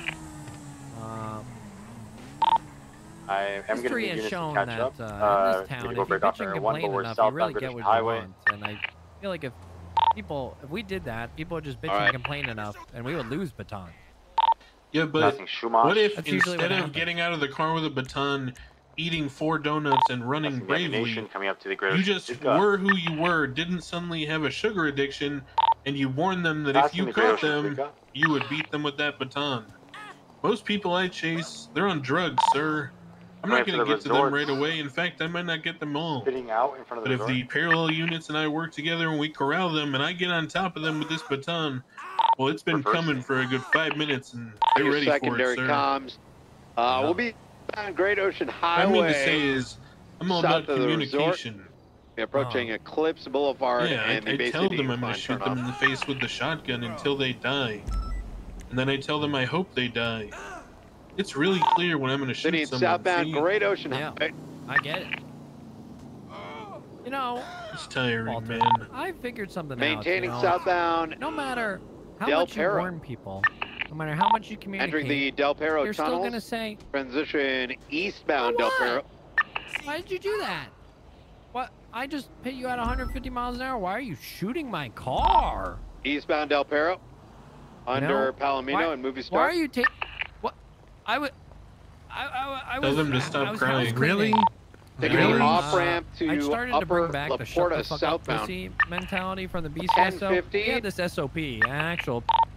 Speaker 19: I am going to
Speaker 10: History
Speaker 19: need
Speaker 10: has
Speaker 19: units to
Speaker 10: shown
Speaker 19: catch
Speaker 10: that
Speaker 19: up.
Speaker 10: in this
Speaker 19: we
Speaker 10: town,
Speaker 19: can
Speaker 10: if
Speaker 19: go
Speaker 10: you
Speaker 19: break off
Speaker 10: bitch and
Speaker 19: Air 1, but
Speaker 10: complain
Speaker 19: we're
Speaker 10: enough, you
Speaker 19: southbound
Speaker 10: really get
Speaker 19: Gratian
Speaker 10: what you
Speaker 19: Highway.
Speaker 10: want. And I feel like if we did that, people would just bitch
Speaker 20: All right.
Speaker 10: and complain enough, and we would lose Baton.
Speaker 3: Yeah, but
Speaker 19: Nothing, Shumash.
Speaker 3: what if
Speaker 10: That's usually
Speaker 3: instead
Speaker 10: what
Speaker 3: of
Speaker 10: happens.
Speaker 3: getting out of the car with a baton, eating 4 donuts and running
Speaker 19: Nothing,
Speaker 3: bravely,
Speaker 19: Nation coming up to the greater
Speaker 3: you just
Speaker 19: Stuka.
Speaker 3: were who you were, didn't suddenly have a sugar addiction, and you warned them that if
Speaker 19: Passing
Speaker 3: you
Speaker 19: the greater
Speaker 3: caught them,
Speaker 19: Stuka.
Speaker 3: you would beat them with that baton. Most people I chase, they're on drugs, sir. I'm not
Speaker 19: Right,
Speaker 3: going
Speaker 19: for
Speaker 3: to
Speaker 19: the
Speaker 3: get to them
Speaker 19: resorts.
Speaker 3: right away. In fact, I might not get them all.
Speaker 19: Spitting out in front of
Speaker 3: But
Speaker 19: the
Speaker 3: if
Speaker 19: resort.
Speaker 3: the parallel units and I work together and we corral them and I get on top of them with this baton, well, it's been
Speaker 19: Reversing.
Speaker 3: coming for a good 5 minutes and they're
Speaker 9: Your
Speaker 3: ready for it,
Speaker 9: secondary
Speaker 3: sir.
Speaker 9: comms. We'll be on Great Ocean
Speaker 3: What I mean
Speaker 9: Highway.
Speaker 3: to say is, I'm all
Speaker 9: south
Speaker 3: about
Speaker 9: of the
Speaker 3: communication.
Speaker 9: We're approaching Eclipse Boulevard,
Speaker 3: Yeah,
Speaker 9: and they
Speaker 3: I tell
Speaker 9: basically
Speaker 3: them I'm going
Speaker 9: find
Speaker 3: to shoot
Speaker 9: turn
Speaker 3: them in the face with the shotgun until they die. And then I tell them I hope they die. It's really clear when I'm going to shoot
Speaker 9: City and
Speaker 3: someone.
Speaker 9: southbound
Speaker 3: See?
Speaker 9: Great Ocean
Speaker 10: Yeah.
Speaker 9: Highway.
Speaker 10: I get it. You know,
Speaker 3: It's tiring,
Speaker 10: Walter,
Speaker 3: man.
Speaker 10: I figured something
Speaker 9: Maintaining
Speaker 10: out. You know?
Speaker 9: southbound
Speaker 10: No matter how
Speaker 9: Del
Speaker 10: much you
Speaker 9: Perro.
Speaker 10: warn people, no matter how much you communicate,
Speaker 9: entering the Del Perro
Speaker 10: you're still
Speaker 9: tunnels.
Speaker 10: gonna say,
Speaker 9: Transition eastbound Del
Speaker 10: What?
Speaker 9: Perro.
Speaker 10: "Why did you do that? What? I just hit you at 150 miles an hour. Why are you shooting my car?
Speaker 9: Eastbound Del Perro. Under
Speaker 10: know,
Speaker 9: Palomino
Speaker 10: why-
Speaker 9: and Movie
Speaker 10: Why
Speaker 9: Star.
Speaker 10: are you taking? What? I would. I
Speaker 3: Tell
Speaker 10: was.
Speaker 3: them to
Speaker 10: I
Speaker 3: stop
Speaker 10: was
Speaker 3: crying.
Speaker 10: house
Speaker 2: Really?
Speaker 10: cleaning.
Speaker 9: Taking
Speaker 2: Really?
Speaker 9: the off-ramp to
Speaker 10: I started to
Speaker 9: upper
Speaker 10: bring back
Speaker 9: La
Speaker 10: the shut
Speaker 9: Porta
Speaker 10: the fuck up
Speaker 9: southbound.
Speaker 10: pussy mentality from the BCSO.
Speaker 9: 1050.
Speaker 10: We had this SOP, actual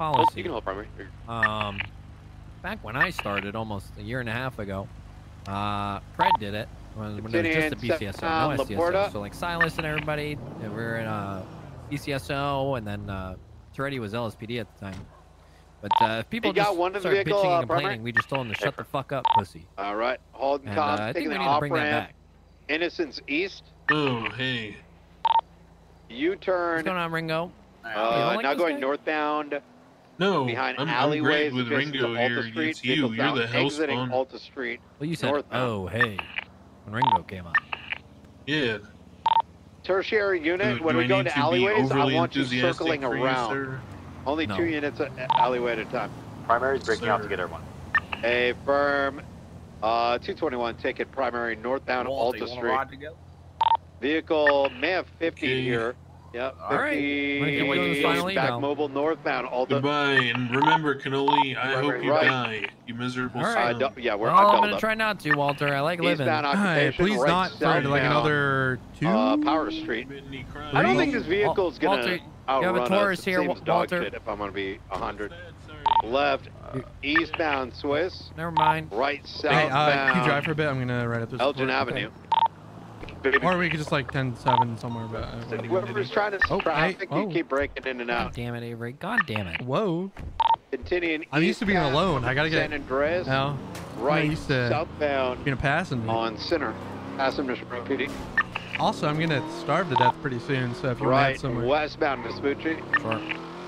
Speaker 10: policy.
Speaker 21: You can hold primary.
Speaker 10: Back when I started almost a year and a half ago, Fred did it when it was just a BCSO, no SCSO. So like Silas and everybody, we were in BCSO, and then Toretti was LSPD at the time. But if people just start bitching and complaining, we just told them to shut the fuck up, pussy.
Speaker 9: All right, Holden
Speaker 10: And,
Speaker 9: Cobb
Speaker 10: I think
Speaker 9: taking
Speaker 10: we
Speaker 9: the
Speaker 10: need to
Speaker 9: off
Speaker 10: bring that
Speaker 9: ramp.
Speaker 10: back.
Speaker 9: Innocence East.
Speaker 3: Oh, hey.
Speaker 9: U-turn.
Speaker 10: What's going on, Ringo?
Speaker 9: Now going northbound.
Speaker 3: No,
Speaker 9: behind
Speaker 3: I'm
Speaker 9: alleyways
Speaker 3: great with
Speaker 9: facing
Speaker 3: Ringo
Speaker 9: Alta
Speaker 3: here.
Speaker 9: Street,
Speaker 3: It's you.
Speaker 9: vehicles
Speaker 3: You're
Speaker 9: now
Speaker 3: the hell
Speaker 9: exiting
Speaker 3: spawn.
Speaker 9: Alta Street.
Speaker 10: Well, you said,
Speaker 9: northbound.
Speaker 10: oh, hey, when Ringo came on.
Speaker 3: Yeah.
Speaker 9: Tertiary unit,
Speaker 3: Do
Speaker 9: when
Speaker 3: I
Speaker 9: we go
Speaker 3: need
Speaker 9: into
Speaker 3: to be
Speaker 9: alleyways, I
Speaker 3: overly
Speaker 9: want you
Speaker 3: enthusiastic
Speaker 9: circling
Speaker 3: for you,
Speaker 9: around.
Speaker 3: sir?
Speaker 9: Only
Speaker 10: No.
Speaker 9: 2 units alleyway at a time.
Speaker 19: Primary is breaking out to get everyone.
Speaker 9: A firm 221 ticket primary northbound Alta Street. Vehicle may have 50 here. Yep, 50.
Speaker 10: All right. Final
Speaker 9: Back
Speaker 10: email.
Speaker 9: mobile northbound Alta.
Speaker 3: Goodbye, and remember, Cannoli, I hope you
Speaker 9: Right.
Speaker 3: die, you miserable
Speaker 10: All right.
Speaker 3: son.
Speaker 9: Yeah, we're
Speaker 10: Well, I'm
Speaker 9: doubled
Speaker 10: gonna
Speaker 9: up.
Speaker 10: try not to, Walter. I like living.
Speaker 9: Eastbound
Speaker 2: All right,
Speaker 9: occupation,
Speaker 2: please
Speaker 9: right
Speaker 2: not for like
Speaker 9: southbound,
Speaker 2: another 2.
Speaker 9: Power Street. I don't think this vehicle's gonna
Speaker 10: Walter, you
Speaker 9: outrun
Speaker 10: have a Taurus
Speaker 9: us.
Speaker 10: here,
Speaker 9: It seems dog
Speaker 10: Walter.
Speaker 9: shit if I'm gonna be 100. Left, eastbound Swiss.
Speaker 10: Never mind.
Speaker 9: Right,
Speaker 2: Hey,
Speaker 9: southbound.
Speaker 2: can you drive for a bit? I'm gonna right up this.
Speaker 9: Elgin Avenue.
Speaker 2: Or we could just like 10-7 somewhere. But
Speaker 9: Whoever's trying to traffic, you keep breaking in and
Speaker 10: God
Speaker 9: out.
Speaker 10: damn it, Avery. God damn it.
Speaker 2: Whoa.
Speaker 9: Continuing.
Speaker 2: I'm used to being
Speaker 9: eastbound,
Speaker 2: alone. I gotta get.
Speaker 9: San Andreas.
Speaker 2: No.
Speaker 9: Right,
Speaker 2: I'm used to
Speaker 9: southbound
Speaker 2: being a passenger.
Speaker 9: on Center. Passenger PD.
Speaker 2: Also, I'm gonna starve to death pretty soon. So if you
Speaker 9: Right,
Speaker 2: land somewhere.
Speaker 9: westbound Vespucci.
Speaker 10: Sure.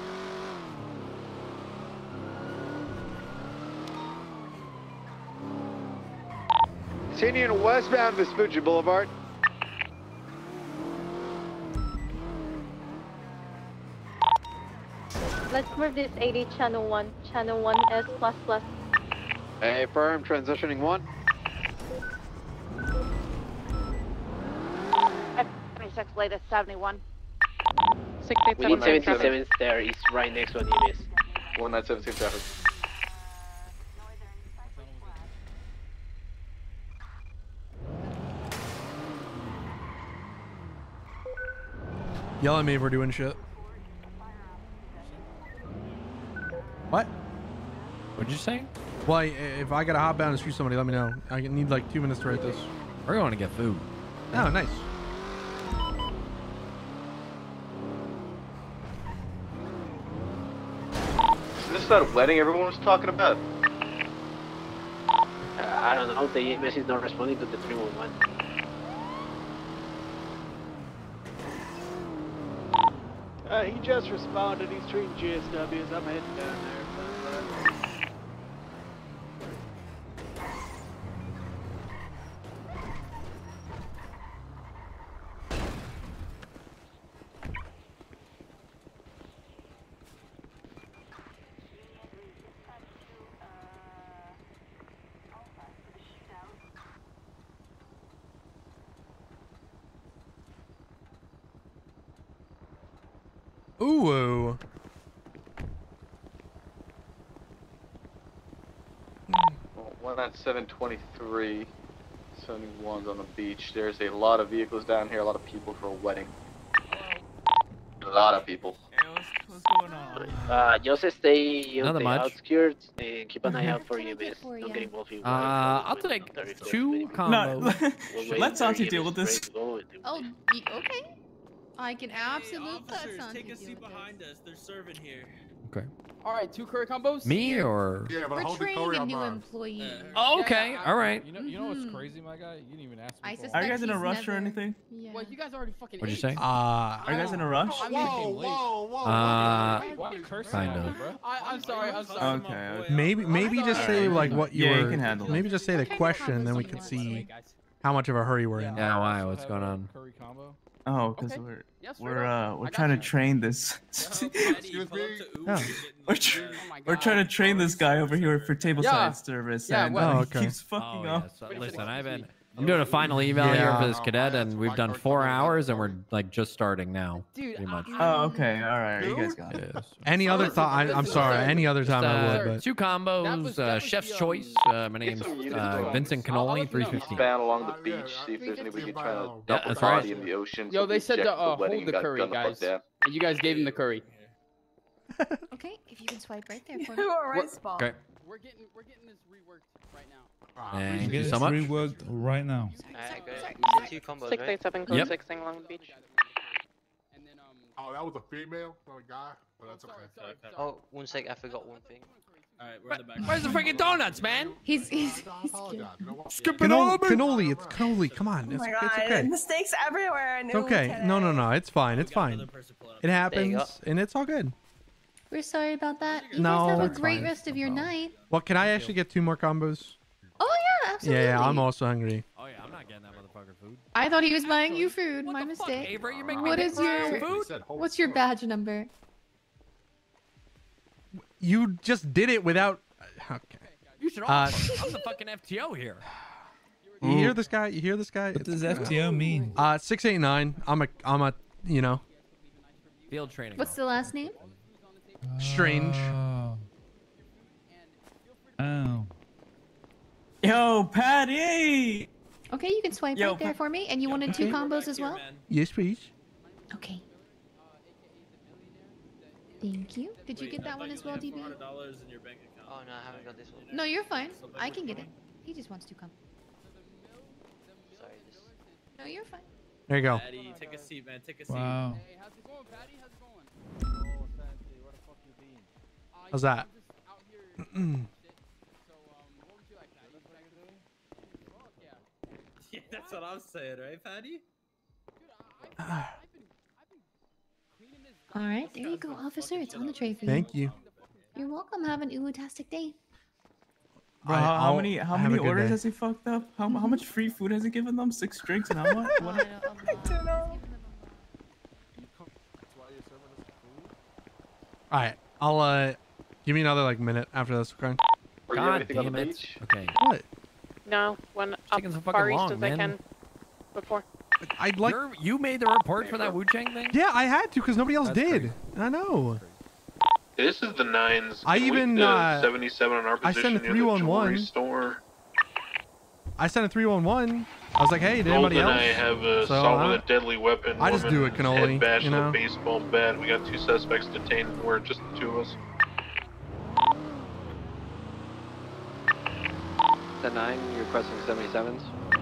Speaker 9: Continuing westbound Vespucci Boulevard.
Speaker 14: Let's move this 80 channel 1 S++.
Speaker 9: A firm transitioning 1.
Speaker 5: 26 latest 71.
Speaker 18: We need 77 there. He's right next one, you miss.
Speaker 19: 1917 traffic.
Speaker 2: Yell at me if we're doing shit. What?
Speaker 10: What'd you say?
Speaker 2: Well, if I gotta hop down and shoot somebody, let me know. I need like 2 minutes to write this.
Speaker 10: We're going to get food.
Speaker 2: Oh, nice.
Speaker 19: Is this that wedding everyone was talking about?
Speaker 18: I don't know. The EMS is not responding to the 311.
Speaker 7: He just responded. He's treating GSWs. I'm heading down there.
Speaker 2: Ooh.
Speaker 19: One at 723, 71's on the beach. There's a lot of vehicles down here, a lot of people for a wedding. A lot of people.
Speaker 7: What's going on?
Speaker 18: Just stay on
Speaker 10: Nothing
Speaker 18: the
Speaker 10: much.
Speaker 18: outskirts and keep an eye out for EMS. Don't get involved in
Speaker 10: I'll take 2 combos.
Speaker 7: Let Santi deal with this.
Speaker 11: Oh, okay. I can absolutely let Santi
Speaker 12: Take a
Speaker 11: deal
Speaker 12: seat
Speaker 11: with this.
Speaker 12: behind us. They're serving here.
Speaker 10: Okay.
Speaker 12: All right, 2 curry combos.
Speaker 10: Me or?
Speaker 12: Yeah,
Speaker 11: We're training a new employee.
Speaker 10: Oh, okay. All right.
Speaker 15: You know what's crazy, my guy? You didn't even ask me.
Speaker 11: I
Speaker 15: before.
Speaker 11: suspect
Speaker 7: Are you guys in a
Speaker 11: he's
Speaker 7: rush or
Speaker 11: never-
Speaker 7: anything?
Speaker 11: Yeah.
Speaker 12: Well, you guys already fucking.
Speaker 10: What'd you say?
Speaker 7: Are you guys in a rush?
Speaker 10: Kind of.
Speaker 12: I'm sorry. I'm sorry.
Speaker 7: Okay.
Speaker 2: Maybe just say like what you
Speaker 7: Yeah,
Speaker 2: were.
Speaker 7: you can handle it.
Speaker 2: Maybe just say the question, and then we can see how much of a hurry we're in.
Speaker 10: Yeah, why? What's going on?
Speaker 15: Curry combo.
Speaker 7: Oh, because
Speaker 12: Okay.
Speaker 7: we're
Speaker 12: Yes,
Speaker 7: we're trying to train this. We're trying to train this guy over here for tableside
Speaker 12: Yeah.
Speaker 7: service,
Speaker 12: Yeah,
Speaker 7: and
Speaker 12: well-
Speaker 2: Oh,
Speaker 7: he
Speaker 2: okay.
Speaker 7: keeps fucking up.
Speaker 10: Listen, I'm doing a final eval here for this cadet, and we've done 4 hours, and we're like just starting now,
Speaker 12: Dude,
Speaker 10: pretty much.
Speaker 7: Oh, okay, all right, you guys got it.
Speaker 10: Yes.
Speaker 2: Any other thought? I'm sorry. Any other time I would, but
Speaker 10: 2 combos,
Speaker 12: that was
Speaker 10: chef's
Speaker 12: the,
Speaker 10: choice. My name's Vincent
Speaker 12: I'll
Speaker 10: Cannoli,
Speaker 12: let you know.
Speaker 10: 315.
Speaker 19: Span along the beach, see if there's anybody trying to
Speaker 10: Yeah,
Speaker 19: dump a
Speaker 10: that's
Speaker 19: body
Speaker 10: right.
Speaker 19: in the ocean.
Speaker 12: Yo,
Speaker 19: so
Speaker 12: they
Speaker 19: we
Speaker 12: said
Speaker 19: checked
Speaker 12: to
Speaker 19: the wedding
Speaker 12: hold
Speaker 19: and
Speaker 12: the
Speaker 19: got
Speaker 12: curry,
Speaker 19: gun the fuck
Speaker 12: guys.
Speaker 19: down.
Speaker 12: And you guys gave him the curry.
Speaker 6: Okay, if you can swipe right there for me.
Speaker 16: You are right, Spot.
Speaker 10: Okay.
Speaker 12: We're getting this reworked right now.
Speaker 10: Thank you
Speaker 15: It's
Speaker 10: so much.
Speaker 15: reworked right now.
Speaker 18: Two combos,
Speaker 5: 687
Speaker 10: Yep.
Speaker 5: 6 Long Beach.
Speaker 17: Oh, that was a female, not a guy, but that's okay.
Speaker 18: Oh, one sec, I forgot one thing.
Speaker 12: Alright, we're in the back.
Speaker 10: Where's the freaking donuts, man?
Speaker 6: He's
Speaker 2: Skipping cannoli. It's cannoli. Come on.
Speaker 16: Oh
Speaker 2: It's,
Speaker 16: my
Speaker 2: it's
Speaker 16: god,
Speaker 2: okay.
Speaker 16: mistakes everywhere.
Speaker 2: It's okay. No. It's fine. It's fine. It happens, and it's all good.
Speaker 6: We're sorry about that. You
Speaker 2: No,
Speaker 6: guys have a
Speaker 2: it's
Speaker 6: great
Speaker 2: fine.
Speaker 6: rest of your night.
Speaker 2: Well, can I actually get 2 more combos?
Speaker 6: Oh yeah, absolutely.
Speaker 2: Yeah, I'm also hungry.
Speaker 10: Oh yeah, I'm not getting that motherfucker food.
Speaker 6: I thought he was buying you food. My mistake.
Speaker 10: Avery, you're making
Speaker 6: What
Speaker 10: me
Speaker 6: is
Speaker 10: pay for
Speaker 6: your
Speaker 10: food?
Speaker 6: What's your badge number?
Speaker 2: You just did it without. Okay.
Speaker 10: You should offer. I'm the fucking FTO here.
Speaker 2: You hear this guy? You hear this guy?
Speaker 15: What does FTO mean?
Speaker 2: 689. I'm a. You know.
Speaker 10: Field training.
Speaker 6: What's the last name?
Speaker 2: Strange.
Speaker 15: Oh.
Speaker 12: Yo, Patty!
Speaker 6: Okay, you can swipe right there for me. And you wanted 2 combos as well?
Speaker 2: Yes, please.
Speaker 6: Okay. Thank you. Did you get that one as well, DB?
Speaker 18: Oh, no, I haven't got this one.
Speaker 6: No, you're fine. I can get it. He just wants to come.
Speaker 18: Sorry, this...
Speaker 6: No, you're fine.
Speaker 2: There you go.
Speaker 12: Patty, take a seat, man. Take a seat.
Speaker 15: Wow.
Speaker 12: Hey, how's it going, Patty? How's it going?
Speaker 27: Oh, Santi, where the fuck you been?
Speaker 2: How's that?
Speaker 12: Out here. So, what would you like, Patty? What I can do? Fuck yeah. Yeah, that's what I'm saying, right, Patty?
Speaker 6: All right, there you go, officer. It's on the tray for you.
Speaker 2: Thank you.
Speaker 6: You're welcome. Have an ooh-tastic day.
Speaker 12: Bro, how many orders has he fucked up? How much free food has he given them? 6 drinks and how much? What?
Speaker 16: I don't know.
Speaker 2: All right. I'll give me another like minute after this. Okay.
Speaker 10: God damn it. Okay.
Speaker 2: What?
Speaker 5: No, when
Speaker 10: Taking so
Speaker 5: far
Speaker 10: fucking
Speaker 5: east
Speaker 10: long,
Speaker 5: as I
Speaker 10: man.
Speaker 5: can before.
Speaker 2: I'd like.
Speaker 10: You made the report for that Wu Chang thing?
Speaker 2: Yeah, I had to because nobody else
Speaker 10: That's
Speaker 2: did.
Speaker 10: crazy.
Speaker 2: I know.
Speaker 3: This is the 9s.
Speaker 2: I
Speaker 3: Can we
Speaker 2: even,
Speaker 3: get the 77 on our
Speaker 2: I
Speaker 3: position
Speaker 2: sent a
Speaker 3: near the
Speaker 2: 311.
Speaker 3: jewelry store.
Speaker 2: I sent a 311. I was like, hey, did anybody
Speaker 3: Golden
Speaker 2: else?
Speaker 3: I have a
Speaker 2: So,
Speaker 3: assault with a deadly weapon.
Speaker 2: I just do it,
Speaker 3: woman,
Speaker 2: cannoli,
Speaker 3: head bash
Speaker 2: you
Speaker 3: with
Speaker 2: know?
Speaker 3: a baseball bat. We got 2 suspects detained. We're just the 2 of us.
Speaker 1: The 9, you're requesting 77s?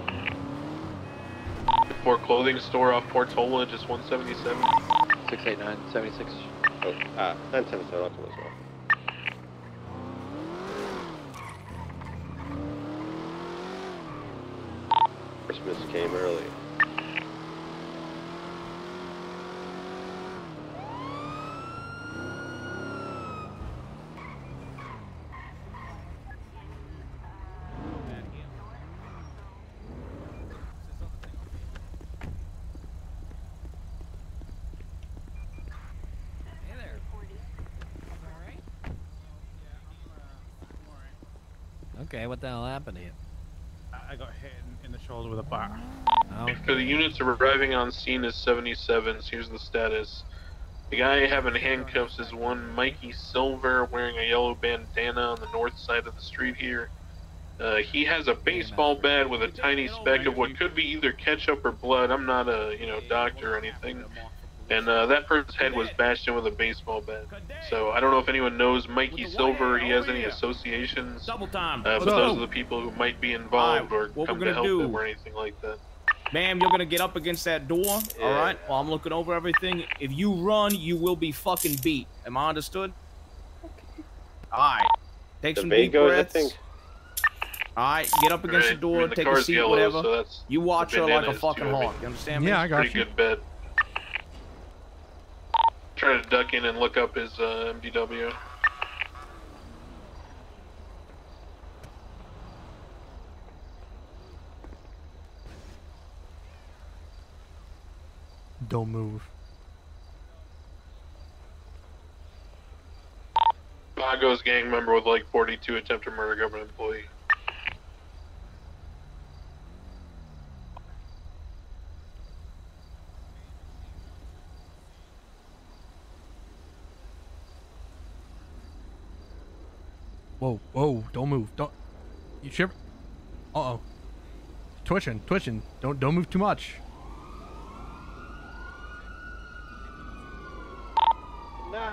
Speaker 3: For clothing store off Portola, just 177.
Speaker 1: 689, 76.
Speaker 9: Oh, 977, I'll come as well. Christmas came early.
Speaker 10: Okay, what the hell happened here?
Speaker 13: I got hit in the shoulder with a bat.
Speaker 3: For the units arriving on scene is 77s. Here's the status. The guy having handcuffs is one Mikey Silver wearing a yellow bandana on the north side of the street here. He has a baseball bat with a tiny speck of what could be either ketchup or blood. I'm not a doctor or anything. And that person's head was bashed in with a baseball bat. So I don't know if anyone knows Mikey Silver. He has any associations. But those are the people who might be involved or come to help them or anything like that.
Speaker 12: Ma'am, you're gonna get up against that door, alright? While I'm looking over everything. If you run, you will be fucking beat. Am I understood? Alright. Take some deep breaths. Alright, get up against the door, take a seat,
Speaker 3: yellow,
Speaker 12: whatever.
Speaker 3: so that's
Speaker 12: You watch her like a fucking
Speaker 3: too,
Speaker 12: hawk. You understand me?
Speaker 2: Yeah, I got
Speaker 3: Pretty
Speaker 2: you.
Speaker 3: good bet. Try to duck in and look up his MDW.
Speaker 2: Don't move.
Speaker 3: Vago's gang member with like 42 attempt to murder government employee.
Speaker 2: Whoa, whoa, don't move. Don't. You shiver. Uh-oh. Twitching. Don't move too much.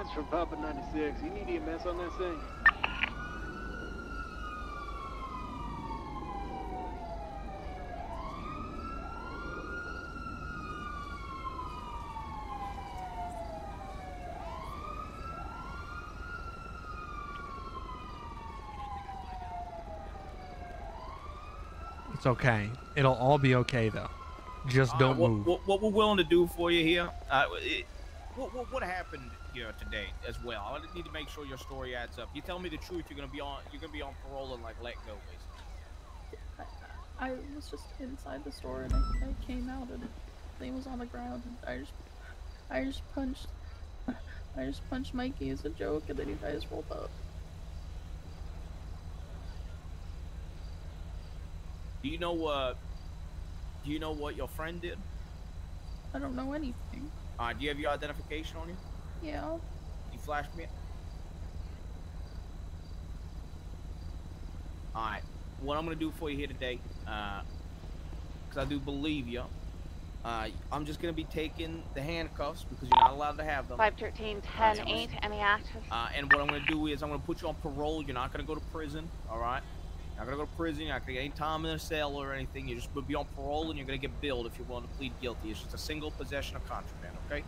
Speaker 7: EMS for Papa 96. You need EMS on this thing?
Speaker 2: It's okay. It'll all be okay though. Just don't move.
Speaker 12: What we're willing to do for you here, what happened here today as well? I need to make sure your story adds up. You tell me the truth, you're gonna be on parole and like let go, basically.
Speaker 4: I was just inside the store and I came out and the thing was on the ground and I just punched Mikey as a joke and then you guys rolled up.
Speaker 12: Do you know what your friend did?
Speaker 4: I don't know anything.
Speaker 12: Do you have your identification on you?
Speaker 4: Yeah.
Speaker 12: You flashed me. Alright. What I'm gonna do for you here today, because I do believe you, I'm just gonna be taking the handcuffs because you're not allowed to have them.
Speaker 5: 513, 10-8, any active?
Speaker 12: And what I'm gonna do is I'm gonna put you on parole. You're not gonna go to prison, alright? You're not gonna go to prison, you're not gonna get any time in a cell or anything. You're just gonna be on parole and you're gonna get billed if you're willing to plead guilty. It's just a single possession of contraband, okay?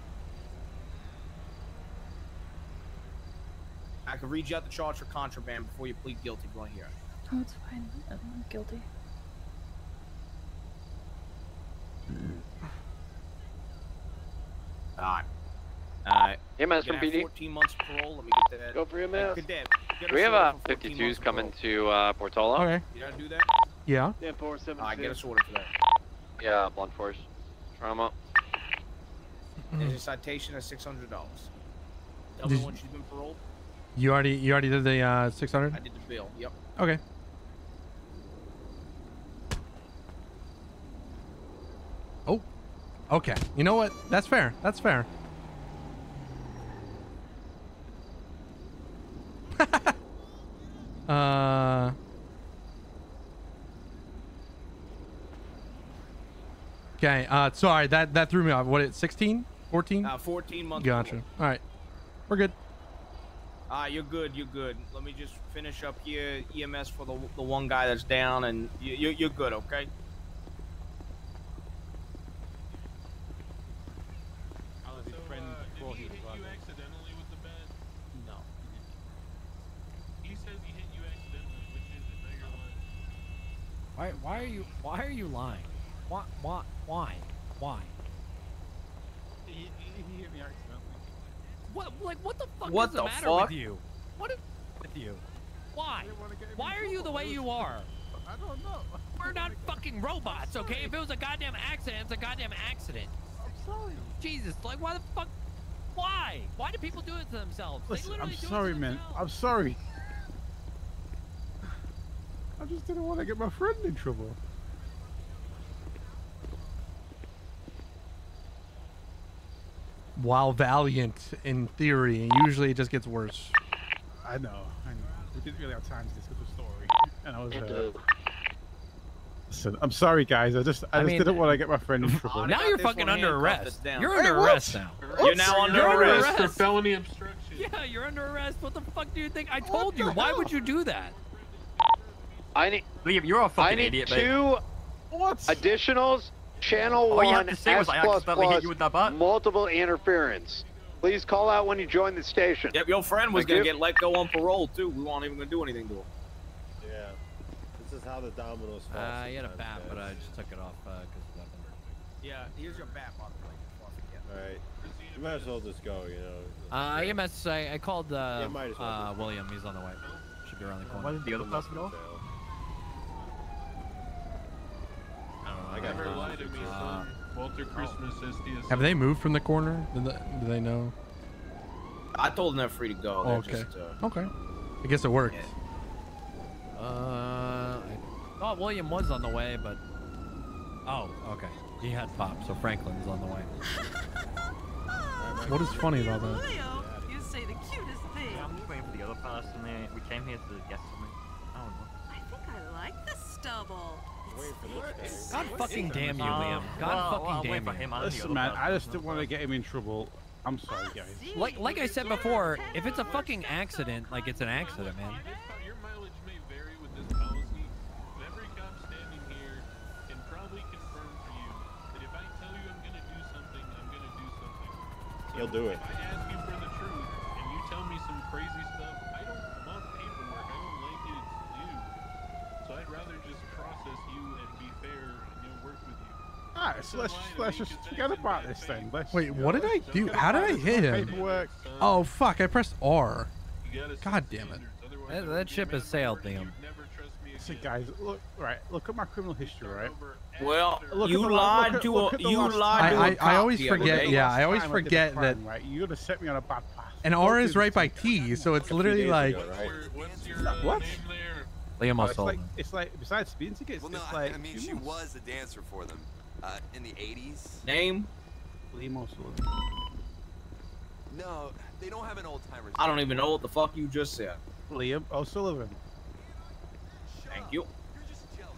Speaker 12: I can read you out the charge for contraband before you plead guilty if you want to hear it.
Speaker 4: Oh, it's fine. I'm guilty.
Speaker 12: Alright.
Speaker 1: EMS from PD.
Speaker 12: 14 months parole. Let me get that.
Speaker 7: Go for EMS.
Speaker 1: Do we have 52s coming to Portola?
Speaker 2: Okay.
Speaker 12: You gotta do that?
Speaker 2: Yeah.
Speaker 7: Yeah, 476.
Speaker 12: I get us ordered for that.
Speaker 1: Yeah, blunt force. Trauma.
Speaker 12: There's a citation of $600. Tell me when she's been paroled.
Speaker 2: You already did the 600?
Speaker 12: I did the bill. Yep.
Speaker 2: Okay. Oh. Okay. You know what? That's fair. That's fair. Okay. Sorry, that threw me off. What? 16? 14?
Speaker 12: 14 months.
Speaker 2: Gotcha. All right. We're good.
Speaker 12: You're good. You're good. Let me just finish up here. EMS for the one guy that's down, and you're good. Okay.
Speaker 10: Why are you lying? Why?
Speaker 13: He hit me accidentally.
Speaker 10: What the fuck
Speaker 12: What
Speaker 10: is
Speaker 12: the
Speaker 10: the matter
Speaker 12: fuck?
Speaker 10: with you? What is with you? Why? Why are you the way you are?
Speaker 13: I don't know.
Speaker 10: We're not fucking robots, okay? If it was a goddamn accident, it's a goddamn accident.
Speaker 13: I'm sorry.
Speaker 10: Jesus, like why the fuck? Why? Why do people do it to themselves?
Speaker 13: Listen, I'm
Speaker 10: do it to
Speaker 13: sorry, man.
Speaker 10: themselves.
Speaker 13: I'm sorry. I just didn't want to get my friend in trouble.
Speaker 2: While valiant in theory, usually it just gets worse.
Speaker 13: I know. We didn't really have time to discuss the story, and I was. Listen, I'm sorry, guys. I just didn't want to get my friend in trouble.
Speaker 10: Now you're fucking under arrest. You're under arrest now.
Speaker 12: You're now under arrest
Speaker 3: for felony obstruction.
Speaker 10: Yeah, you're under arrest. What the fuck do you think? I told you. Why would you do that?
Speaker 9: Liam,
Speaker 20: you're a fucking idiot, mate.
Speaker 9: two additionals. Channel
Speaker 20: All you
Speaker 9: 1
Speaker 20: have to say was I accidentally hit you with that butt.
Speaker 9: multiple interference. Please call out when you join the station.
Speaker 12: Yep, your friend was gonna get let go on parole too. We weren't even gonna do anything to him.
Speaker 8: Yeah, this is how the dominoes fall.
Speaker 10: He had a bat, but I just took it off because of weapon.
Speaker 12: Yeah, here's your bat, by the way.
Speaker 8: All right, you might as well just go. You know.
Speaker 10: EMS. I called William. He's on the way. Should be around the corner.
Speaker 20: Why did the other person go?
Speaker 3: I got her lie to me, son. Walter Christmas SDSO.
Speaker 2: Have they moved from the corner? Do they know?
Speaker 12: I told them they're free to go.
Speaker 2: Oh, okay. Okay. I guess it worked.
Speaker 10: I thought William was on the way, but oh, okay. He had pop, so Franklin's on the way.
Speaker 2: What is funny about that?
Speaker 6: You say the cutest thing.
Speaker 20: I'm just waiting for the other person there. We came here to get something. I don't know.
Speaker 6: I think I like the stubble.
Speaker 10: God fucking damn you, Liam. God fucking damn you.
Speaker 13: Listen, man, I just didn't want to get him in trouble. I'm sorry, guys.
Speaker 10: Like I said before, if it's a fucking accident, like it's an accident, man.
Speaker 3: Your mileage may vary with this policy, but every cop standing here can probably confirm for you that if I tell you I'm gonna do something, I'm gonna do something. So
Speaker 8: He'll do it.
Speaker 3: If I ask you for the truth and you tell me some crazy stuff, I don't want paperwork. I don't like it. It's you. So I'd rather just process you and be fair and work with you.
Speaker 13: Alright, so let's just forget about this thing.
Speaker 2: Wait, what did I do? How did I hit him?
Speaker 13: Paperwork.
Speaker 2: Oh fuck! I pressed R. God damn it!
Speaker 10: That ship has sailed, Liam.
Speaker 13: So guys, look at my criminal history, right?
Speaker 12: Well, you lied to a
Speaker 2: I always forget. Yeah, I always forget that.
Speaker 13: Right, you gotta set me on a bad path.
Speaker 2: And R is right by T, so it's literally like.
Speaker 13: What?
Speaker 10: Liam
Speaker 13: Oh,
Speaker 10: also.
Speaker 13: it's like besides speeding tickets,
Speaker 14: Well, no,
Speaker 13: it's like
Speaker 14: I mean, she was a dancer for them in the 80s.
Speaker 12: Name?
Speaker 13: Liam O'Sullivan.
Speaker 14: No, they don't have an old timer.
Speaker 12: I don't even know what the fuck you just said.
Speaker 13: Liam O'Sullivan.
Speaker 12: Thank you.
Speaker 3: You're just jealous.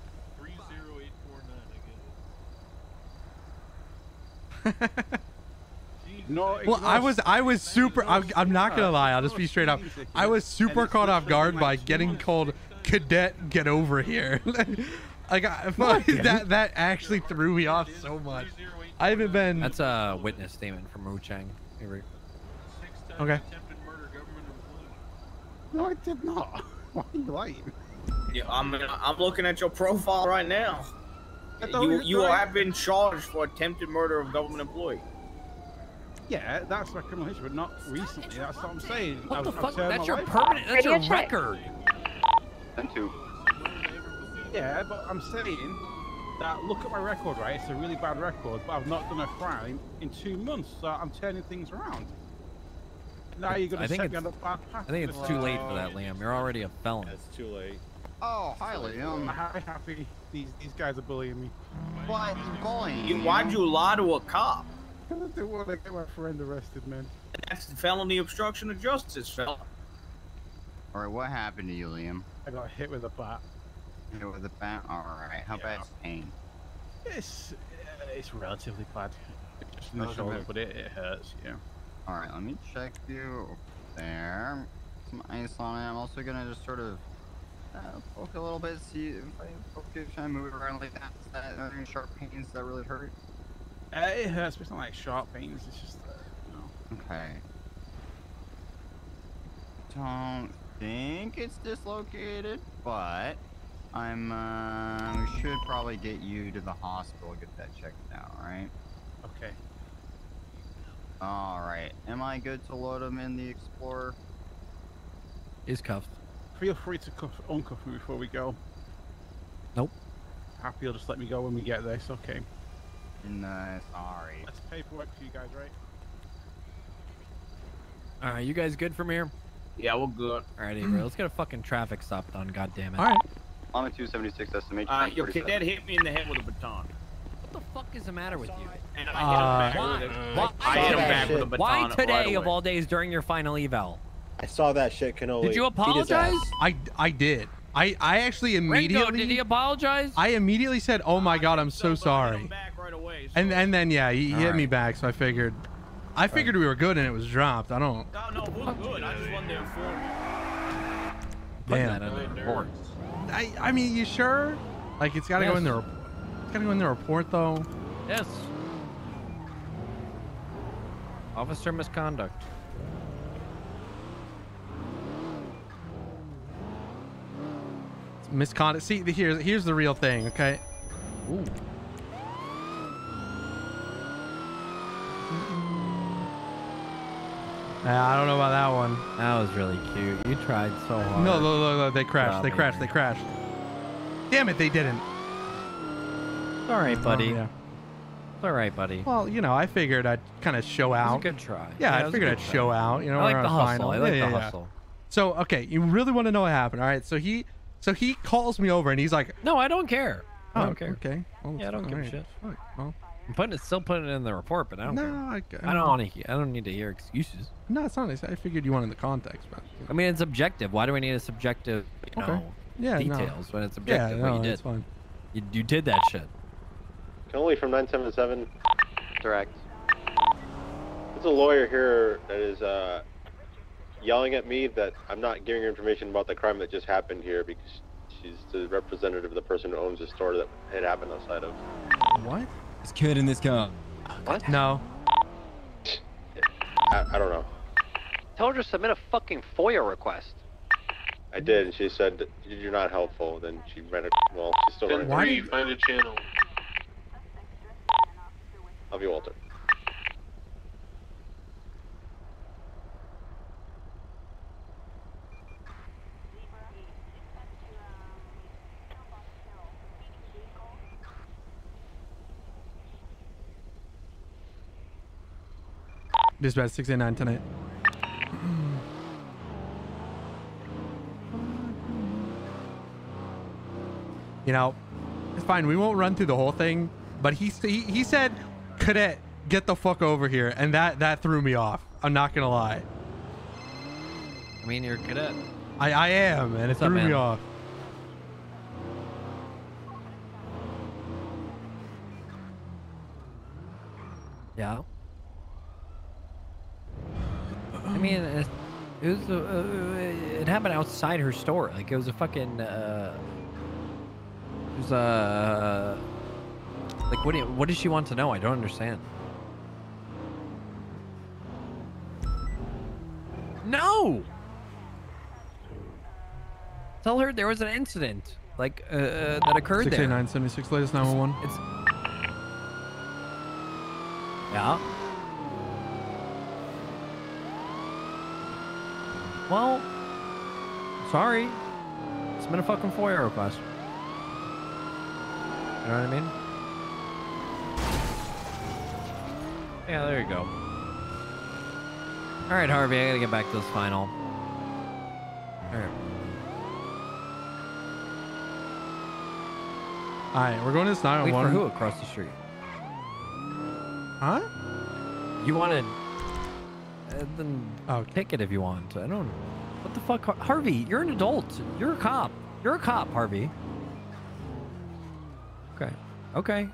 Speaker 3: 30849,
Speaker 13: No,
Speaker 2: Well, I was super. I'm not gonna lie. I'll just be straight up. I was super caught off guard by getting called cadet. Get over here. Like that actually threw me off so much. I haven't been.
Speaker 10: That's a witness statement from Wu Chang.
Speaker 2: Okay.
Speaker 13: No, I did not. Why are you lying?
Speaker 12: Yeah, I'm looking at your profile right now. You have been charged for attempted murder of government employee.
Speaker 13: Yeah, that's my criminal history, but not recently. That's what I'm saying.
Speaker 10: What the fuck? That's your permanent. That's your record.
Speaker 9: And two.
Speaker 13: Yeah, but I'm saying that look at my record, right? It's a really bad record, but I've not done a crime in 2 months, so I'm turning things around. Now you're gonna set me on the bad path.
Speaker 10: I think it's too late for that, Liam. You're already a felon.
Speaker 8: It's too late.
Speaker 27: Oh, hi, Liam.
Speaker 13: I'm happy these guys are bullying me.
Speaker 27: What? Bullying?
Speaker 12: Why'd you lie to a cop?
Speaker 13: I didn't want to get my friend arrested, man.
Speaker 12: That's felony obstruction of justice, fella.
Speaker 27: Alright, what happened to you, Liam?
Speaker 13: I got hit with a bat.
Speaker 27: Hit with a bat? Alright, how bad's pain?
Speaker 13: It's relatively bad. Just in the shoulder, but it hurts, yeah.
Speaker 27: Alright, let me check you there. Some ice on it. I'm also gonna just sort of poke a little bit, see if I poke it, try and move it around like that. Is that any sharp pains that really hurt?
Speaker 13: It hurts, but it's not like sharp pains, it's just, you know.
Speaker 27: Okay. Don't think it's dislocated, but we should probably get you to the hospital, get that checked out, right?
Speaker 13: Okay.
Speaker 27: Alright, am I good to load him in the Explorer?
Speaker 10: Is cuffed.
Speaker 13: Feel free to uncuff me before we go.
Speaker 10: Nope.
Speaker 13: Happy you'll just let me go when we get there, it's okay.
Speaker 27: Nice, alright.
Speaker 13: That's paperwork for you guys, right?
Speaker 10: Alright, you guys good from here?
Speaker 12: Yeah, we're good.
Speaker 10: Alright, Avery, let's get a fucking traffic stop done, goddammit.
Speaker 2: Alright.
Speaker 9: I'm at 276 estimate.
Speaker 12: Your cadet hit me in the head with a baton.
Speaker 10: What the fuck is the matter with you?
Speaker 12: And I hit him back with a baton.
Speaker 10: Why today
Speaker 12: right
Speaker 10: of all days during your final eval?
Speaker 8: I saw that shit, Cannoli.
Speaker 10: Did you apologize?
Speaker 2: I did. I actually immediately.
Speaker 10: Ringo, did he apologize?
Speaker 2: I immediately said, "Oh my God, I'm so sorry."
Speaker 12: Right away, so.
Speaker 2: And then yeah, he hit me back, so I figured we were good and it was dropped. I don't.
Speaker 12: No, we're good. I just wanted to inform you.
Speaker 2: Damn.
Speaker 10: That in the report.
Speaker 2: I mean, you sure? Like it's gotta go in the report. It's gotta go in the report though.
Speaker 10: Yes. Officer misconduct.
Speaker 2: Misconduct. See, here's the real thing, okay? Ooh. I don't know about that one.
Speaker 10: That was really cute. You tried so hard.
Speaker 2: No, look, they crashed. They crashed. Damn it, they didn't.
Speaker 10: It's all right, buddy.
Speaker 2: Yeah.
Speaker 10: It's all right, buddy.
Speaker 2: Well, you know, I figured I'd kind of show out.
Speaker 10: It was a good try.
Speaker 2: Yeah, I figured I'd show out. You know,
Speaker 10: I like
Speaker 2: we're
Speaker 10: the
Speaker 2: on a
Speaker 10: hustle.
Speaker 2: final.
Speaker 10: I like the
Speaker 2: Yeah.
Speaker 10: hustle.
Speaker 2: So, okay, you really want to know what happened, all right? So he calls me over and he's like,
Speaker 10: "No, I don't care. I don't care."
Speaker 2: Okay. Well,
Speaker 10: yeah, I don't give a
Speaker 2: right.
Speaker 10: shit.
Speaker 2: Right. Well,
Speaker 10: I'm still putting it in the report, but I don't care.
Speaker 2: I
Speaker 10: I don't need to hear excuses.
Speaker 2: No, it's not. I figured you wanted the context, but
Speaker 10: I mean, it's objective. Why do we need a subjective, details when it's objective?
Speaker 2: Yeah,
Speaker 10: what you did.
Speaker 2: That's fine.
Speaker 10: You did that shit.
Speaker 9: Cannoli from 977. Direct. There's a lawyer here that is yelling at me that I'm not giving her information about the crime that just happened here because she's the representative of the person who owns the store that it happened outside of.
Speaker 2: What?
Speaker 11: This kid in this car.
Speaker 1: What?
Speaker 2: No.
Speaker 9: I don't know.
Speaker 1: Told her to submit a fucking FOIA request.
Speaker 9: I did, and she said, you're not helpful. Then she ran it. Well, she's still running.
Speaker 3: Why do you find a channel?
Speaker 9: Love you, Walter.
Speaker 2: Dispatch 689 tonight. You know, it's fine. We won't run through the whole thing, but he said, "Cadet, get the fuck over here," and that threw me off. I'm not gonna lie.
Speaker 10: I mean, you're a cadet.
Speaker 2: I am, and it threw me off.
Speaker 10: Yeah. I mean, it was it happened outside her store. Like it was a fucking it was like what does she want to know? I don't understand. No. Tell her there was an incident like that occurred there.
Speaker 2: 68976 latest 911.
Speaker 10: It's yeah. Well, sorry. It's been a fucking FOIA request. You know what I mean? Yeah, there you go. All right, Harvey, I gotta get back to this final. All right.
Speaker 2: All right, we're going to this 911.
Speaker 10: Wait for who across the street?
Speaker 2: Huh?
Speaker 10: You wanted then pick it if you want. I don't. What the fuck, Harvey? You're an adult. You're a cop. You're a cop, Harvey. Okay. Okay.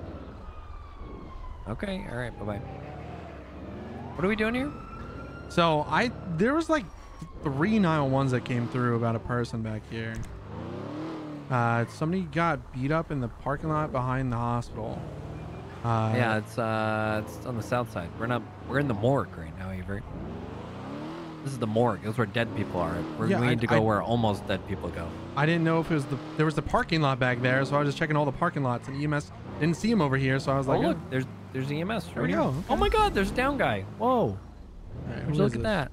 Speaker 10: Okay. All right. Bye bye. What are we doing here?
Speaker 2: So there was like 3 911s that came through about a person back here. Somebody got beat up in the parking lot behind the hospital.
Speaker 10: Yeah, it's on the south side. We're in the morgue right now, Avery. This is the morgue. This is where dead people are. We need to go where almost dead people go.
Speaker 2: I didn't know if it was there was the parking lot back there, so I was just checking all the parking lots, and EMS didn't see him over here, so I was like,
Speaker 10: look, there's EMS
Speaker 2: there
Speaker 10: right
Speaker 2: we
Speaker 10: here.
Speaker 2: go. Okay.
Speaker 10: Oh my God, there's a down guy. Whoa.
Speaker 2: Right,
Speaker 10: Would you look at that?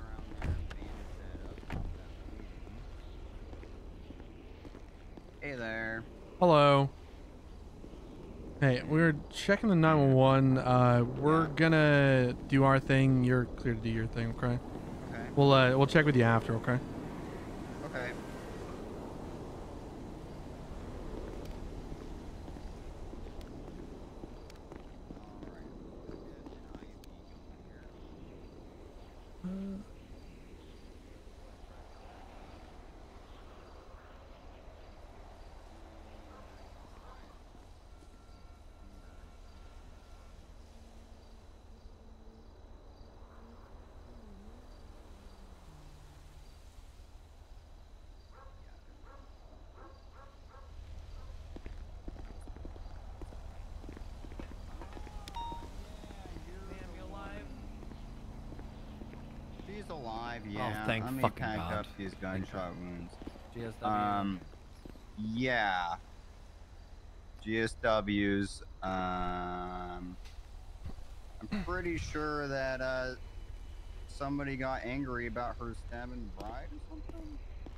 Speaker 27: Hey there.
Speaker 2: Hello. Hey, we're checking the 911. We're gonna do our thing. You're clear to do your thing, okay? Okay. We'll check with you after, okay?
Speaker 27: Okay. She's alive, yeah.
Speaker 10: Oh, thank
Speaker 27: Let me
Speaker 10: fucking
Speaker 27: pack
Speaker 10: God.
Speaker 27: up these gunshot wounds.
Speaker 10: GSW.
Speaker 27: Yeah. GSWs. I'm pretty sure that somebody got angry about her stabbing bride or something.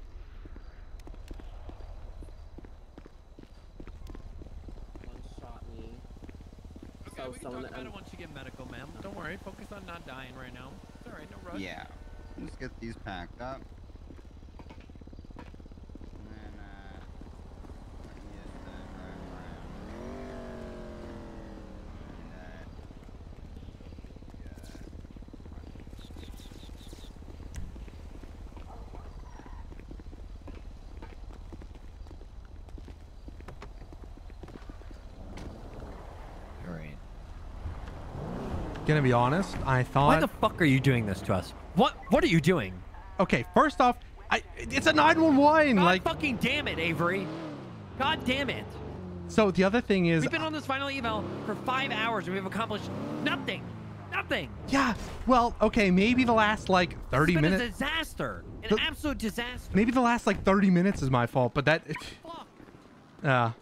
Speaker 18: One shot me.
Speaker 10: Okay, we can talk about it once you get medical, ma'am. Don't worry. Focus on not dying right now. It's all right. No rush.
Speaker 27: Yeah. Let's get these packed up. And then,
Speaker 2: gonna be honest. I thought.
Speaker 10: Why the fuck are you doing this to us? What are you doing?
Speaker 2: Okay, first off, it's a 911.
Speaker 10: God
Speaker 2: like
Speaker 10: fucking damn it, Avery. God damn it.
Speaker 2: So the other thing is,
Speaker 10: we've been on this final eval for 5 hours and we've accomplished nothing. Nothing.
Speaker 2: Yeah. Well, okay, maybe the last like 30 minutes.
Speaker 10: It's a disaster. An absolute disaster.
Speaker 2: Maybe the last like 30 minutes is my fault, but that. Fuck.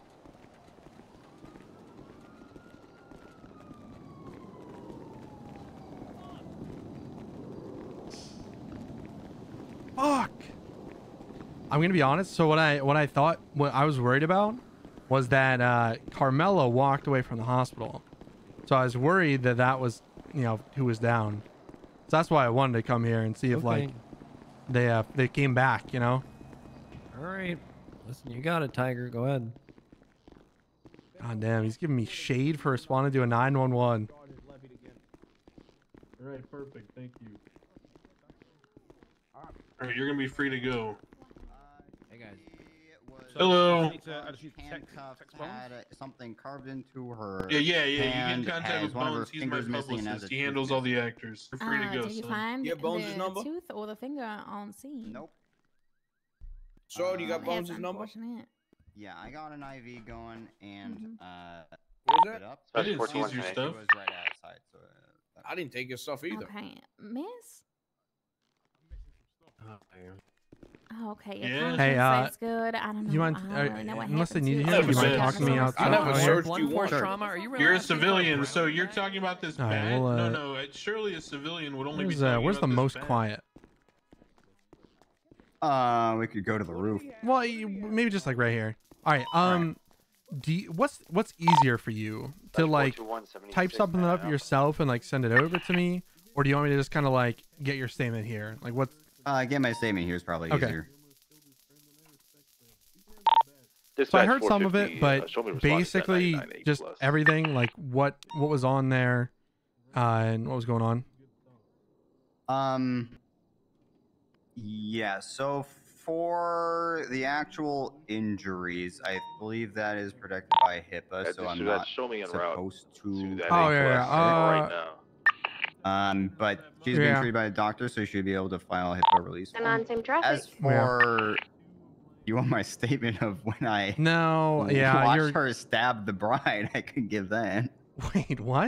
Speaker 2: Fuck. I'm gonna be honest. So what I was worried about was that Carmela walked away from the hospital. So I was worried that was, who was down. So that's why I wanted to come here and see if like they came back,
Speaker 10: All right. Listen, you got it, Tiger. Go ahead.
Speaker 2: God damn, he's giving me shade for responding to a 911.
Speaker 3: All right, perfect. Thank you. All right, you're gonna be free to go.
Speaker 10: Hey guys.
Speaker 3: Hello.
Speaker 27: Handcuffed had something carved into her.
Speaker 3: Yeah. You
Speaker 27: hand,
Speaker 3: get in contact with Bones. He's my publicist. He handles all the actors. You're free to go.
Speaker 6: Did you
Speaker 3: son.
Speaker 6: find
Speaker 12: Bones'
Speaker 6: the
Speaker 12: number?
Speaker 6: tooth or the finger on scene?
Speaker 27: Nope.
Speaker 12: So you got
Speaker 6: That's
Speaker 12: Bones' number?
Speaker 6: unfortunate.
Speaker 27: Yeah, I got an IV going and
Speaker 12: Where's that?
Speaker 27: it up.
Speaker 3: I didn't seize your
Speaker 27: It
Speaker 3: stuff.
Speaker 27: was right outside, so
Speaker 12: I didn't take your stuff either.
Speaker 6: Okay, miss. Oh, okay. Your
Speaker 3: Yeah.
Speaker 6: conscience
Speaker 2: Hey,
Speaker 6: says good. I don't know.
Speaker 2: you mind?
Speaker 6: I don't really know what
Speaker 2: Unless they
Speaker 6: happened
Speaker 2: need
Speaker 6: to
Speaker 2: you,
Speaker 6: you.
Speaker 2: you mind talking to me outside?
Speaker 12: I never searched you
Speaker 10: Blunt force
Speaker 12: once.
Speaker 10: trauma. Are you really?
Speaker 3: You're a civilian, so you're talking about this
Speaker 2: All right,
Speaker 3: bat?
Speaker 2: well,
Speaker 3: No. Surely a civilian would only be
Speaker 2: Where's,
Speaker 3: talking
Speaker 2: where's the
Speaker 3: about this
Speaker 2: most
Speaker 3: bat.
Speaker 2: quiet?
Speaker 27: we could go to the roof.
Speaker 2: Well, maybe just like right here. All right. What's easier for you to like type something up yourself and like send it over to me, or do you want me to just kind of like get your statement here? Like what?
Speaker 27: Get my statement here is probably
Speaker 2: Okay.
Speaker 27: easier.
Speaker 2: So I heard some of it, but basically just everything, like what was on there, and what was going on.
Speaker 27: Yeah. So for the actual injuries, I believe that is protected by HIPAA, so I'm not supposed to.
Speaker 2: Oh yeah.
Speaker 27: right now. But she's been treated by a doctor, so she should be able to file a HIPAA release.
Speaker 5: And on same traffic.
Speaker 27: As for you want my statement of when I watched her stab the bride, I could give that.
Speaker 2: Wait, what?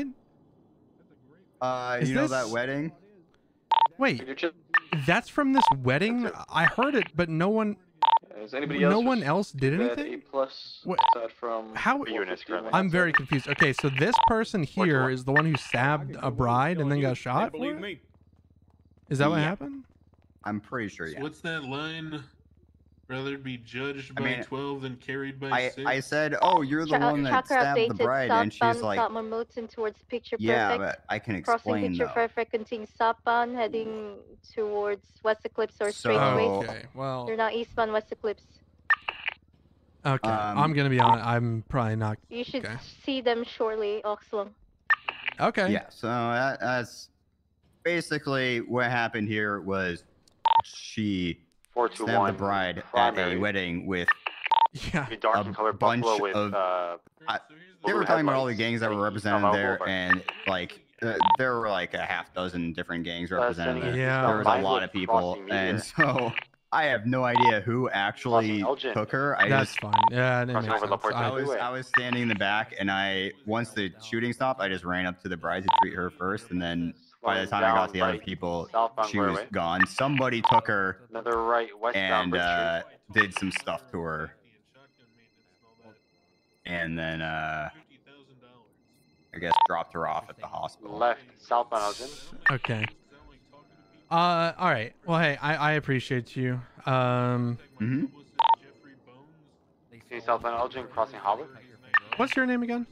Speaker 27: You know that wedding?
Speaker 2: Wait, that's from this wedding? I heard it, but no one. No one else did anything. How? I'm very confused. Okay, so this person here is the one who stabbed a bride and then got shot.
Speaker 12: Believe me.
Speaker 2: Is that what happened?
Speaker 27: I'm pretty sure. Yeah.
Speaker 3: What's that line? Rather be judged by 12 than carried by 6.
Speaker 27: I said, "Oh, you're the one that stabbed the bride," and she's like,
Speaker 5: towards Picture
Speaker 27: "Yeah,
Speaker 5: Perfect.
Speaker 27: but I can
Speaker 5: Crossing
Speaker 27: explain
Speaker 5: Picture
Speaker 27: though."
Speaker 5: Perfect continues southbound, heading towards West Eclipse or Straightaways.
Speaker 2: Okay, well.
Speaker 5: You're now eastbound West Eclipse.
Speaker 2: Okay, I'm gonna be honest. I'm probably not.
Speaker 5: You should
Speaker 2: okay.
Speaker 5: see them shortly, Oxlong.
Speaker 2: Okay.
Speaker 27: Yeah. So that's basically what happened here. Was she stabbed the bride at a wedding with a bunch of they were talking about all the gangs that were represented there, and like there were like a half dozen different gangs represented there.
Speaker 2: Yeah.
Speaker 27: There was a lot of people, and so I have no idea who actually took her.
Speaker 2: That's fine. Yeah, that makes sense.
Speaker 27: I was standing in the back, and once the shooting stopped, I just ran up to the bride to treat her first, and then by the time I got to the other people, she was gone. Somebody took her and did some stuff to her, and then I guess dropped her off at the hospital.
Speaker 20: Left, southbound Elgin.
Speaker 2: Okay. All right. Well, hey, I appreciate you.
Speaker 20: Southbound Elgin, crossing Howard.
Speaker 2: What's your name again?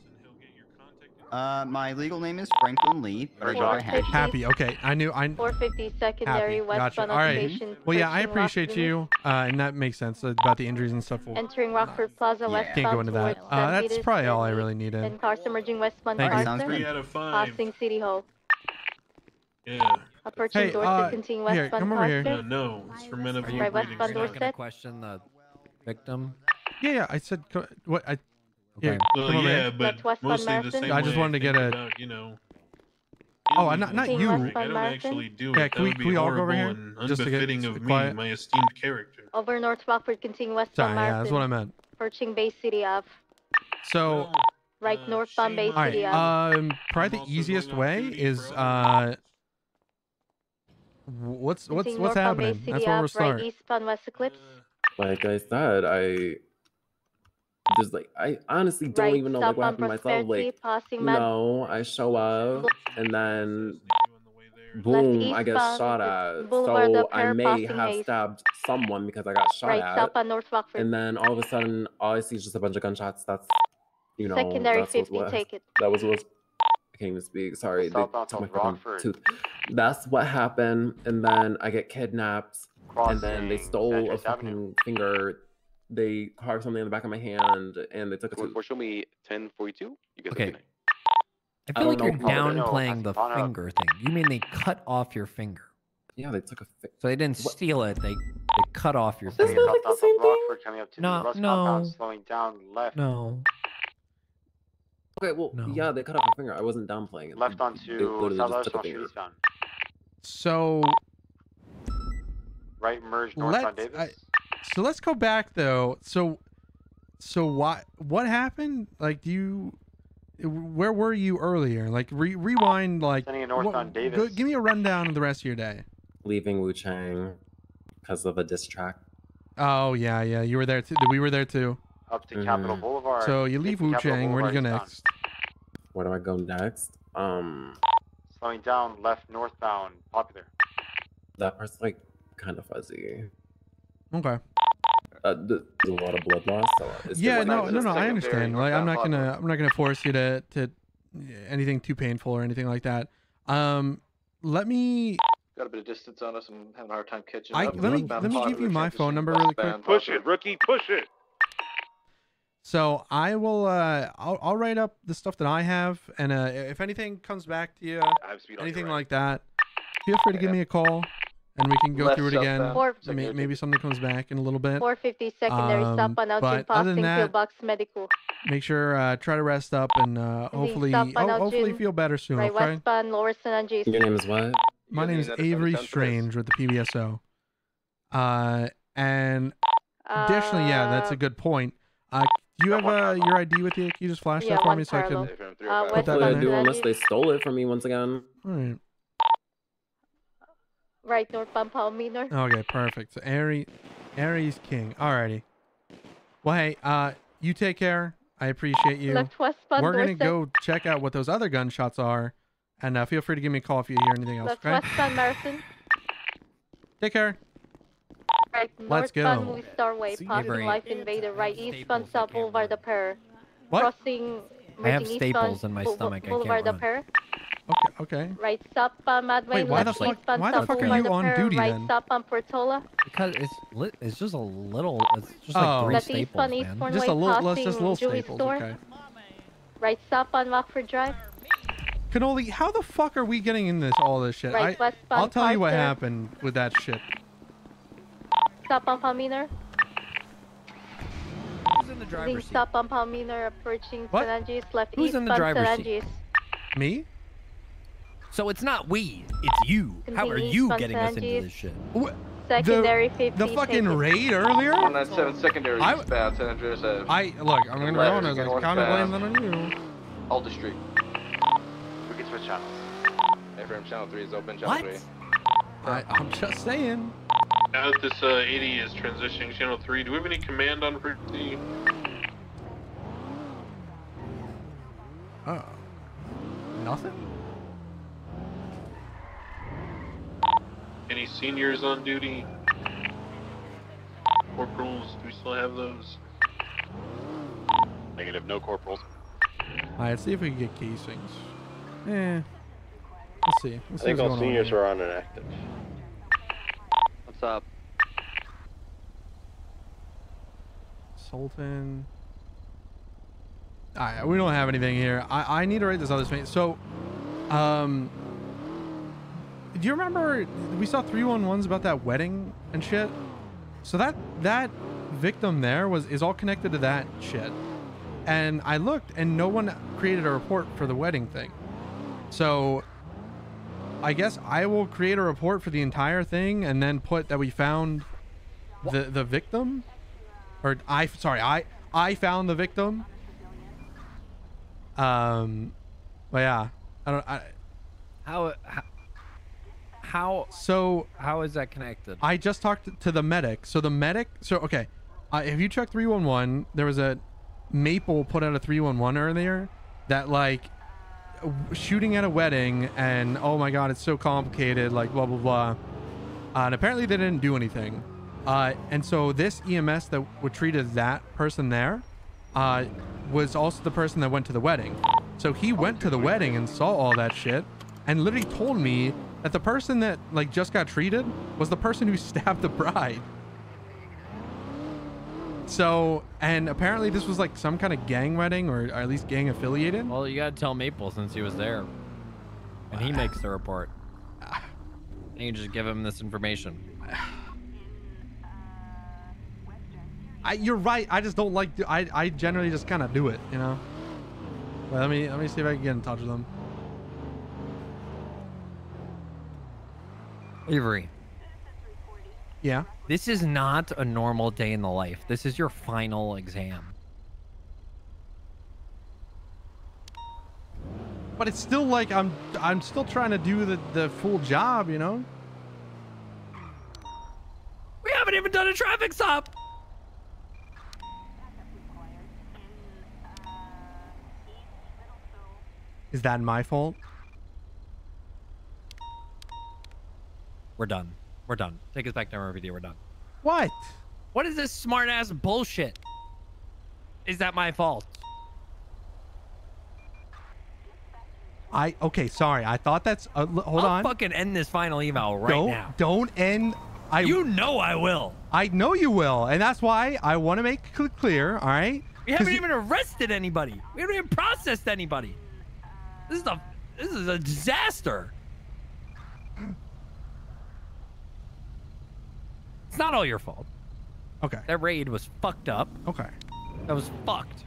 Speaker 27: My legal name is Franklin Lee. But I go by
Speaker 2: Happy. Okay, I knew.
Speaker 5: 450 secondary
Speaker 2: Happy.
Speaker 5: westbound
Speaker 2: Gotcha. All right.
Speaker 5: occupation.
Speaker 2: Well, yeah, I
Speaker 5: pushing
Speaker 2: appreciate
Speaker 5: Rockford.
Speaker 2: you, and that makes sense about the injuries and stuff.
Speaker 5: Entering Rockford Plaza westbound.
Speaker 2: Can't go into that.
Speaker 5: towards
Speaker 2: That's
Speaker 5: Stampeders
Speaker 2: probably all I really needed.
Speaker 5: and cars emerging westbound.
Speaker 2: Thank you.
Speaker 5: Carson,
Speaker 3: 3 out of 5.
Speaker 5: passing City Hall.
Speaker 3: Yeah.
Speaker 5: Approaching
Speaker 2: Hey,
Speaker 5: Dorset, continue
Speaker 2: here,
Speaker 5: westbound.
Speaker 2: come over here.
Speaker 5: Carson.
Speaker 3: No, it's for men of
Speaker 5: Right westbound
Speaker 10: You're not gonna
Speaker 5: Dorset.
Speaker 10: question the victim.
Speaker 2: Yeah, I said what I.
Speaker 10: Okay.
Speaker 2: Here,
Speaker 3: Well,
Speaker 2: come over
Speaker 3: yeah,
Speaker 2: here.
Speaker 3: but
Speaker 5: That's westbound
Speaker 3: mostly the
Speaker 5: Marathon.
Speaker 3: same
Speaker 2: I just
Speaker 3: way
Speaker 2: wanted to get
Speaker 3: think
Speaker 2: a-
Speaker 3: about,
Speaker 2: Oh, not you.
Speaker 3: I don't actually do it.
Speaker 2: Yeah, can we all go over here?
Speaker 3: Just to get of me, my esteemed character.
Speaker 5: Over North Rockford, continue westbound
Speaker 2: Sorry,
Speaker 5: Marathon.
Speaker 2: yeah, that's what I meant.
Speaker 5: Approaching Bay City Ave.
Speaker 2: So.
Speaker 5: Right northbound Bay City
Speaker 2: Ave. Probably the easiest way is what's happening? That's where we'll start.
Speaker 5: Right eastbound West Eclipse.
Speaker 11: Like I said, I honestly don't even know like what happened myself. Like, I show up and then boom, I get shot at. So I may have stabbed someone because I got shot at.
Speaker 5: On North Rockford.
Speaker 11: And then all of a sudden, all I see is just a bunch of gunshots. That's
Speaker 5: secondary
Speaker 11: that's
Speaker 5: 50, take it.
Speaker 11: That was what. I can't even speak. Sorry, they took my fucking tooth. That's what happened, and then I get kidnapped, and then they stole a fucking finger. They carved something in the back of my hand, and they took a tooth.
Speaker 20: Show me 1042. You guys
Speaker 10: okay. I feel like you're downplaying the finger thing. You mean they cut off your finger?
Speaker 11: Yeah, they took a finger.
Speaker 10: So they didn't steal it. They cut off your finger.
Speaker 11: Isn't that like the same thing?
Speaker 10: No.
Speaker 7: Slowing down left.
Speaker 10: No.
Speaker 11: Okay, well, yeah, they cut off my finger. I wasn't downplaying it.
Speaker 7: Left onto southwest on eastbound.
Speaker 2: So.
Speaker 7: Right merge north on Davis.
Speaker 2: So let's go back though. So what happened? Like, where were you earlier? Like, rewind. Like,
Speaker 7: sending it north on Davis.
Speaker 2: Give me a rundown of the rest of your day.
Speaker 11: Leaving Wu Chang because of a diss track.
Speaker 2: Oh yeah, you were there too. We were there too.
Speaker 7: Up to Capitol Boulevard.
Speaker 2: So you leave Wu Chang. Where do you go next?
Speaker 11: Where do I go next?
Speaker 7: Slowing down left northbound Popular.
Speaker 11: That part's like kind of fuzzy.
Speaker 2: Okay.
Speaker 11: There's a lot of blood loss. So
Speaker 2: yeah, no, I understand. Like, I'm not gonna force you to anything too painful or anything like that. Let me.
Speaker 21: Got a bit of distance on us. I'm having a hard time catching
Speaker 2: up. Let me give you my phone number really quick.
Speaker 19: Push it, rookie, push it.
Speaker 2: So I will. I'll write up the stuff that I have, and if anything comes back to you, anything like that, feel free to give me a call, and we can go through it again. Maybe something comes back in a little bit.
Speaker 5: 450 secondary stop on Elgin passing Pillbox Medical.
Speaker 2: Make sure try to rest up and hopefully feel better soon.
Speaker 5: Right
Speaker 2: okay?
Speaker 5: westbound Lower St. Andrews.
Speaker 11: Your name is what?
Speaker 2: My name is Avery Strange with the PBSO. And additionally, yeah, that's a good point. Do you have your ID with you? Can you just flash that for me so I can put that in there?
Speaker 11: Unless they stole it from me once again.
Speaker 2: All right.
Speaker 5: Right northbound Palomino.
Speaker 2: Okay, perfect. So Aries King. Alrighty. Well, hey, you take care. I appreciate you.
Speaker 5: Left westbound
Speaker 2: We're gonna go check out what those other gunshots are, and feel free to give me a call if you hear anything else.
Speaker 5: Left
Speaker 2: okay?
Speaker 5: westbound Marathon.
Speaker 2: Take care.
Speaker 5: Right
Speaker 2: Let's
Speaker 5: northbound
Speaker 2: go.
Speaker 5: Movie Starway, passing Life Invader. Right eastbound South Boulevard the Pair.
Speaker 2: What?
Speaker 5: Crossing.
Speaker 10: I have staples in my stomach.
Speaker 5: Boulevard
Speaker 10: I
Speaker 5: the
Speaker 10: can't
Speaker 5: Pair.
Speaker 2: Okay.
Speaker 5: Right stop on Madway.
Speaker 2: Wait, why the fuck are you on duty
Speaker 5: right
Speaker 2: then?
Speaker 5: stop on Portola.
Speaker 10: Because it's just a little. It's just like three
Speaker 5: Left
Speaker 10: staples,
Speaker 5: eastbound
Speaker 10: man.
Speaker 5: Eastbourne
Speaker 2: Just
Speaker 5: Way,
Speaker 2: a little,
Speaker 5: passing
Speaker 2: just little
Speaker 5: Jewelry
Speaker 2: staples.
Speaker 5: Store.
Speaker 2: Okay.
Speaker 5: Right stop on Rockford Drive.
Speaker 2: Cannoli, how the fuck are we getting in all this shit?
Speaker 5: Right westbound
Speaker 2: I'll tell you what
Speaker 5: Parker.
Speaker 2: happened with that shit.
Speaker 5: Stop on Palminer.
Speaker 10: Who's in the driver's seat?
Speaker 5: Stop on Palminer, approaching
Speaker 2: What?
Speaker 5: St. Andrews, left
Speaker 10: Who's in the
Speaker 5: eastbound
Speaker 10: driver's
Speaker 5: St.
Speaker 10: seat?
Speaker 5: Andrews.
Speaker 2: Me?
Speaker 10: So it's not we, it's you. How are you getting us into this shit?
Speaker 5: Secondary 50.
Speaker 2: The fucking raid earlier?
Speaker 21: 197 secondary eastbound San Andreas Ave.
Speaker 2: Look, I'm gonna be honest, I kind of blame that on you.
Speaker 21: Alder Street.
Speaker 7: We can switch channels.
Speaker 21: FM channel 3 is open, channel 3.
Speaker 2: I'm just saying.
Speaker 3: Now that this 80 is transitioning channel 3, do we have any command on frequency?
Speaker 2: Nothing?
Speaker 3: Any seniors on duty? Corporals, do we still have those?
Speaker 19: Negative, no corporals.
Speaker 2: Alright, see if we can get casings. Let's see.
Speaker 9: I think all seniors are on inactive.
Speaker 20: What's up?
Speaker 2: Sultan. Alright, we don't have anything here. I need to write this other space. So, do you remember we saw 311s about that wedding and shit? So that victim there is all connected to that shit. And I looked and no one created a report for the wedding thing. So I guess I will create a report for the entire thing and then put that we found the victim, or I found the victim. But yeah,
Speaker 10: How is that connected?
Speaker 2: I just talked to the medic. So the medic. So okay, if you check 311, there was a Maple put out a 311 earlier that like shooting at a wedding, and oh my god, it's so complicated, like blah blah blah. And apparently they didn't do anything. And so this EMS that would treat as that person there was also the person that went to the wedding. So he went to the wedding and saw all that shit and literally told me that the person that like just got treated was the person who stabbed the bride. So, and apparently this was like some kind of gang wedding, or at least gang affiliated.
Speaker 10: Well, you gotta tell Maple since he was there and he makes the report. And you just give him this information.
Speaker 2: You're right. I just don't like. I generally just kind of do it, you know. But let me see if I can get in touch with them.
Speaker 10: Avery.
Speaker 2: Yeah.
Speaker 10: This is not a normal day in the life. This is your final exam.
Speaker 2: But it's still like I'm still trying to do the full job, you know.
Speaker 10: We haven't even done a traffic stop.
Speaker 2: Is that my fault?
Speaker 10: We're done. We're done. Take us back to our video. We're done.
Speaker 2: What?
Speaker 10: What is this smart ass bullshit? Is that my fault?
Speaker 2: Okay, sorry. I thought that's hold on.
Speaker 10: I'll fucking end this final eval right now.
Speaker 2: Don't end.
Speaker 10: You know I will.
Speaker 2: I know you will, and that's why I want to make it clear. All right.
Speaker 10: We haven't even arrested anybody. We haven't even processed anybody. This is a disaster. It's not all your fault.
Speaker 2: Okay.
Speaker 10: That raid was fucked up.
Speaker 2: Okay.
Speaker 10: That was fucked.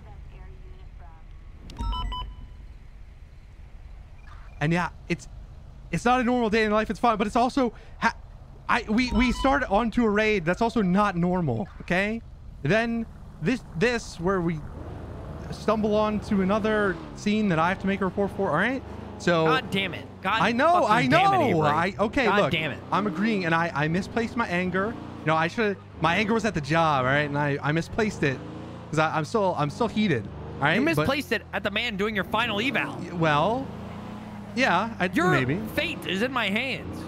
Speaker 2: And yeah, it's not a normal day in life. It's fine, but it's also we started onto a raid that's also not normal. Okay. Then this where we stumble onto another scene that I have to make a report for. All right. So
Speaker 10: God damn it. God
Speaker 2: I know.
Speaker 10: Damn it,
Speaker 2: Okay.
Speaker 10: God
Speaker 2: look,
Speaker 10: damn it.
Speaker 2: I'm agreeing, and I misplaced my anger. You know, I should. My anger was at the job. All right, and I misplaced it because I'm still heated. All right.
Speaker 10: You misplaced it at the man doing your final eval.
Speaker 2: Well, yeah.
Speaker 10: Your
Speaker 2: maybe.
Speaker 10: fate is in my hands.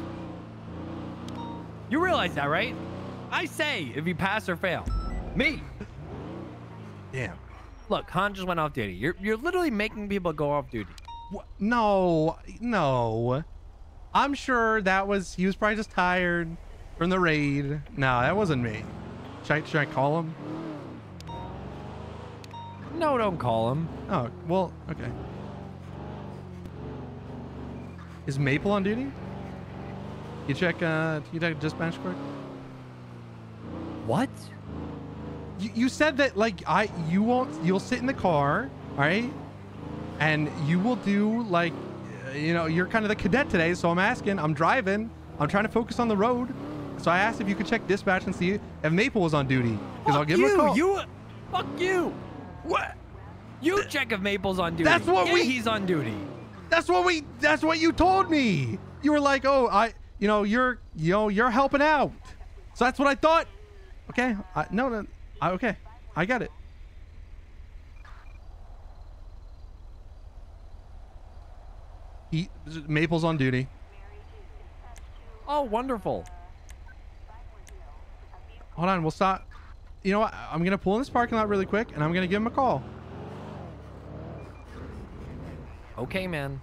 Speaker 10: You realize that, right? I say if you pass or fail. Me.
Speaker 2: Damn.
Speaker 10: Look, Han just went off duty. You're literally making people go off duty.
Speaker 2: No. I'm sure he was probably just tired from the raid. No, that wasn't me. Should I call him?
Speaker 10: No, don't call him.
Speaker 2: Oh, well, okay. Is Maple on duty? You check dispatch quick?
Speaker 10: What?
Speaker 2: You said that like you'll sit in the car, all right? And you will do like, you know, you're kind of the cadet today. So I'm driving. I'm trying to focus on the road. So I asked if you could check dispatch and see if Maple was on duty. Because I'll give him a call.
Speaker 10: Fuck you. What? You check if Maple's on duty.
Speaker 2: That's what
Speaker 10: he's on duty.
Speaker 2: That's what you told me. You were like, oh, you're helping out. So that's what I thought. Okay. Okay. I got it. Maple's on duty.
Speaker 10: Oh, wonderful.
Speaker 2: Hold on, we'll stop. You know what? I'm gonna pull in this parking lot really quick, and I'm gonna give him a call.
Speaker 10: Okay, man.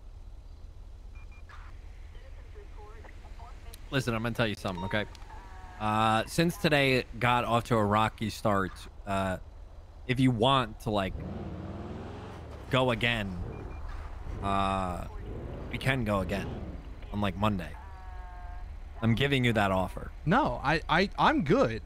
Speaker 10: Listen, I'm gonna tell you something, okay? Since today got off to a rocky start, if you want to like go again, we can go again on like Monday. I'm giving you that offer.
Speaker 2: No, I'm good.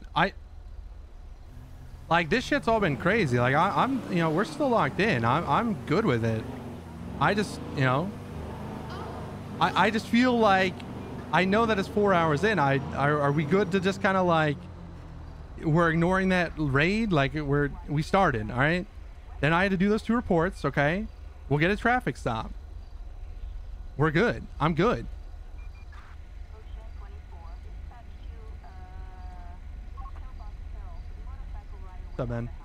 Speaker 2: Like, this shit's all been crazy. Like, I'm, you know, we're still locked in. I'm good with it. I just, you know, I just feel like I know that it's 4 hours in. Are we good to just kind of like, we're ignoring that raid? Like, we started, all right? Then I had to do those 2 reports, okay? We'll get a traffic stop. We're good. I'm good. What's up, man?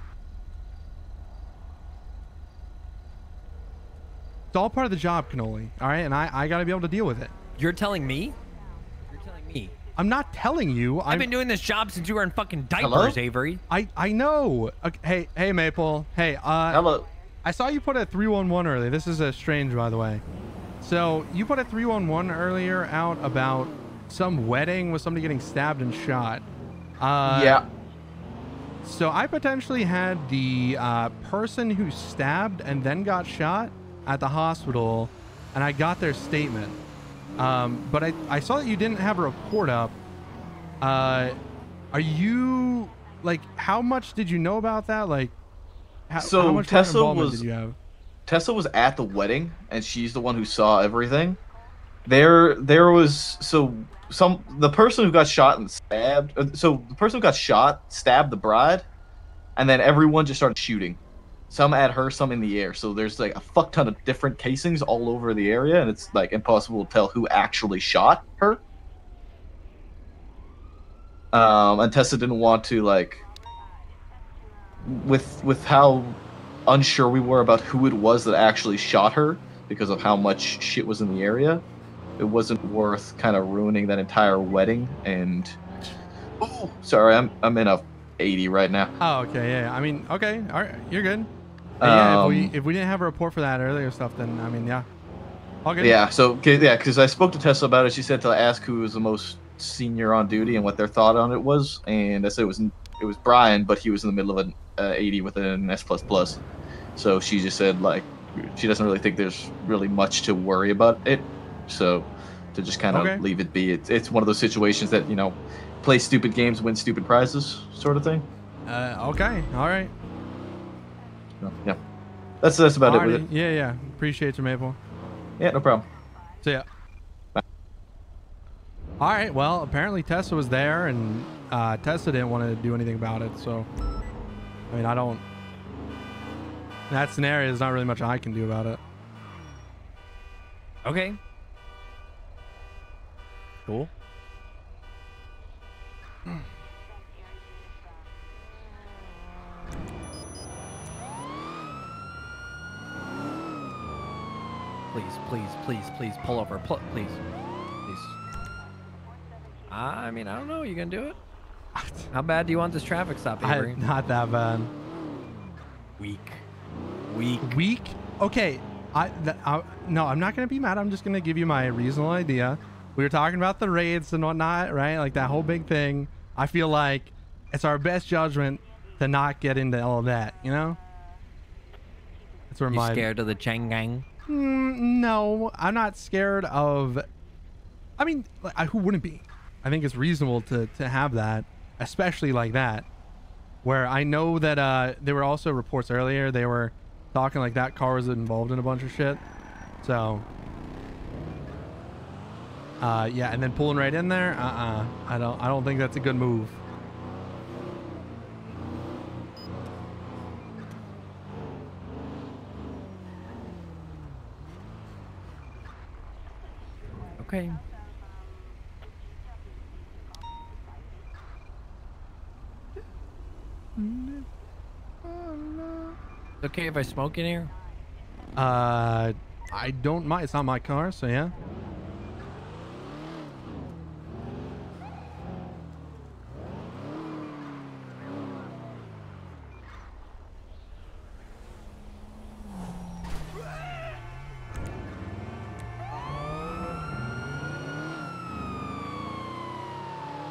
Speaker 2: It's all part of the job, Cannoli. All right, and I got to be able to deal with it.
Speaker 10: You're telling me? You're telling me?
Speaker 2: I'm not telling you.
Speaker 10: I've been doing this job since you were in fucking diapers, Avery.
Speaker 2: I know. Okay, hey, Maple. Hey,
Speaker 15: hello.
Speaker 2: I saw you put a 311 earlier. This is a strange, by the way. So you put a 311 earlier out about some wedding with somebody getting stabbed and shot.
Speaker 15: Yeah.
Speaker 2: So I potentially had the person who stabbed and then got shot at the hospital, and I got their statement. But I saw that you didn't have a report up. Are you, like, how much did you know about that? Like, how much involvement did you have?
Speaker 15: Tessa was at the wedding, and she's the one who saw everything. There was the person who got shot and stabbed. So the person who got shot stabbed the bride, and then everyone just started shooting. Some at her, some in the air. So there's like a fuck ton of different casings all over the area, and it's like impossible to tell who actually shot her. And Tessa didn't want to, like, with how unsure we were about who it was that actually shot her because of how much shit was in the area. It wasn't worth kind of ruining that entire wedding. And oh, sorry, I'm in a 80 right now.
Speaker 2: Oh, okay, yeah. I mean, okay, all right, you're good. Yeah, if we didn't have a report for that earlier stuff, then I mean, yeah, all good.
Speaker 15: Yeah, so because I spoke to Tessa about it, she said to ask who was the most senior on duty and what their thought on it was, and I said it was Brian, but he was in the middle of an 80 with an S++. So she just said, like, she doesn't really think there's really much to worry about it. So to just kind of leave it be. It's one of those situations that, you know, play stupid games, win stupid prizes, sort of thing.
Speaker 2: Okay, all right.
Speaker 15: Yeah, that's about it with it.
Speaker 2: Yeah. Appreciate you, Maple.
Speaker 15: Yeah, no problem.
Speaker 2: See ya. Bye. All right. Well, apparently Tessa was there, and Tessa didn't want to do anything about it. So, I mean, in that scenario, there's not really much I can do about it.
Speaker 10: Okay. Cool. Please, pull over. Please. I mean, I don't know. You gonna do it? How bad do you want this traffic stop, Avery?
Speaker 2: Not that bad.
Speaker 10: Weak.
Speaker 2: Okay. No, I'm not gonna be mad. I'm just gonna give you my reasonable idea. We were talking about the raids and whatnot, right? Like that whole big thing. I feel like it's our best judgment to not get into all of that, you know? That's where
Speaker 10: you scared of the Chang Gang?
Speaker 2: No, I'm not scared of... I mean, who wouldn't be? I think it's reasonable to have that, especially like that. Where I know that there were also reports earlier, they were talking like that car was involved in a bunch of shit. So... yeah, and then pulling right in there, I don't think that's a good move.
Speaker 10: Okay. It's okay if I smoke in here?
Speaker 2: I don't mind. It's not my car, so yeah.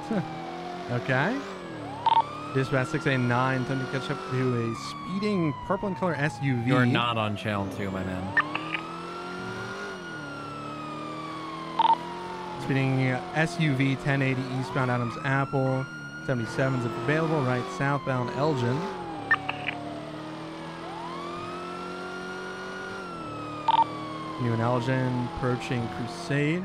Speaker 2: Okay. Dispatch 689, time to catch up to a speeding purple in color SUV.
Speaker 10: You're not on channel 2, my man.
Speaker 2: Speeding SUV 1080 eastbound Adams Apple. 77s if available, right southbound Elgin. New and Elgin, approaching Crusade.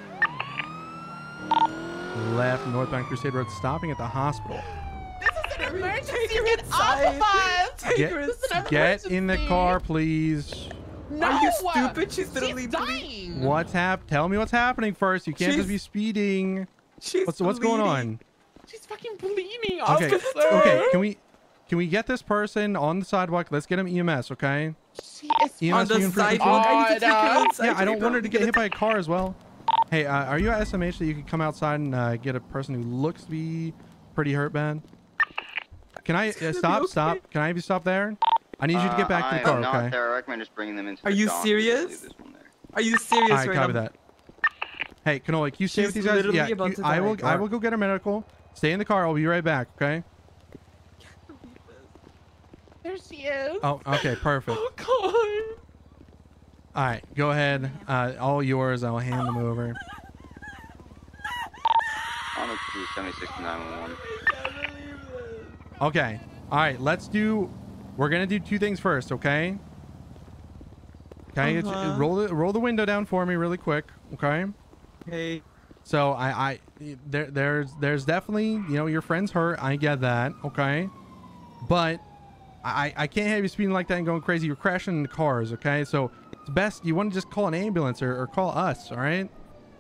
Speaker 2: Left northbound Crusade Road, stopping at the hospital.
Speaker 16: Emergency, get off of us!
Speaker 2: Get in the car, please.
Speaker 16: No, are you stupid? She's literally dying.
Speaker 2: What's Tell me what's happening first. You can't just be speeding. What's going on?
Speaker 16: She's fucking bleeding.
Speaker 2: Okay, okay. Can we get this person on the sidewalk? Let's get him EMS, okay?
Speaker 16: She is on the sidewalk.
Speaker 2: Yeah, I don't want her to get hit by a car as well. Hey, are you at SMH that you could come outside and get a person who looks to be pretty hurt bad? Can I stop? Can I have you stop there? I need you to get back to the car, okay?
Speaker 27: Not there. I recommend just bringing them into
Speaker 16: Are you serious? Are you serious?
Speaker 2: All right, copy that. Hey, Canola, can you stay with these guys? Yeah, I will go get her medical. Stay in the car. I'll be right back, okay?
Speaker 16: There she is.
Speaker 2: Oh, okay, perfect.
Speaker 16: Oh, God.
Speaker 2: All right, go ahead. All yours. I'll hand them over.
Speaker 27: On the 276 911.
Speaker 2: Okay. All right, we're going to do two things first, okay? Okay, roll the window down for me really quick, okay?
Speaker 16: Okay.
Speaker 2: So there's definitely, you know, your friend's hurt. I get that, okay? But I can't have you speeding like that and going crazy. You're crashing into cars, okay? So it's best you want to just call an ambulance or call us, all right?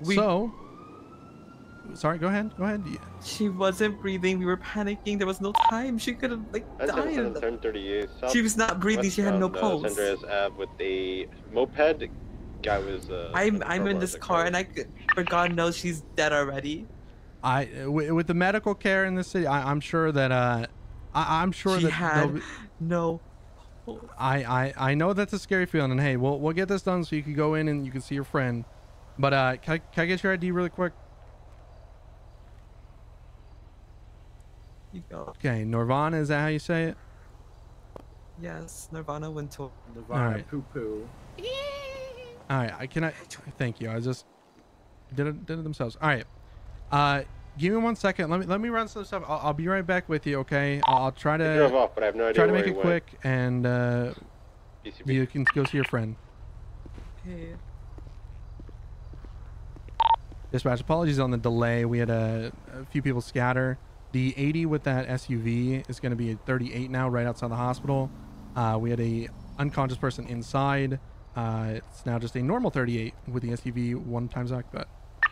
Speaker 2: Sorry, go ahead.
Speaker 16: She wasn't breathing. We were panicking. There was no time. She could have died. She was not breathing. She had no pulse.
Speaker 9: Los Andreas Ave with a moped. Guy was.
Speaker 16: I'm in this car, and for God knows she's dead already.
Speaker 2: With the medical care in the city, I'm sure that I'm sure
Speaker 16: she
Speaker 2: that
Speaker 16: had no.
Speaker 2: I know that's a scary feeling, and hey, we'll get this done so you can go in and you can see your friend. But can I get your ID really quick?
Speaker 16: You go.
Speaker 2: Okay, Norvana, is that how you say it?
Speaker 16: Yes, Nirvana went to
Speaker 2: Nirvana. All right.
Speaker 16: Poo poo.
Speaker 2: All right, thank you. I just did it themselves. All right. Give me 1 second. Let me run some stuff. I'll be right back with you, okay? I'll try to
Speaker 9: drove off, but I have no idea
Speaker 2: try to make
Speaker 9: where
Speaker 2: it
Speaker 9: he
Speaker 2: quick and you can go see your friend.
Speaker 16: Okay.
Speaker 2: Dispatch, apologies on the delay. We had a few people scatter. The 80 with that SUV is going to be a 38 now, right outside the hospital. We had a unconscious person inside. It's now just a normal 38 with the SUV 1 times occupied.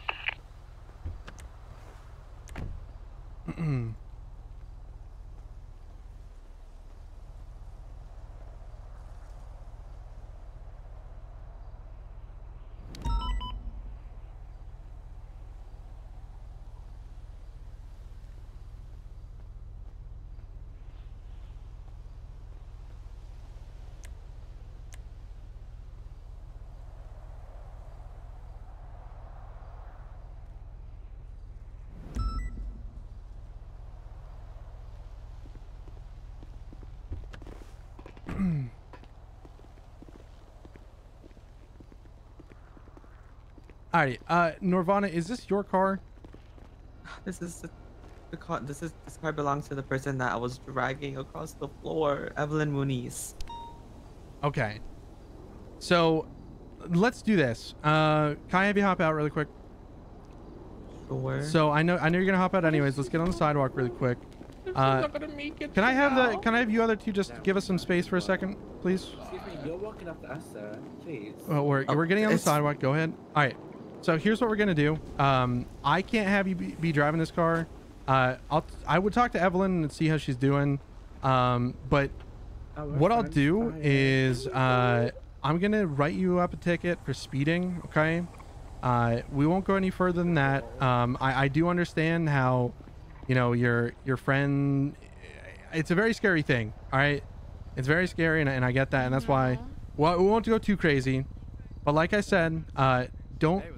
Speaker 2: Alrighty, Norvana, is this your car?
Speaker 16: This is the car. This car belongs to the person that I was dragging across the floor, Evelyn Muniz.
Speaker 2: Okay. So, let's do this. Can I have you hop out really quick?
Speaker 16: Sure.
Speaker 2: So I know you're gonna hop out anyways. Let's get on the sidewalk really quick. Can I have you other two just give us some space for a second, please?
Speaker 17: Excuse me, you're walking up to us, sir. Please.
Speaker 2: Well, we're getting on the sidewalk. Go ahead. All right. So here's what we're gonna do. I can't have you be driving this car. I would talk to Evelyn and see how she's doing. But what I'll do is I'm gonna write you up a ticket for speeding. Okay. We won't go any further than that. I do understand how, you know, your friend. It's a very scary thing. All right. It's very scary, and I get that, and that's why. Well, we won't go too crazy. But like I said, don't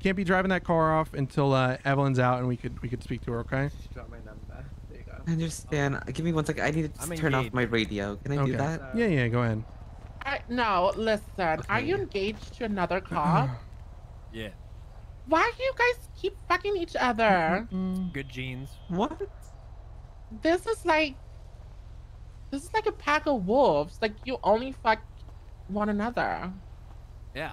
Speaker 2: can't be driving that car off until Evelyn's out and we could speak to her. Okay.
Speaker 16: Drop my number. There you go. I understand. Give me 1 second. I need to turn off my radio. Can I do that?
Speaker 2: Yeah. Go ahead.
Speaker 4: No, listen. Are you engaged to another cop?
Speaker 10: Yeah.
Speaker 4: Why do you guys keep fucking each other?
Speaker 10: Good genes.
Speaker 16: What?
Speaker 4: This is like a pack of wolves. Like, you only fuck one another.
Speaker 10: Yeah.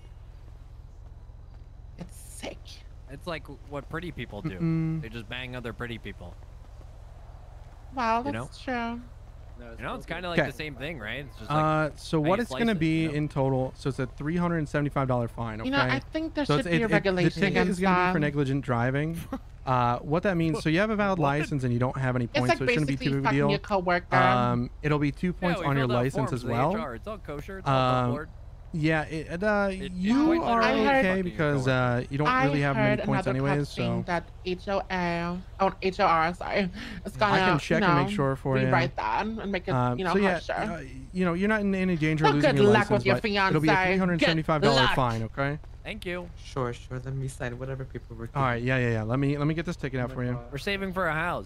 Speaker 4: It's sick.
Speaker 10: It's like what pretty people do. They just bang other pretty people.
Speaker 4: Well, that's true.
Speaker 10: You know, it's kind of like the same thing, right? It's just like
Speaker 2: so what it's gonna be in total? So it's a $375 fine. Okay.
Speaker 4: You know, I think there should be a regulation
Speaker 2: the ticket is gonna be for
Speaker 4: that.
Speaker 2: negligent driving. What that means? So you have a valid license and you don't have any points,
Speaker 4: It's like
Speaker 2: so it shouldn't be too big of a
Speaker 4: basically
Speaker 2: deal.
Speaker 4: fucking your coworker.
Speaker 2: It'll be 2 points
Speaker 10: we
Speaker 2: on your
Speaker 10: filled out
Speaker 2: license
Speaker 10: forms
Speaker 2: as
Speaker 10: with
Speaker 2: well.
Speaker 10: HR. It's all kosher. It's all above board.
Speaker 2: Yeah, you are okay because you don't really have many points anyways. So
Speaker 4: that HOR, sorry, it's gonna,
Speaker 2: I can check and make sure for you.
Speaker 4: Rewrite that and make it,
Speaker 2: so yeah,
Speaker 4: harsher.
Speaker 2: you're not in any danger of
Speaker 4: Well,
Speaker 2: losing
Speaker 4: good
Speaker 2: your
Speaker 4: luck
Speaker 2: license,
Speaker 4: with your
Speaker 2: but it'll be a
Speaker 4: fiancé.
Speaker 2: $375 fine. Okay.
Speaker 10: Thank you.
Speaker 16: Sure. Let me sign whatever paperwork.
Speaker 2: All right. Yeah. Let me get this ticket out for you.
Speaker 10: We're saving for a house.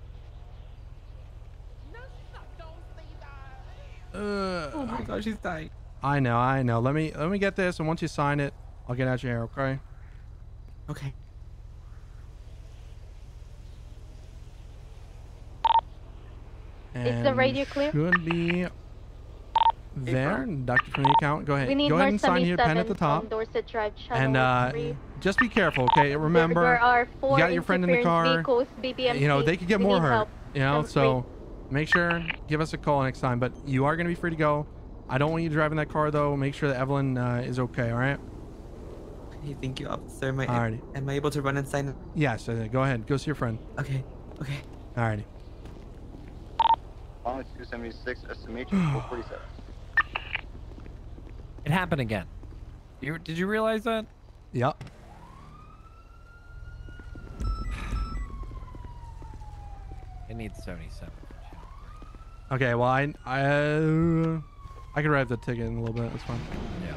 Speaker 16: Oh my gosh, she's dying.
Speaker 2: I know. Let me get this, and once you sign it, I'll get out your hair. Okay.
Speaker 16: Okay.
Speaker 5: Is the radio clear?
Speaker 2: Should be there. Doctor from the account. Go ahead.
Speaker 5: We need
Speaker 2: Go ahead and sign here. Pen at the top.
Speaker 5: Dorset Drive,
Speaker 2: And just be careful, okay? Remember,
Speaker 5: there are 4
Speaker 2: you got your friend in the car.
Speaker 5: Vehicles, BBMC.
Speaker 2: You know, they could get more hurt.
Speaker 5: Help.
Speaker 2: You know, so make sure, give us a call next time. But you are going to be free to go. I don't want you driving that car, though. Make sure that Evelyn is okay, all right?
Speaker 16: Hey, thank you, officer. Am I able to run and sign?
Speaker 2: Yes, go ahead. Go see your friend.
Speaker 16: Okay.
Speaker 2: Alrighty.
Speaker 27: 276, SMH 447.
Speaker 10: It happened again. Did you realize that?
Speaker 2: Yep.
Speaker 10: It needs 77.
Speaker 2: Okay, well, I can write the ticket in a little bit. That's fine.
Speaker 10: Yeah.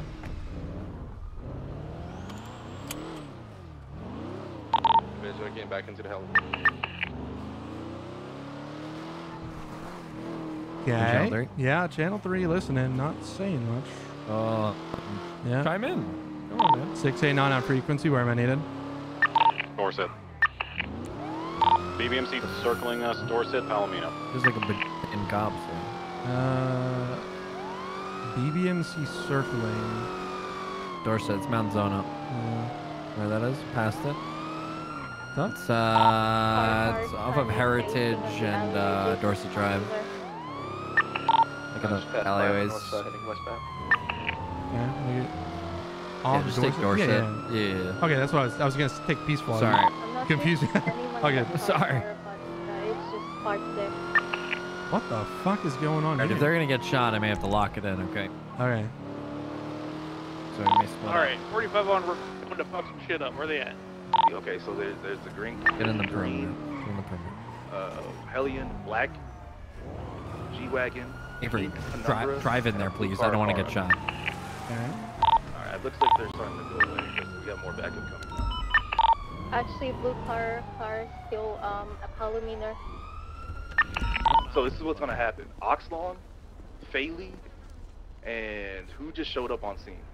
Speaker 21: We're getting back into the hell.
Speaker 2: Okay. Yeah, Channel 3 listening, not saying much. Yeah.
Speaker 10: Chime in. Come on, man.
Speaker 2: 689 on frequency. Where am I needed?
Speaker 19: Dorset. BBMC circling us. Dorset, Palomino.
Speaker 10: There's like a big in cops.
Speaker 2: BBMC circling.
Speaker 10: Dorset, it's Mount Zona. Where that is? Past it. It's off of Heritage and Dorset Drive. Look at the alleyways.
Speaker 2: Yeah,
Speaker 10: just take Dorset. Yeah.
Speaker 2: Okay, that's what I was gonna take Peaceful.
Speaker 10: Sorry.
Speaker 2: Confusing. Okay,
Speaker 10: sorry.
Speaker 5: It's just parked there.
Speaker 2: What the fuck is going on
Speaker 10: Right,
Speaker 2: here?
Speaker 10: if they're gonna get shot, I may have to lock it in. Okay.
Speaker 2: Okay.
Speaker 10: So we may split
Speaker 3: All right, 45 on. We're going to fuck some shit up. Where they at?
Speaker 19: Okay, so there's the green.
Speaker 10: Get in the perimeter. Get in the perimeter.
Speaker 19: Hellion, black, G-Wagon.
Speaker 10: Avery, drive in there, please. I don't want to get shot.
Speaker 19: Alright, it looks like they're starting to go away because we got more backup coming down.
Speaker 5: Actually, blue car still a Palomino.
Speaker 19: So this is what's gonna happen. Oxlong, Faley, and who just showed up on scene?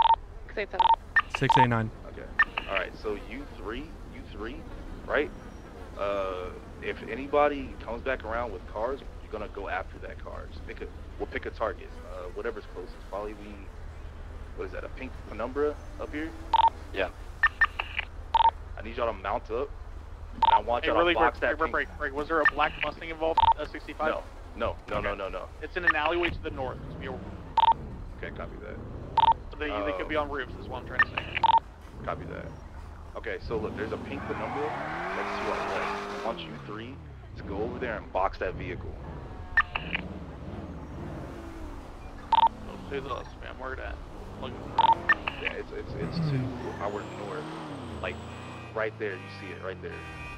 Speaker 2: 689.
Speaker 19: Okay. Alright, so you three, right? If anybody comes back around with cars, you're gonna go after that car. We'll pick a target. Whatever's closest. Probably what is that, a pink Penumbra up here? Yeah. I need y'all to mount up. And I want y'all to box that pink.
Speaker 3: Break. Was there a black Mustang involved? 65?
Speaker 19: No.
Speaker 3: It's in an alleyway to the north.
Speaker 19: Okay, copy that.
Speaker 3: They could be on roofs, is what I'm trying to say.
Speaker 19: Copy that. Okay, so look, there's a pink Penumbra next to our left. I want you three to go over there and box that vehicle.
Speaker 3: Who's us, man? Where it at?
Speaker 19: Yeah, it's to our north. Like, right there, you see it, right there.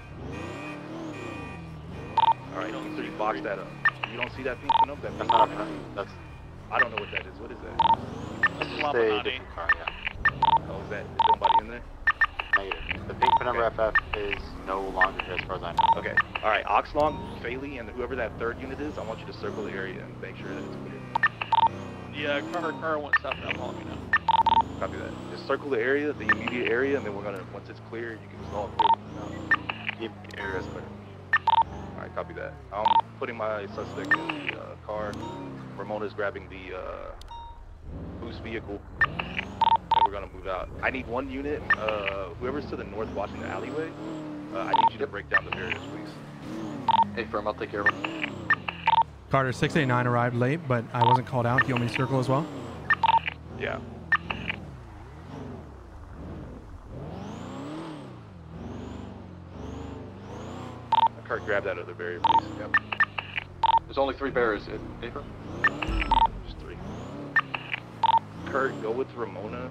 Speaker 19: Alright, you three box that up. You don't see that pink Penumbra? That's not a Penumbra. I don't know what that is. What is that?
Speaker 3: That's a Laminati.
Speaker 19: Oh, is there nobody in there?
Speaker 13: Negative. The pink number FF is no longer here as far as I know.
Speaker 19: Okay. All right. Oxlong, Faley, and whoever that third unit is, I want you to circle the area and make sure that it's clear.
Speaker 1: Yeah, car went south down long enough.
Speaker 19: Copy that. Just circle the area, the immediate area, and then we're gonna, once it's clear, you can just all clear.
Speaker 13: The area is clear.
Speaker 19: All right, copy that. I'm putting my suspect in the car. Ramona's grabbing the boost vehicle, and we're gonna move out. I need one unit. Whoever's to the north watching the alleyway, I need you to break down the barriers, please.
Speaker 20: Hey, firm, I'll take care of him.
Speaker 2: Carter, 689 arrived late, but I wasn't called out. Do you want me to circle as well?
Speaker 19: Yeah. Kurt, grab that other barrier, please. Yep.
Speaker 20: There's only 3 barriers, April.
Speaker 19: Just 3. Kurt, go with Ramona.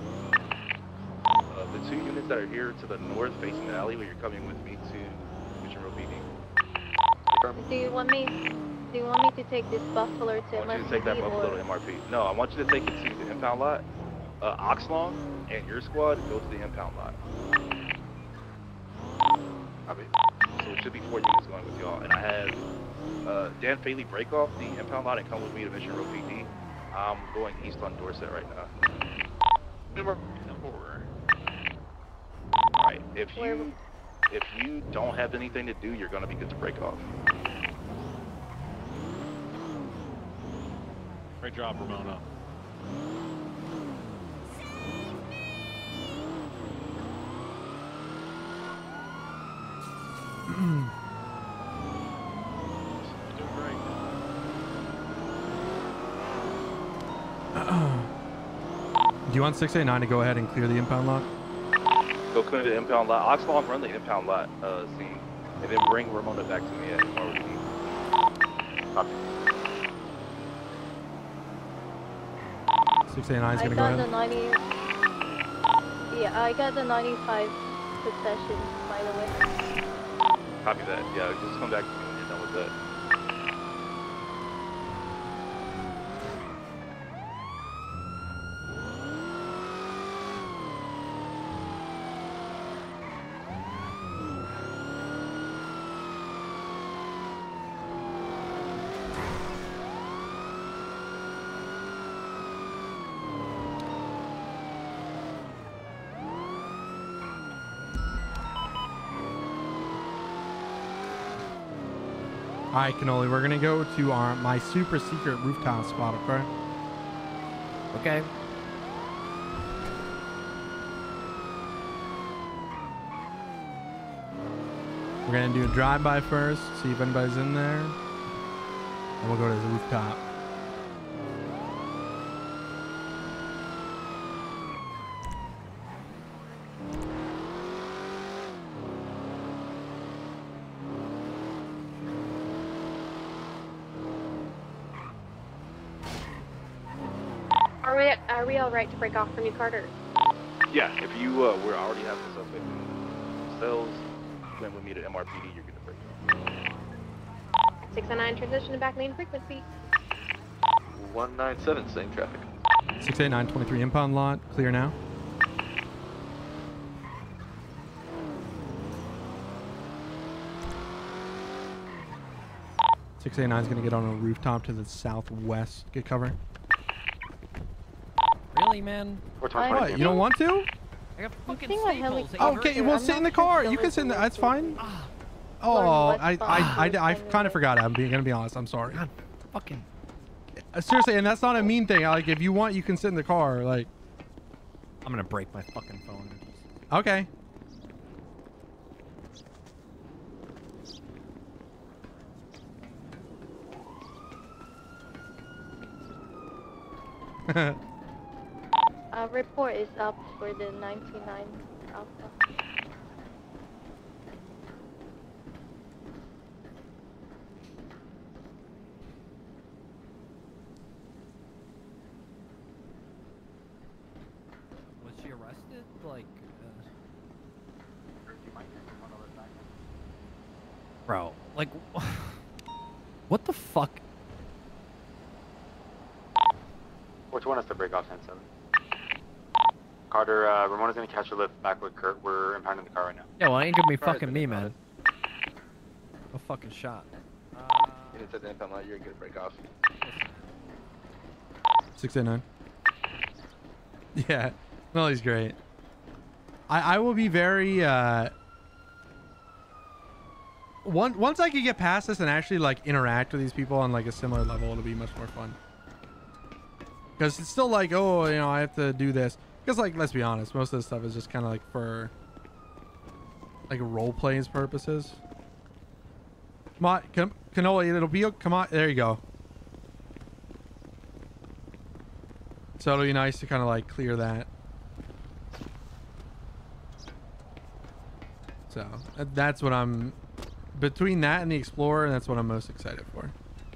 Speaker 19: The 2 units that are here to the north facing the alley, where you're coming with me to Mission Road PD.
Speaker 5: Do you want me to take this Buffalo to
Speaker 19: I want you to take that Buffalo to MRP. No, I want you to take it to the impound lot. Oxlong and your squad go to the impound lot. Copy. So it should be 4 units going with y'all. And I have Dan Faley break off the impound lot and come with me to Mission Road PD. I'm going east on Dorset right now. Number 4. Alright, if you don't have anything to do, you're gonna be good to break off.
Speaker 3: Great job, Ramona.
Speaker 2: Do you want 689 to go ahead and clear the impound lot?
Speaker 19: Go clear the impound lot. Oxlong, run the impound lot scene, and then bring Ramona back to me at MRP. Copy.
Speaker 2: 689 is gonna go ahead.
Speaker 5: I got the 95 succession, by the way.
Speaker 19: Copy that. Yeah, just come back to me when you're done with that.
Speaker 2: Alright, Cannoli, we're gonna go to my super secret rooftop spot, okay?
Speaker 10: Okay.
Speaker 2: We're gonna do a drive-by first, see if anybody's in there. And we'll go to the rooftop.
Speaker 5: Are we all right to break off from you, Carter?
Speaker 19: Yeah, if you we already have the suspect in cells, went with me to MRPD, you're gonna break off.
Speaker 5: 609 transition to back lane frequency.
Speaker 20: 197, same traffic.
Speaker 2: 689 23 impound lot, clear now. .689 is going to get on a rooftop to the southwest. Get cover.
Speaker 10: Really, man?
Speaker 2: What? You don't want to?
Speaker 10: I got fucking staples.
Speaker 2: Okay, well, sit in the car. You can sit in the... That's fine. Oh, I kind of forgot. I'm going to be honest. I'm sorry.
Speaker 10: God, fucking...
Speaker 2: Seriously, and that's not a mean thing. Like, if you want, you can sit in the car. Like...
Speaker 10: I'm going to break my fucking phone.
Speaker 2: Okay.
Speaker 5: Report is up for the 99 Alpha.
Speaker 10: Was she arrested? Like, bro, like, what the fuck?
Speaker 13: Which one is to break off 10-7? Carter, Ramona's gonna catch a lift back with Kurt. We're impounding the car right now.
Speaker 10: Yeah, well, it ain't gonna be fucking me, man. No fucking shot.
Speaker 21: You didn't set the impound line. You're good. Break off.
Speaker 2: 689. Yeah, no, he's great. I will be very once I can get past this and actually like interact with these people on like a similar level, it'll be much more fun. Because it's still like, oh, you know, I have to do this. Because like, let's be honest, most of this stuff is just kind of like for like role plays purposes. Come on, Canola, it'll be, come on, there you go. So it'll be nice to kind of like clear that. So that's what I'm, between that and the Explorer, that's what I'm most excited for.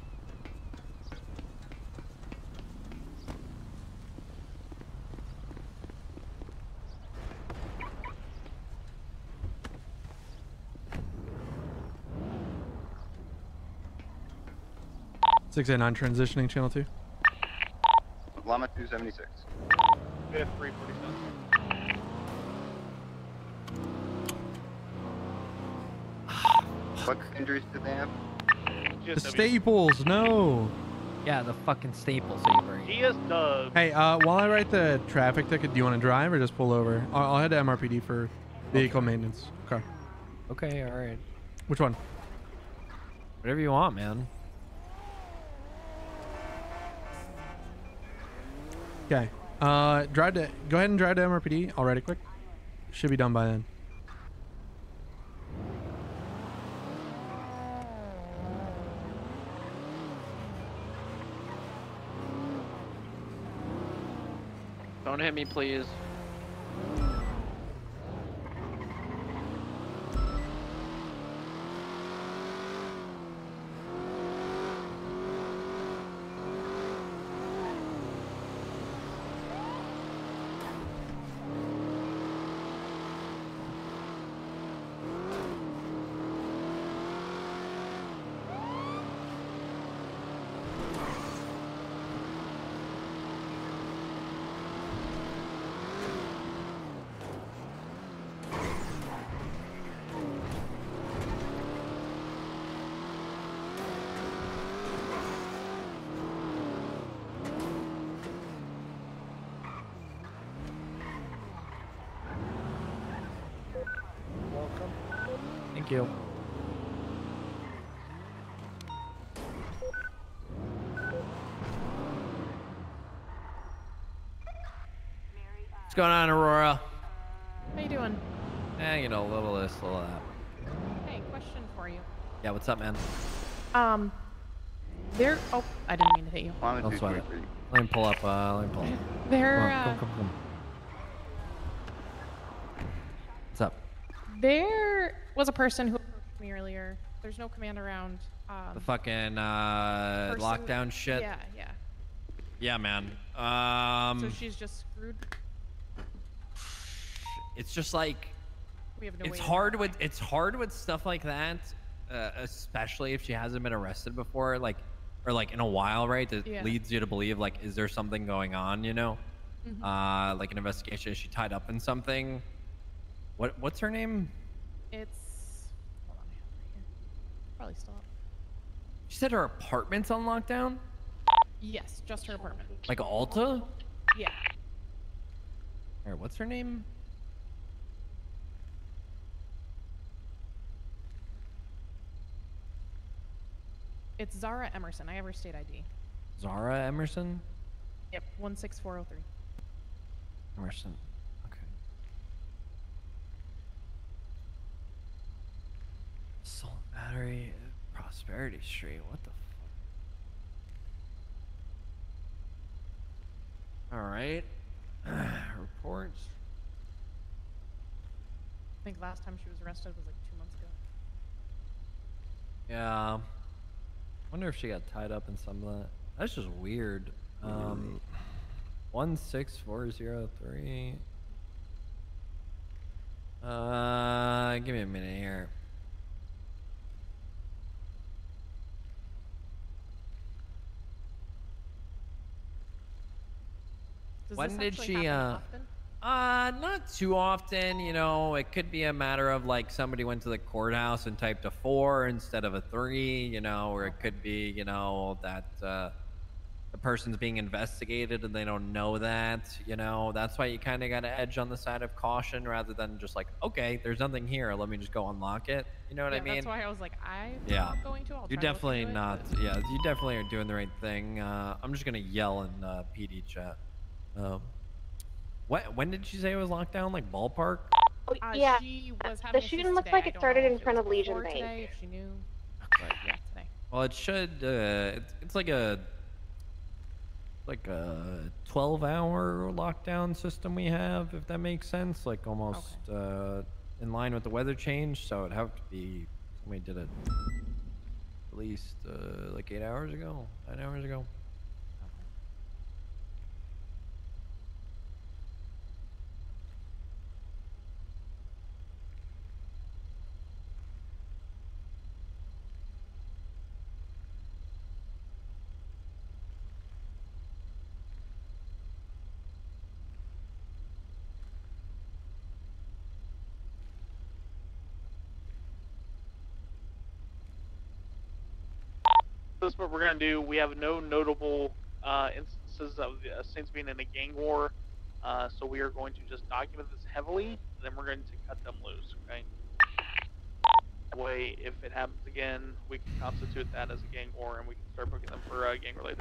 Speaker 2: Six eight nine transitioning channel 2.
Speaker 27: Llama 276.
Speaker 12: We have 347.
Speaker 27: What injuries did they have?
Speaker 2: The staples, no.
Speaker 10: Yeah, the fucking staples that you bring.
Speaker 12: He is the.
Speaker 2: Hey, while I write the traffic ticket, do you want to drive or just pull over? I'll head to MRPD for vehicle maintenance. Okay.
Speaker 10: Okay, all right.
Speaker 2: Which one?
Speaker 10: Whatever you want, man.
Speaker 2: Okay. Go ahead and drive to MRPD. I'll write it quick. Should be done by then.
Speaker 1: Don't hit me, please.
Speaker 10: Thank you. What's going on, Aurora?
Speaker 8: How you doing?
Speaker 10: You know, a little this, a little that.
Speaker 8: Hey, question for you.
Speaker 10: Yeah, what's up, man?
Speaker 8: There. Oh, I didn't mean to hit you.
Speaker 10: Don't sweat it. Let me pull up. Let me pull up.
Speaker 8: There.
Speaker 10: Come. What's up?
Speaker 8: There was a person who approached me earlier. There's no command around.
Speaker 10: The fucking lockdown shit.
Speaker 8: Yeah.
Speaker 10: Yeah, man.
Speaker 8: So she's just screwed.
Speaker 10: It's just like
Speaker 8: we have no
Speaker 10: it's hard with stuff like that, especially if she hasn't been arrested before, like or like in a while, right? That leads you to believe like, is there something going on? You know, like an investigation. Is she tied up in something? What's her name?
Speaker 8: It's hold on, I have it right here. Probably stop.
Speaker 10: She said her apartment's on lockdown.
Speaker 8: Yes, just her apartment.
Speaker 10: Like Alta?
Speaker 8: Yeah.
Speaker 10: All right, what's her name?
Speaker 8: It's Zara Emerson. I have her state ID.
Speaker 10: Zara Emerson?
Speaker 8: Yep, 16403.
Speaker 10: Emerson. Okay. Salt Battery, Prosperity Street. What the fuck? All right. Reports.
Speaker 8: I think last time she was arrested was like 2 months ago.
Speaker 10: Yeah. Wonder if she got tied up in some of that. That's just weird. 16403. Give me a minute here. When did she Not too often, you know. It could be a matter of like somebody went to the courthouse and typed a 4 instead of a 3, you know, or it could be, you know, that the person's being investigated and they don't know that, you know. That's why you kind of got to edge on the side of caution rather than just like, okay, there's nothing here, let me just go unlock it. You know what I mean?
Speaker 8: That's why I was like, I'm
Speaker 10: yeah.
Speaker 8: not going to.
Speaker 10: You're definitely not. Yeah, you definitely are doing the right thing. I'm just gonna yell in PD chat. When did she say it was locked down? Like ballpark?
Speaker 5: Yeah.
Speaker 8: She was
Speaker 5: The shooting looks like it started in front of Legion Bank.
Speaker 8: Today, if she knew. But yeah, today.
Speaker 10: Well, it should. It's like a 12-hour lockdown system we have, if that makes sense. Like almost in line with the weather change. So it'd have to be. Somebody did it at least like 8 hours ago, 9 hours ago.
Speaker 7: This is what we're gonna do. We have no notable instances of Saints being in a gang war, so we are going to just document this heavily, and then we're going to cut them loose. Okay. That way, if it happens again, we can constitute that as a gang war, and we can start booking them for gang related.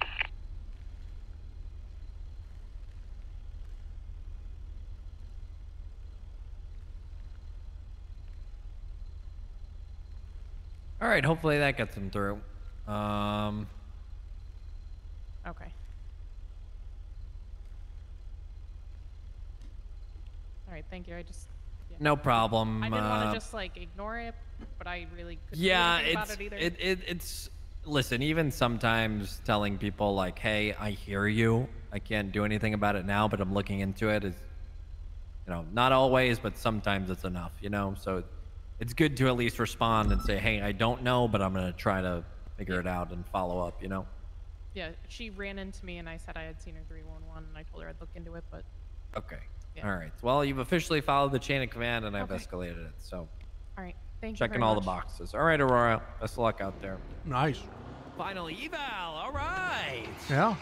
Speaker 10: All right. Hopefully that gets them through.
Speaker 8: Okay. All right, thank you. I just. Yeah.
Speaker 10: No problem.
Speaker 8: I didn't want to just like ignore it, but I really couldn't do
Speaker 10: yeah,
Speaker 8: anything about it either.
Speaker 10: It's. Listen, even sometimes telling people like, "Hey, I hear you. I can't do anything about it now, but I'm looking into it," is, you know, not always, but sometimes it's enough. You know, so it's good to at least respond and say, "Hey, I don't know, but I'm gonna try to figure it out and follow up," you know?
Speaker 8: Yeah, she ran into me and I said I had seen her 311 and I told her I'd look into it, but...
Speaker 10: Okay.
Speaker 8: Yeah.
Speaker 10: All right. Well, you've officially followed the chain of command and I've escalated it, so...
Speaker 8: All right. Thank you
Speaker 10: Checking
Speaker 8: very
Speaker 10: all
Speaker 8: much.
Speaker 10: the boxes. All right, Aurora. Best of luck out there.
Speaker 2: Nice.
Speaker 10: Final eval. All right.
Speaker 2: Yeah.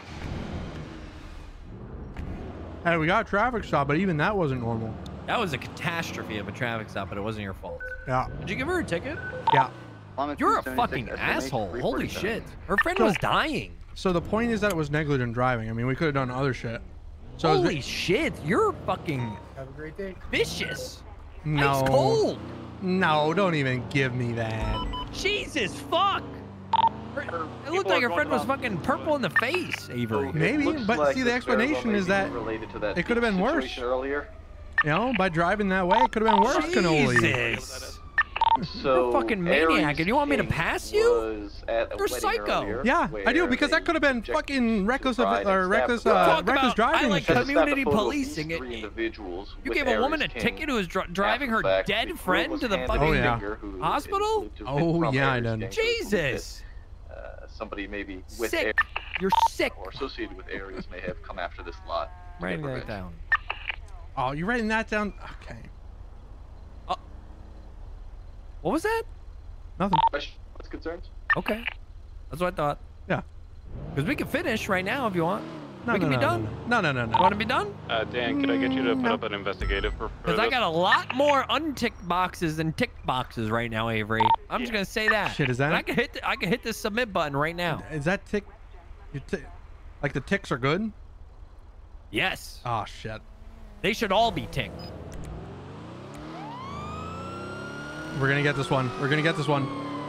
Speaker 2: Hey, we got a traffic stop, but even that wasn't normal.
Speaker 10: That was a catastrophe of a traffic stop, but it wasn't your fault.
Speaker 2: Yeah.
Speaker 10: Did you give her a ticket?
Speaker 2: Yeah.
Speaker 10: You're a fucking asshole. Holy shit. Her friend was dying.
Speaker 2: So the point is that it was negligent driving. I mean, we could have done other shit. So
Speaker 10: holy shit. You're fucking...
Speaker 14: Have a great day.
Speaker 10: Vicious.
Speaker 2: No.
Speaker 10: Ice cold.
Speaker 2: No, don't even give me that.
Speaker 10: Jesus fuck. It looked like her friend was fucking purple in the face, Avery.
Speaker 2: Maybe, but see, the explanation is that it could have been worse.
Speaker 14: Earlier.
Speaker 2: You know, by driving that way, it could have been worse, Cannoli.
Speaker 10: Jesus.
Speaker 14: So
Speaker 10: you're a fucking maniac, and you want me to pass you? You're psycho.
Speaker 14: Earlier,
Speaker 2: yeah, I do, because that could have been fucking reckless reckless driving.
Speaker 10: I like community policing it.
Speaker 14: Individuals
Speaker 10: you gave a woman a ticket who was driving her dead friend to the fucking hospital?
Speaker 2: Oh yeah, I done.
Speaker 10: Jesus.
Speaker 14: Somebody maybe with
Speaker 10: sick. You're sick.
Speaker 14: Or associated with areas may have come after this lot.
Speaker 10: Writing that down.
Speaker 2: Oh, you're writing that down? Okay.
Speaker 10: What was that?
Speaker 2: Nothing.
Speaker 14: What's concerns?
Speaker 10: Okay. That's what I thought.
Speaker 2: Yeah.
Speaker 10: Because we can finish right now if you want.
Speaker 2: No,
Speaker 10: we can be done.
Speaker 2: No.
Speaker 10: You want to be done?
Speaker 18: Dan, could I get you to put up an investigative for
Speaker 10: Because I got a lot more unticked boxes than ticked boxes right now, Avery. I'm just gonna say that.
Speaker 2: Shit, is that?
Speaker 10: And I can hit the submit button right now.
Speaker 2: Is that tick? Like the ticks are good?
Speaker 10: Yes.
Speaker 2: Oh shit.
Speaker 10: They should all be ticked.
Speaker 2: We're gonna get this one. We're gonna get this one.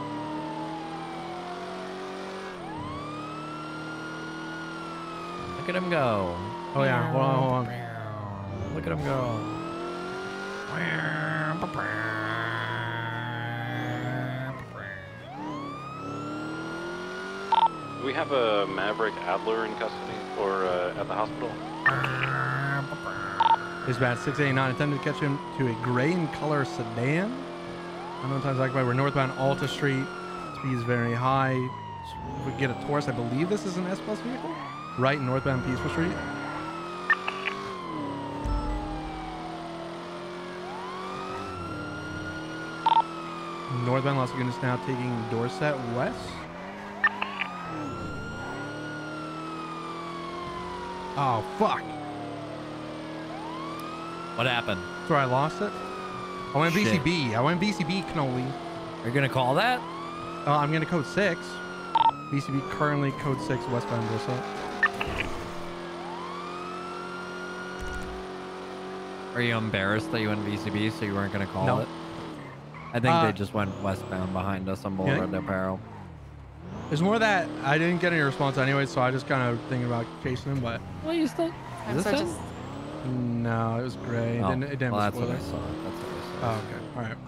Speaker 10: Look at him go.
Speaker 2: Oh yeah. Hold on.
Speaker 10: Look at him go.
Speaker 18: Do we have a Maverick Adler in custody or at the hospital?
Speaker 2: Dispatch 689 attempted to catch him to a gray in color sedan. Unknown times occupied. We're northbound Alta Street. Speed is very high. If we get a Taurus, I believe this is an S+ vehicle. Right, northbound Peaceful Street. Northbound Los Lagunas now taking Dorset west. Oh, fuck.
Speaker 10: What happened?
Speaker 2: That's where I lost it. I went
Speaker 10: Shit.
Speaker 2: BCB. I went BCB, Cannoli.
Speaker 10: Are you going to call that?
Speaker 2: I'm going to code 6. BCB currently code 6 westbound Dorset.
Speaker 10: Are you embarrassed that you went VCB so you weren't going to call
Speaker 2: No.
Speaker 10: it? I think they just went westbound behind us on Boulevard del Perro.
Speaker 2: There's more that I didn't get any response anyway, so I just kind of thinking about chasing him, but...
Speaker 10: What you think? Is this him?
Speaker 2: No, it was gray.
Speaker 10: Oh,
Speaker 2: It didn't
Speaker 10: well,
Speaker 2: have
Speaker 10: that's
Speaker 2: a
Speaker 10: what I
Speaker 2: spoiler.
Speaker 10: saw. That's what I saw.
Speaker 2: Oh, okay.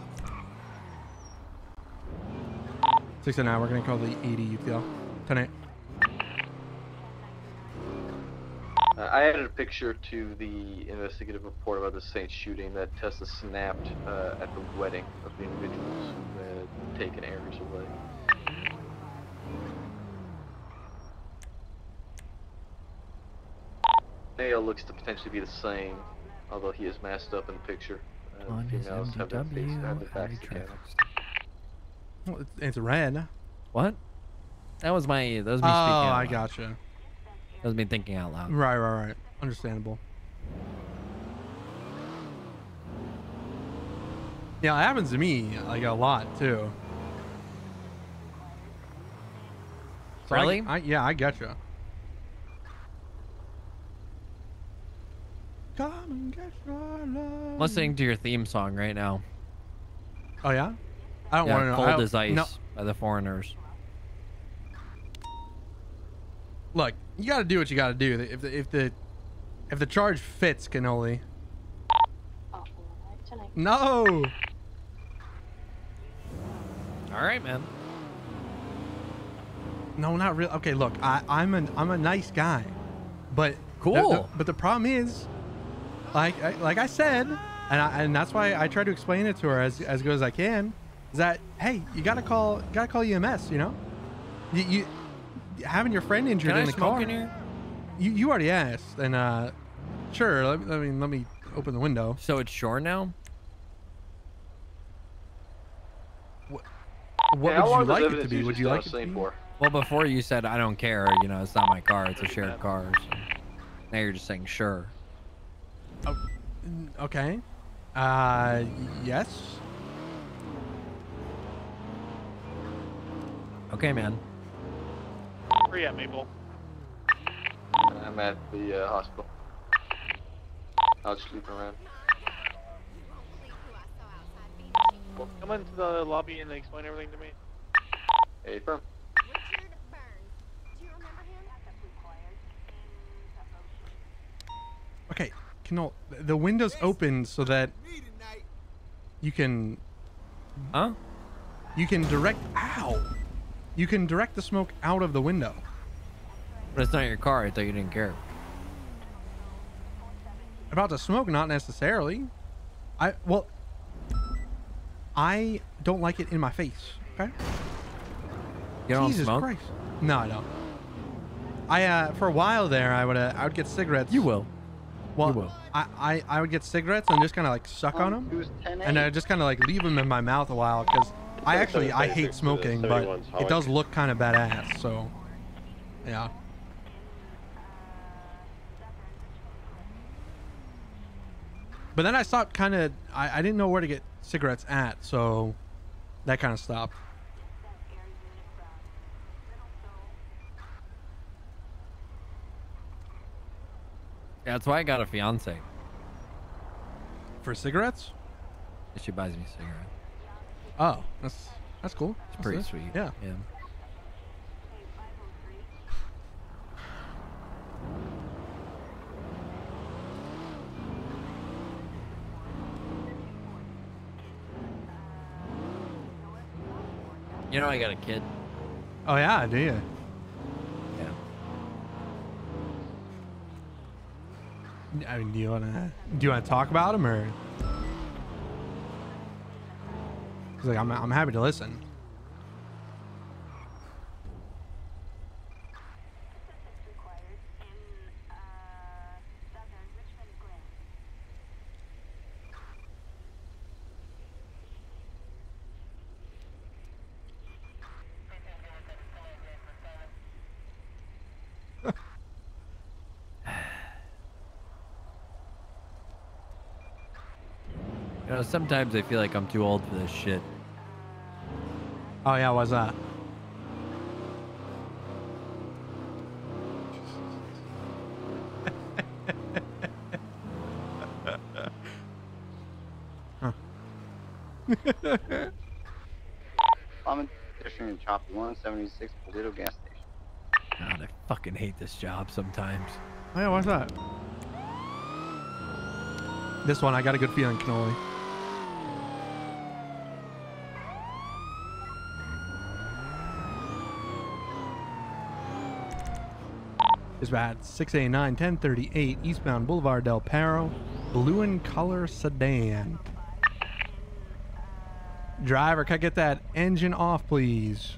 Speaker 2: All right. 6 and 9. We're gonna call the 80 UTL. 10-8.
Speaker 21: I added a picture to the investigative report about the Saint shooting that Tessa snapped at the wedding of the individuals who had taken Aries away. Male looks to potentially be the same, although he is masked up in the picture. Females have their face, have their backs to cameras.
Speaker 2: Well, it's red.
Speaker 10: What? That was me speaking
Speaker 2: Oh,
Speaker 10: out loud.
Speaker 2: I gotcha.
Speaker 10: That was me thinking out loud.
Speaker 2: Right. Understandable. Yeah, it happens to me like a lot too. So
Speaker 10: Really?
Speaker 2: Yeah, I getcha. Come and get your love.
Speaker 10: I'm listening to your theme song right now.
Speaker 2: Oh yeah? I don't
Speaker 10: Yeah,
Speaker 2: want to know.
Speaker 10: Cold as Ice
Speaker 2: No.
Speaker 10: by the Foreigners.
Speaker 2: Look, you got to do what you got to do. If the charge fits, Cannoli. No.
Speaker 10: All right, man.
Speaker 2: No, not really. Okay, look, I'm a nice guy, but
Speaker 10: Cool.
Speaker 2: But the problem is, like I said, and that's why I try to explain it to her as good as I can, is that hey, you gotta call EMS. You know, you having your friend injured
Speaker 10: Can
Speaker 2: in
Speaker 10: I
Speaker 2: the
Speaker 10: smoke
Speaker 2: car.
Speaker 10: in here?
Speaker 2: You already asked, and sure. Let me open the window.
Speaker 10: So it's shore now.
Speaker 2: What would you like it to be? Would you like it to be?
Speaker 10: Well, before you said I don't care. You know, it's not my car. It's a shared car. So now you're just saying sure.
Speaker 2: Okay. Yes.
Speaker 10: Okay, man.
Speaker 7: Where you at, Maple?
Speaker 21: I'm at the hospital. I'll just sleep around.
Speaker 7: Well, come into the lobby and explain everything to me.
Speaker 21: Hey, firm.
Speaker 2: Okay, the window's open so that you can.
Speaker 10: Huh?
Speaker 2: You can direct. Ow! You can direct the smoke out of the window.
Speaker 10: But it's not your car. I thought you didn't care.
Speaker 2: About the smoke, not necessarily. I don't like it in my face. Okay.
Speaker 10: You don't
Speaker 2: Jesus
Speaker 10: smoke?
Speaker 2: Christ. No, I don't. For a while there, I would get cigarettes.
Speaker 10: You will.
Speaker 2: Well,
Speaker 10: You will.
Speaker 2: I would get cigarettes and just kind of like suck on them, and I just kind of like leave them in my mouth a while because I hate smoking, but it does look kind of badass. So, yeah. But then I stopped I didn't know where to get cigarettes at, so that kind of stopped.
Speaker 10: Yeah, that's why I got a fiance.
Speaker 2: For cigarettes?
Speaker 10: She buys me cigarettes.
Speaker 2: Oh, that's cool.
Speaker 10: It's
Speaker 2: That's
Speaker 10: pretty
Speaker 2: it.
Speaker 10: sweet.
Speaker 2: Yeah.
Speaker 10: You know I got a kid.
Speaker 2: Oh yeah, do you?
Speaker 10: Yeah.
Speaker 2: I mean, do you wanna talk about him or? 'Cause, like, I'm happy to listen.
Speaker 10: You know, sometimes I feel like I'm too old for this shit.
Speaker 2: Oh yeah, what's that?
Speaker 27: I'm in Chop 176 Toledo gas station.
Speaker 10: God, I fucking hate this job sometimes.
Speaker 2: Oh yeah, what's that? This one, I got a good feeling, Cannoli. Dispatch 689 1038 eastbound Boulevard Del Perro, blue in color sedan. Driver, can I get that engine off, please?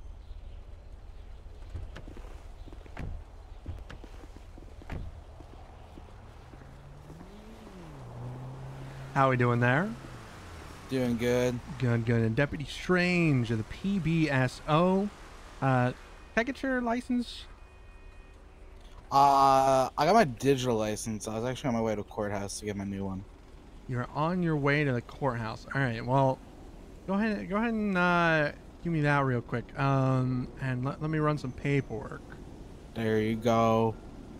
Speaker 2: How we doing there?
Speaker 6: Doing good.
Speaker 2: Good, good. And Deputy Strange of the PBSO. Can I get your license?
Speaker 6: I got my digital license. I was actually on my way to courthouse to get my new one.
Speaker 2: You're on your way to the courthouse. All right. Well, go ahead and give me that real quick. And let me run some paperwork.
Speaker 6: There you go.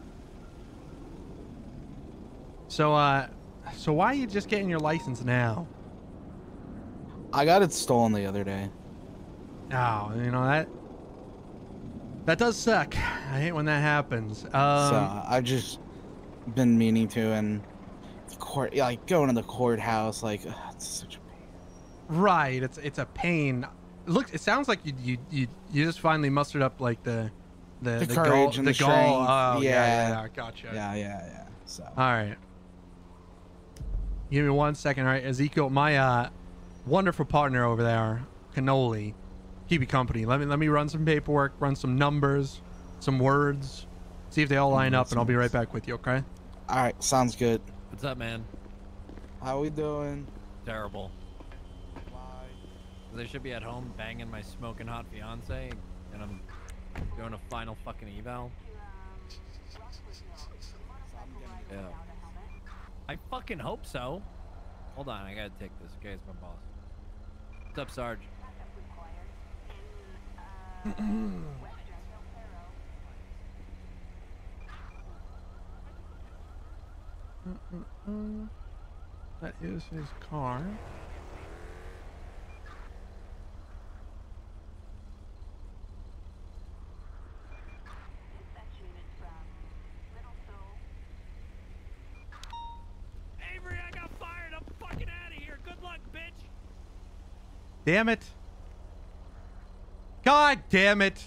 Speaker 2: So why are you just getting your license now?
Speaker 6: I got it stolen the other day.
Speaker 2: Oh, you know that does suck. I hate when that happens.
Speaker 6: So I've just been meaning to, and the court, like going to the courthouse, like it's such a pain.
Speaker 2: Right, it's a pain. Look, it sounds like you just finally mustered up like the
Speaker 6: courage and the
Speaker 2: gall.
Speaker 6: strength.
Speaker 2: Oh yeah, gotcha.
Speaker 6: Yeah. So
Speaker 2: all right, give me 1 second. All right, Ezekiel, my wonderful partner over there, Cannoli, keep you company. Let me run some paperwork, run some numbers, some words, see if they all line up, and I'll be right back with you. Okay?
Speaker 6: All right, sounds good.
Speaker 10: What's up, man?
Speaker 6: How we doing?
Speaker 10: Terrible. Why? I should be at home banging my smoking hot fiance, and I'm doing a final fucking eval. Yeah. I fucking hope so. Hold on, I gotta take this. Okay, it's my boss. What's up, Sarge?
Speaker 2: That is his car.
Speaker 10: Avery, I got fired. I'm fucking out of here. Good luck, bitch.
Speaker 2: Damn it. God damn it.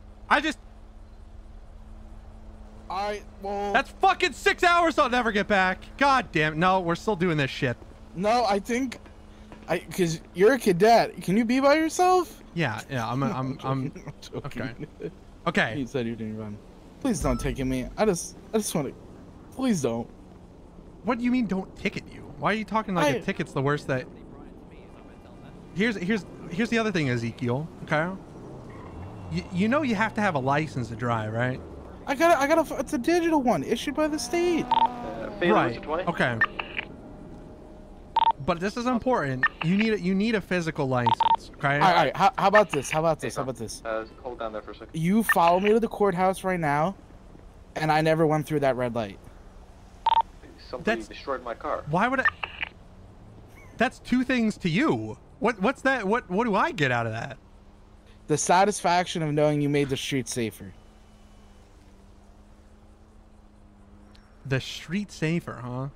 Speaker 6: Alright, well...
Speaker 2: That's fucking 6 hours I'll never get back. God damn it. No, we're still doing this shit.
Speaker 6: No, I think... Because you're a cadet. Can you be by yourself?
Speaker 2: Yeah, I'm okay. Okay.
Speaker 6: You said you didn't run. Please don't ticket me. I just want to... Please don't.
Speaker 2: What do you mean don't ticket you? Why are you talking like a ticket's the worst that... Here's the other thing, Ezekiel. Okay? You know you have to have a license to drive, right?
Speaker 6: I got a, it's a digital one issued by the state.
Speaker 2: Right. Okay. But this is important. You need a physical license. Okay.
Speaker 6: All right. How about this? How about this?
Speaker 21: Hold down there for a second.
Speaker 6: You follow me to the courthouse right now, and I never went through that red light.
Speaker 21: Somebody destroyed my car.
Speaker 2: Why would I? That's two things to you. What's that? What do I get out of that?
Speaker 6: The satisfaction of knowing you made the street safer.
Speaker 2: The street safer, huh?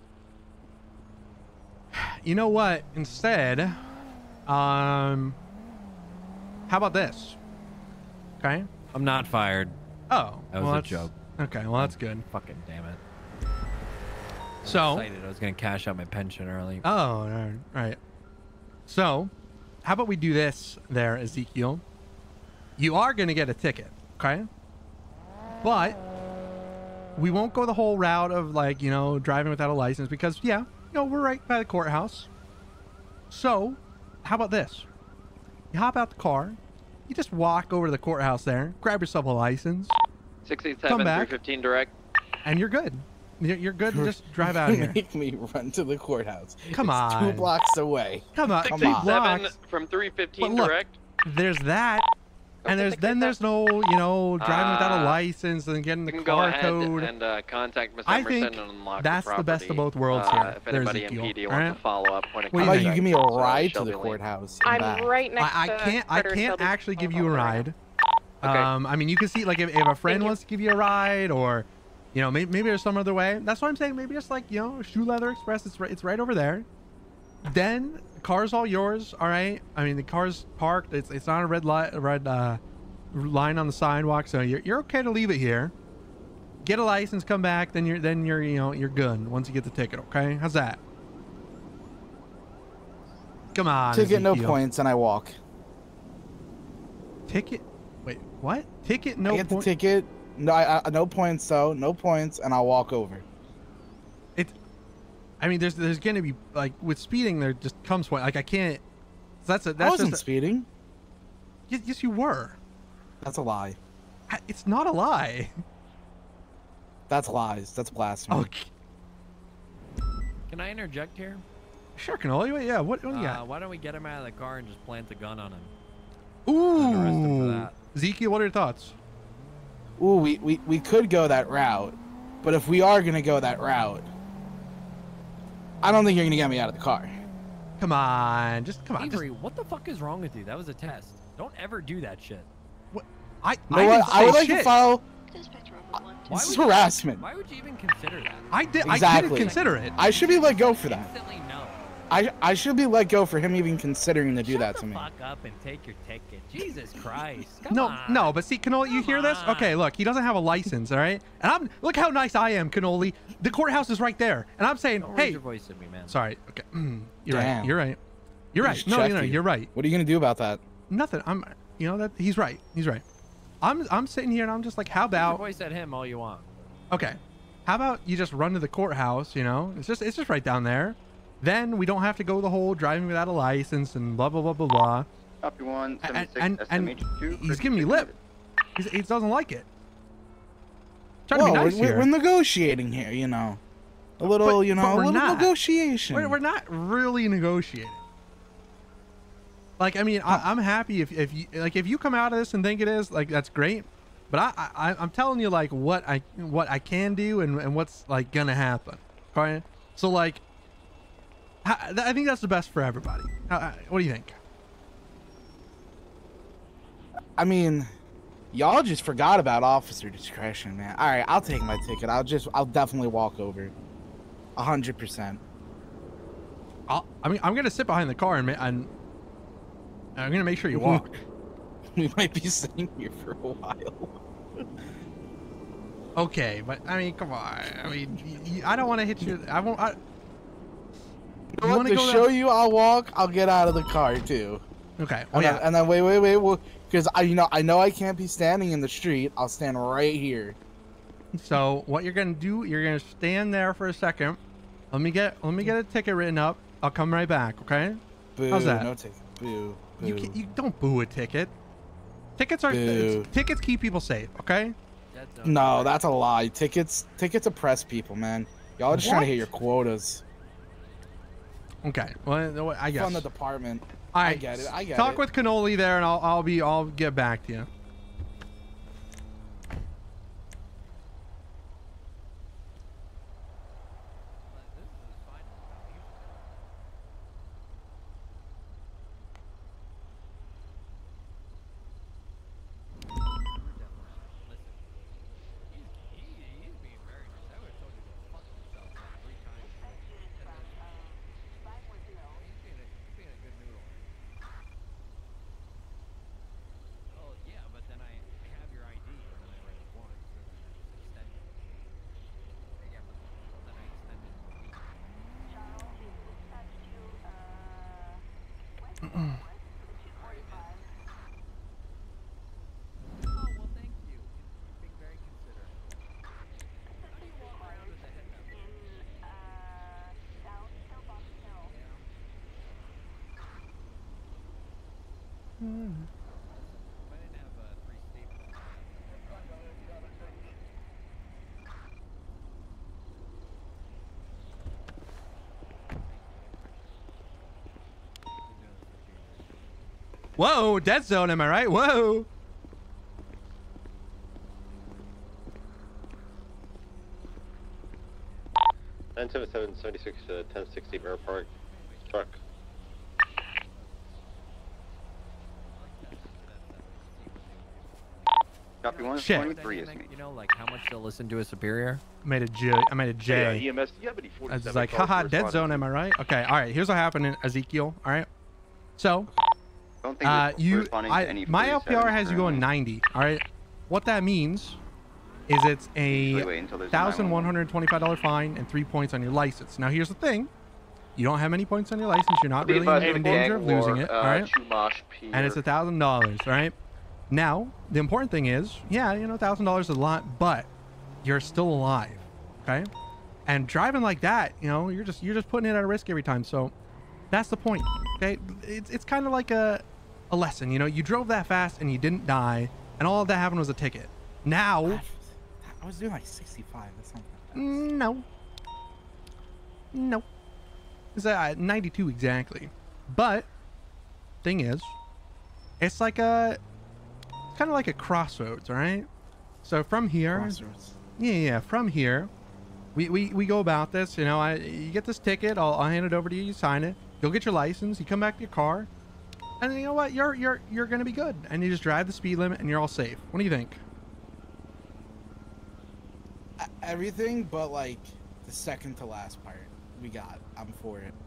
Speaker 2: You know what? Instead, how about this? Okay.
Speaker 10: I'm not fired.
Speaker 2: Oh,
Speaker 10: that was a joke.
Speaker 2: Okay, well that's good.
Speaker 10: Fucking damn it.
Speaker 2: So
Speaker 10: I was excited. I was gonna cash out my pension early.
Speaker 2: Oh, all right. So, how about we do this there, Ezekiel? You are gonna get a ticket, okay? But we won't go the whole route of like, you know, driving without a license because yeah, you know, we're right by the courthouse. So, how about this? You hop out the car, you just walk over to the courthouse there, grab yourself a license,
Speaker 1: 687
Speaker 2: come back,
Speaker 1: 315 direct,
Speaker 2: and you're good. You're good to just drive out here.
Speaker 6: Make me run to the courthouse.
Speaker 2: Come
Speaker 6: It's
Speaker 2: on.
Speaker 6: 2 blocks away.
Speaker 2: Come on.
Speaker 6: Come
Speaker 1: 6
Speaker 6: on.
Speaker 1: 7 from 315
Speaker 2: But look,
Speaker 1: direct.
Speaker 2: There's that. And there's no, driving without a license and getting the
Speaker 1: You can go
Speaker 2: car
Speaker 1: ahead
Speaker 2: code.
Speaker 1: and contact Mr.
Speaker 2: I
Speaker 1: Emerson
Speaker 2: think
Speaker 1: and unlock
Speaker 2: that's
Speaker 1: the
Speaker 2: the best of
Speaker 1: property.
Speaker 2: both worlds here.
Speaker 1: If anybody in
Speaker 2: Ezekiel,
Speaker 1: PD
Speaker 2: all
Speaker 1: wants
Speaker 2: right?
Speaker 1: to follow up, point of
Speaker 2: What do you
Speaker 6: How about
Speaker 2: think?
Speaker 6: you give me a
Speaker 1: contact,
Speaker 6: ride to
Speaker 1: Shelby
Speaker 6: the
Speaker 1: Lane.
Speaker 6: courthouse? and
Speaker 8: I'm
Speaker 6: back?
Speaker 8: right next
Speaker 2: I
Speaker 8: to Carter
Speaker 2: can't
Speaker 8: Shelby.
Speaker 2: actually give you a ride.
Speaker 1: Okay.
Speaker 2: I mean, you can see like if a friend wants to give you a ride, or maybe there's some other way. That's what I'm saying. Maybe just like Shoe Leather Express. It's right over there. Then the car's all yours. All right. I mean, the car's parked. It's not a red line on the sidewalk, so you're okay to leave it here. Get a license, come back, then you're good once you get the ticket. Okay, how's that? Come on.
Speaker 6: Ticket, no
Speaker 2: Ezekiel.
Speaker 6: points, and I walk.
Speaker 2: Ticket? Wait, what? Ticket, no
Speaker 6: I get the
Speaker 2: points.
Speaker 6: ticket. No, I no points though. No points, and I'll walk over.
Speaker 2: I mean, there's gonna be like with speeding, there just comes point. Like I can't. That's
Speaker 6: I wasn't
Speaker 2: just
Speaker 6: speeding.
Speaker 2: Yes, you were.
Speaker 6: That's a lie.
Speaker 2: It's not a lie.
Speaker 6: That's lies. That's blasphemy.
Speaker 2: Okay.
Speaker 10: Can I interject here?
Speaker 2: Sure, Cannoli. Yeah. What do you got?
Speaker 10: Why don't we get him out of the car and just plant the gun on him?
Speaker 2: Ooh.
Speaker 10: Arrest him for that.
Speaker 2: Ezekiel, what are your thoughts?
Speaker 6: Ooh, we could go that route, but if we are gonna go that route, I don't think you're gonna get me out of the car.
Speaker 2: Come on, just come on.
Speaker 10: Avery, what the fuck is wrong with you? That was a test. Don't ever do that shit.
Speaker 2: What?
Speaker 6: I would like to file. This is harassment.
Speaker 10: Why would you even consider that?
Speaker 2: I did.
Speaker 6: Exactly.
Speaker 2: I didn't consider it.
Speaker 6: I should be let go for that.
Speaker 10: Instantly no.
Speaker 6: I should be let go for him even considering to do that to me.
Speaker 10: Fuck up and take your ticket. Jesus Christ. Come on.
Speaker 2: No, but see, Cannoli, you hear this? Okay, look, he doesn't have a license, all right? And look how nice I am, Cannoli. The courthouse is right there, and I'm saying,
Speaker 10: Don't
Speaker 2: hey,
Speaker 10: raise your voice at me, man.
Speaker 2: sorry. Okay, you're right.
Speaker 6: Damn.
Speaker 2: You're right. You're
Speaker 6: I
Speaker 2: right.
Speaker 6: just
Speaker 2: No,
Speaker 6: checked
Speaker 2: no,
Speaker 6: you.
Speaker 2: you're right.
Speaker 6: What are you gonna do about that?
Speaker 2: Nothing. That he's right. He's right. I'm sitting here and I'm just like, how
Speaker 10: Raise your
Speaker 2: about?
Speaker 10: voice at him all you want.
Speaker 2: Okay, how about you just run to the courthouse? It's just right down there. Then we don't have to go the whole driving without a license and blah blah blah blah blah.
Speaker 27: Copy 176
Speaker 2: And
Speaker 27: SMH2.
Speaker 2: he's giving me lip. He doesn't like it. Trying to
Speaker 6: Whoa,
Speaker 2: be nice here.
Speaker 6: we're negotiating here, A little,
Speaker 2: But
Speaker 6: a
Speaker 2: we're
Speaker 6: little
Speaker 2: not.
Speaker 6: negotiation.
Speaker 2: We're not really negotiating. Like, I mean, I'm happy if you come out of this and think it is, like, that's great. But I'm telling you, like, what I can do and what's like gonna happen. Okay, so like, I think that's the best for everybody. What do you think?
Speaker 6: I mean, y'all just forgot about officer discretion, man. All right, I'll take my ticket. I'll definitely walk over. 100%.
Speaker 2: I'm gonna sit behind the car and I'm gonna make sure you walk.
Speaker 6: We might be sitting here for a while.
Speaker 2: Okay, but I mean, come on. I mean, I don't want to hit you. I won't.
Speaker 6: You want to show you? I'll walk. I'll get out of the car too.
Speaker 2: Okay.
Speaker 6: And then wait, because I know I can't be standing in the street. I'll stand right here.
Speaker 2: So what you're gonna do? You're gonna stand there for a second. Let me get a ticket written up. I'll come right back. Okay.
Speaker 6: Boo,
Speaker 2: How's that?
Speaker 6: no ticket. Boo.
Speaker 2: You don't boo a ticket. Tickets
Speaker 6: Boo.
Speaker 2: tickets keep people safe. Okay.
Speaker 6: No, that's a lie. Tickets oppress people, man. Y'all are just trying to hit your quotas.
Speaker 2: Okay. Well, I guess.
Speaker 6: From the department.
Speaker 2: All right.
Speaker 6: I get it. I get
Speaker 2: Talk
Speaker 6: it.
Speaker 2: with Cannoli there, and I'll get back to you. Whoa, dead zone, am I right? Whoa.
Speaker 9: Nine 7776 1060 Mirror Park. Truck.
Speaker 11: Copy 123 is me.
Speaker 10: You know, like how much they'll listen to a superior?
Speaker 2: I made a J.
Speaker 19: Yeah, EMS, you have any 47
Speaker 2: I was like, haha, dead zone, am I right? Okay, all right. Here's what happened, Ezekiel. All right. So,
Speaker 11: Don't think
Speaker 2: my LPR has you going 90. All right. What that means is it's a $1,125 fine and 3 points on your license. Now, here's the thing. You don't have many points on your license. You're not really in danger of losing it. All right. And it's $1,000. All right. Now, the important thing is, yeah, you know, $1,000 is a lot, but you're still alive. Okay. And driving like that, you know, you're just putting it at risk every time. So that's the point. Okay. It's kind of like a lesson. You know, you drove that fast and you didn't die, and all that happened was a ticket. Now,
Speaker 6: I was doing like 65. That's not that fast.
Speaker 2: No. It's 92 exactly. But thing is, it's like kind of like a crossroads, all right? So from here, yeah, from here, we go about this. You know, you get this ticket. I'll hand it over to you. You sign it. You'll get your license. You come back to your car, and you know what? You're gonna be good. And you just drive the speed limit, and you're all safe. What do you think?
Speaker 6: Everything but like the second to last part. I'm for it.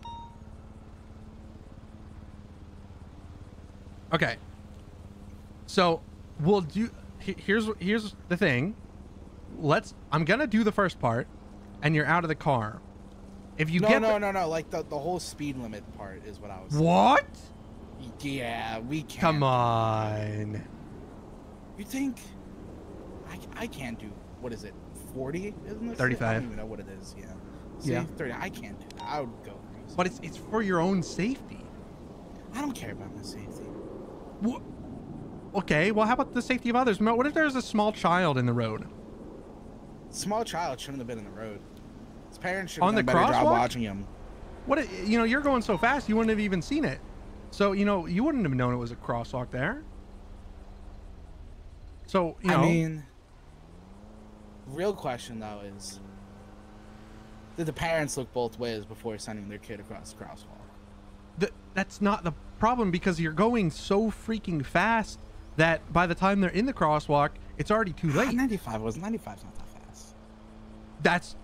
Speaker 2: Okay. So we'll do. Here's the thing. I'm gonna do the first part, and you're out of the car. If you
Speaker 6: no. Like the whole speed limit part is what I was saying.
Speaker 2: What?
Speaker 6: Yeah, we can't.
Speaker 2: Come on.
Speaker 6: You think I can't do, what is it, 40? Isn't it?
Speaker 2: 35.
Speaker 6: I don't even know what it is. Yeah. See,
Speaker 2: yeah.
Speaker 6: 30. I can't do that. I would go crazy.
Speaker 2: But it's for your own safety.
Speaker 6: I don't care about my safety.
Speaker 2: What? Okay, well, how about the safety of others? What if there's a small child in the road?
Speaker 6: Small child shouldn't have been in the road. His parents should have
Speaker 2: On
Speaker 6: done
Speaker 2: the
Speaker 6: a better job
Speaker 2: crosswalk?
Speaker 6: watching him.
Speaker 2: What? You know, you're going so fast, you wouldn't have even seen it. So, you know, you wouldn't have known it was a crosswalk there. So, you know.
Speaker 6: I mean, real question, though, is did the parents look both ways before sending their kid across the crosswalk?
Speaker 2: That's not the problem, because you're going so freaking fast that by the time they're in the crosswalk, it's already too late.
Speaker 6: 95's not that fast.
Speaker 2: That's...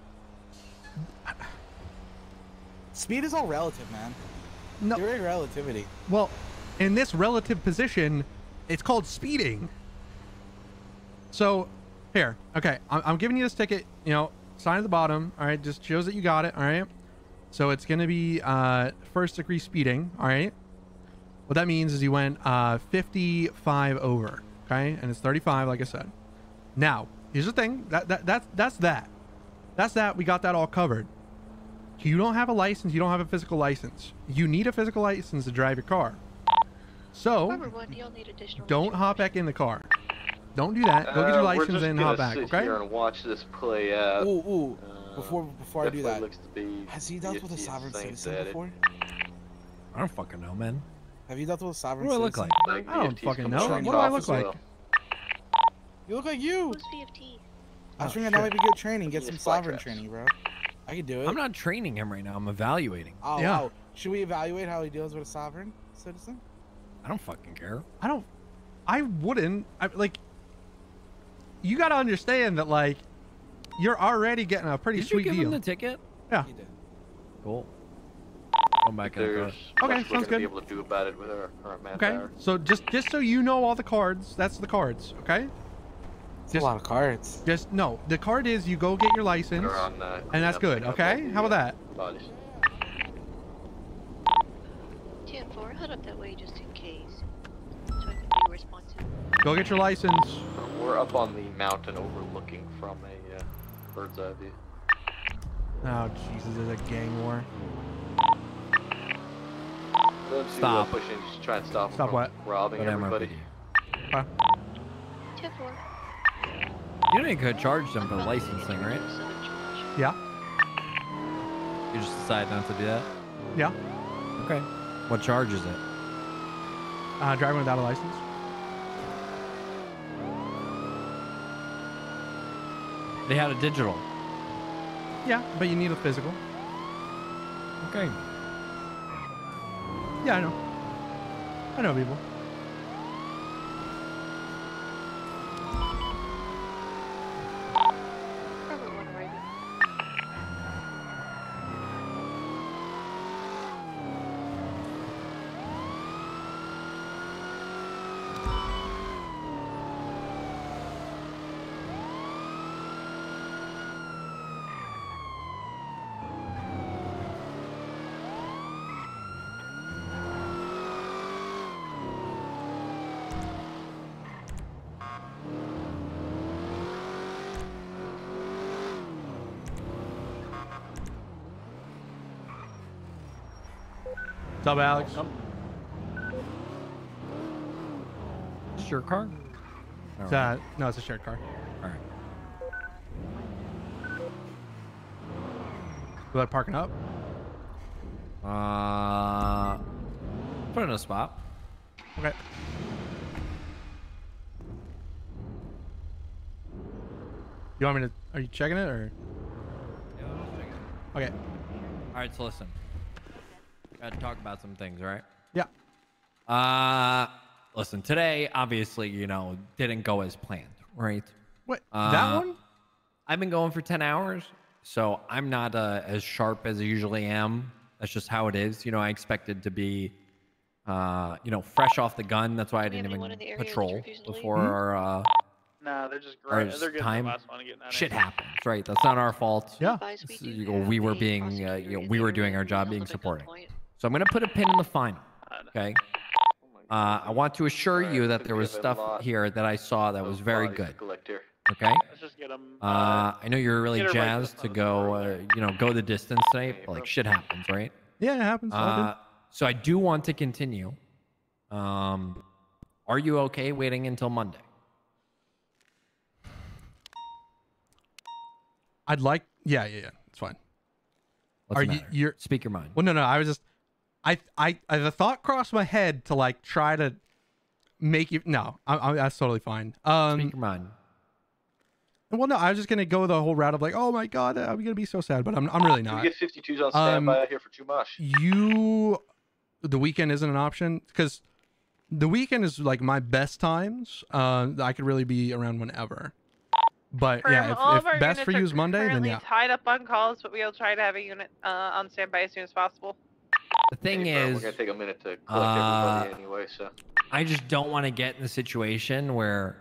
Speaker 6: Speed is all relative, man.
Speaker 2: No.
Speaker 6: You're in relativity.
Speaker 2: Well, in this relative position, it's called speeding. So, here. Okay, I'm giving you this ticket, you know, sign at the bottom, all right? Just shows that you got it, all right? So it's going to be first degree speeding, all right? What that means is you went 55 over, okay? And it's 35, like I said. Now, here's the thing. That's that. That's that. We got that all covered. You don't have a license. You don't have a physical license. You need a physical license to drive your car. So, don't hop back in the car. Don't do that. Go get your license and hop back, okay?
Speaker 21: Here and watch this play out.
Speaker 6: Ooh. Before I do that, has he dealt with a sovereign citizen before?
Speaker 10: I don't fucking know, man.
Speaker 6: Have you dealt with a sovereign
Speaker 10: What do I
Speaker 6: citizen?
Speaker 10: look like? I don't fucking know. What do I look like?
Speaker 6: You look like you.
Speaker 5: Who's VFT?
Speaker 6: I was thinking that might be good training. Get some sovereign training, bro. I could do it.
Speaker 10: I'm not training him right now. I'm evaluating.
Speaker 6: Oh,
Speaker 2: yeah.
Speaker 6: Wow. Should we evaluate how he deals with a sovereign citizen?
Speaker 10: I don't fucking care.
Speaker 2: I wouldn't. Like, you got to understand that, like, you're already getting a pretty sweet deal.
Speaker 10: Did you give him the ticket?
Speaker 2: Yeah.
Speaker 6: He did.
Speaker 10: Cool. Come back in the car.
Speaker 2: Okay, sounds good.
Speaker 21: Be able to do about it with our current manpower.
Speaker 2: Okay, so just so you know all the cards, that's the cards, okay?
Speaker 6: It's a lot of cards.
Speaker 2: Just, no, the card is you go get your license, and that's good, okay? How about that?
Speaker 5: 10-4, head up that way just in case. So I can be responsive.
Speaker 2: Go get your license.
Speaker 21: We're up on the mountain overlooking from a bird's eye view.
Speaker 2: Oh, Jesus, there's a gang war.
Speaker 21: Stop. Pushing, just try and stop
Speaker 2: Stop what?
Speaker 21: Robbing everybody.
Speaker 2: Huh?
Speaker 5: 10-4.
Speaker 10: You didn't go charge them for the license thing, right?
Speaker 2: Yeah.
Speaker 10: You just decided not to do that?
Speaker 2: Yeah.
Speaker 10: Okay. What charge is it?
Speaker 2: Driving without a license.
Speaker 10: They had a digital.
Speaker 2: Yeah, but you need a physical.
Speaker 10: Okay.
Speaker 2: Yeah, I know. I know people. What's up, Alex?
Speaker 10: Is this your car?
Speaker 2: No, it's a shared car.
Speaker 10: All right.
Speaker 2: Will I parking up?
Speaker 10: Put it in a spot.
Speaker 2: Okay. You want me to? Are you checking it or?
Speaker 10: Yeah, I'm just checking it.
Speaker 2: Okay.
Speaker 10: All right, so listen. Got to talk about some things, right?
Speaker 2: Yeah.
Speaker 10: Listen, today, obviously, you know, didn't go as planned, right?
Speaker 2: What? That one?
Speaker 10: I've been going for 10 hours, so I'm not as sharp as I usually am. That's just how it is. You know, I expected to be, you know, fresh off the gun. That's why I didn't even patrol before our
Speaker 7: Nah, they're just
Speaker 10: our
Speaker 7: great. They're getting
Speaker 10: time.
Speaker 7: the last one getting out.
Speaker 10: Shit happens, right? That's not our fault.
Speaker 2: Yeah.
Speaker 10: We were being, you know, we were doing our job, being supporting. So I'm gonna put a pin in the final. Okay. I want to assure you that there was stuff here that I saw that was very good. Okay.
Speaker 7: Let's just get them.
Speaker 10: I know you're really
Speaker 7: get her right
Speaker 10: jazzed to go, you know, go the distance tonight, but like shit happens, right?
Speaker 2: Yeah, it happens.
Speaker 10: So I do want to continue. Are you okay waiting until Monday?
Speaker 2: I'd like. Yeah. It's fine.
Speaker 10: What's the matter?
Speaker 2: You're
Speaker 10: speak your mind.
Speaker 2: Well, no. I was just. The thought crossed my head to like try to make you. No, that's totally fine.
Speaker 10: Speak your mind.
Speaker 2: Well, no, I was just gonna go the whole route of like, oh my god, I'm gonna be so sad, but I'm really not.
Speaker 21: We get 52s on standby here for Chumash.
Speaker 2: The weekend isn't an option because the weekend is like my best times. I could really be around whenever. But yeah, if best for you is Monday, then yeah.
Speaker 15: Tied up on calls, but we'll try to have a unit on standby as soon as possible.
Speaker 10: The thing is,
Speaker 21: we're gonna take a minute to collect everybody anyway, so.
Speaker 10: I just don't want to get in the situation where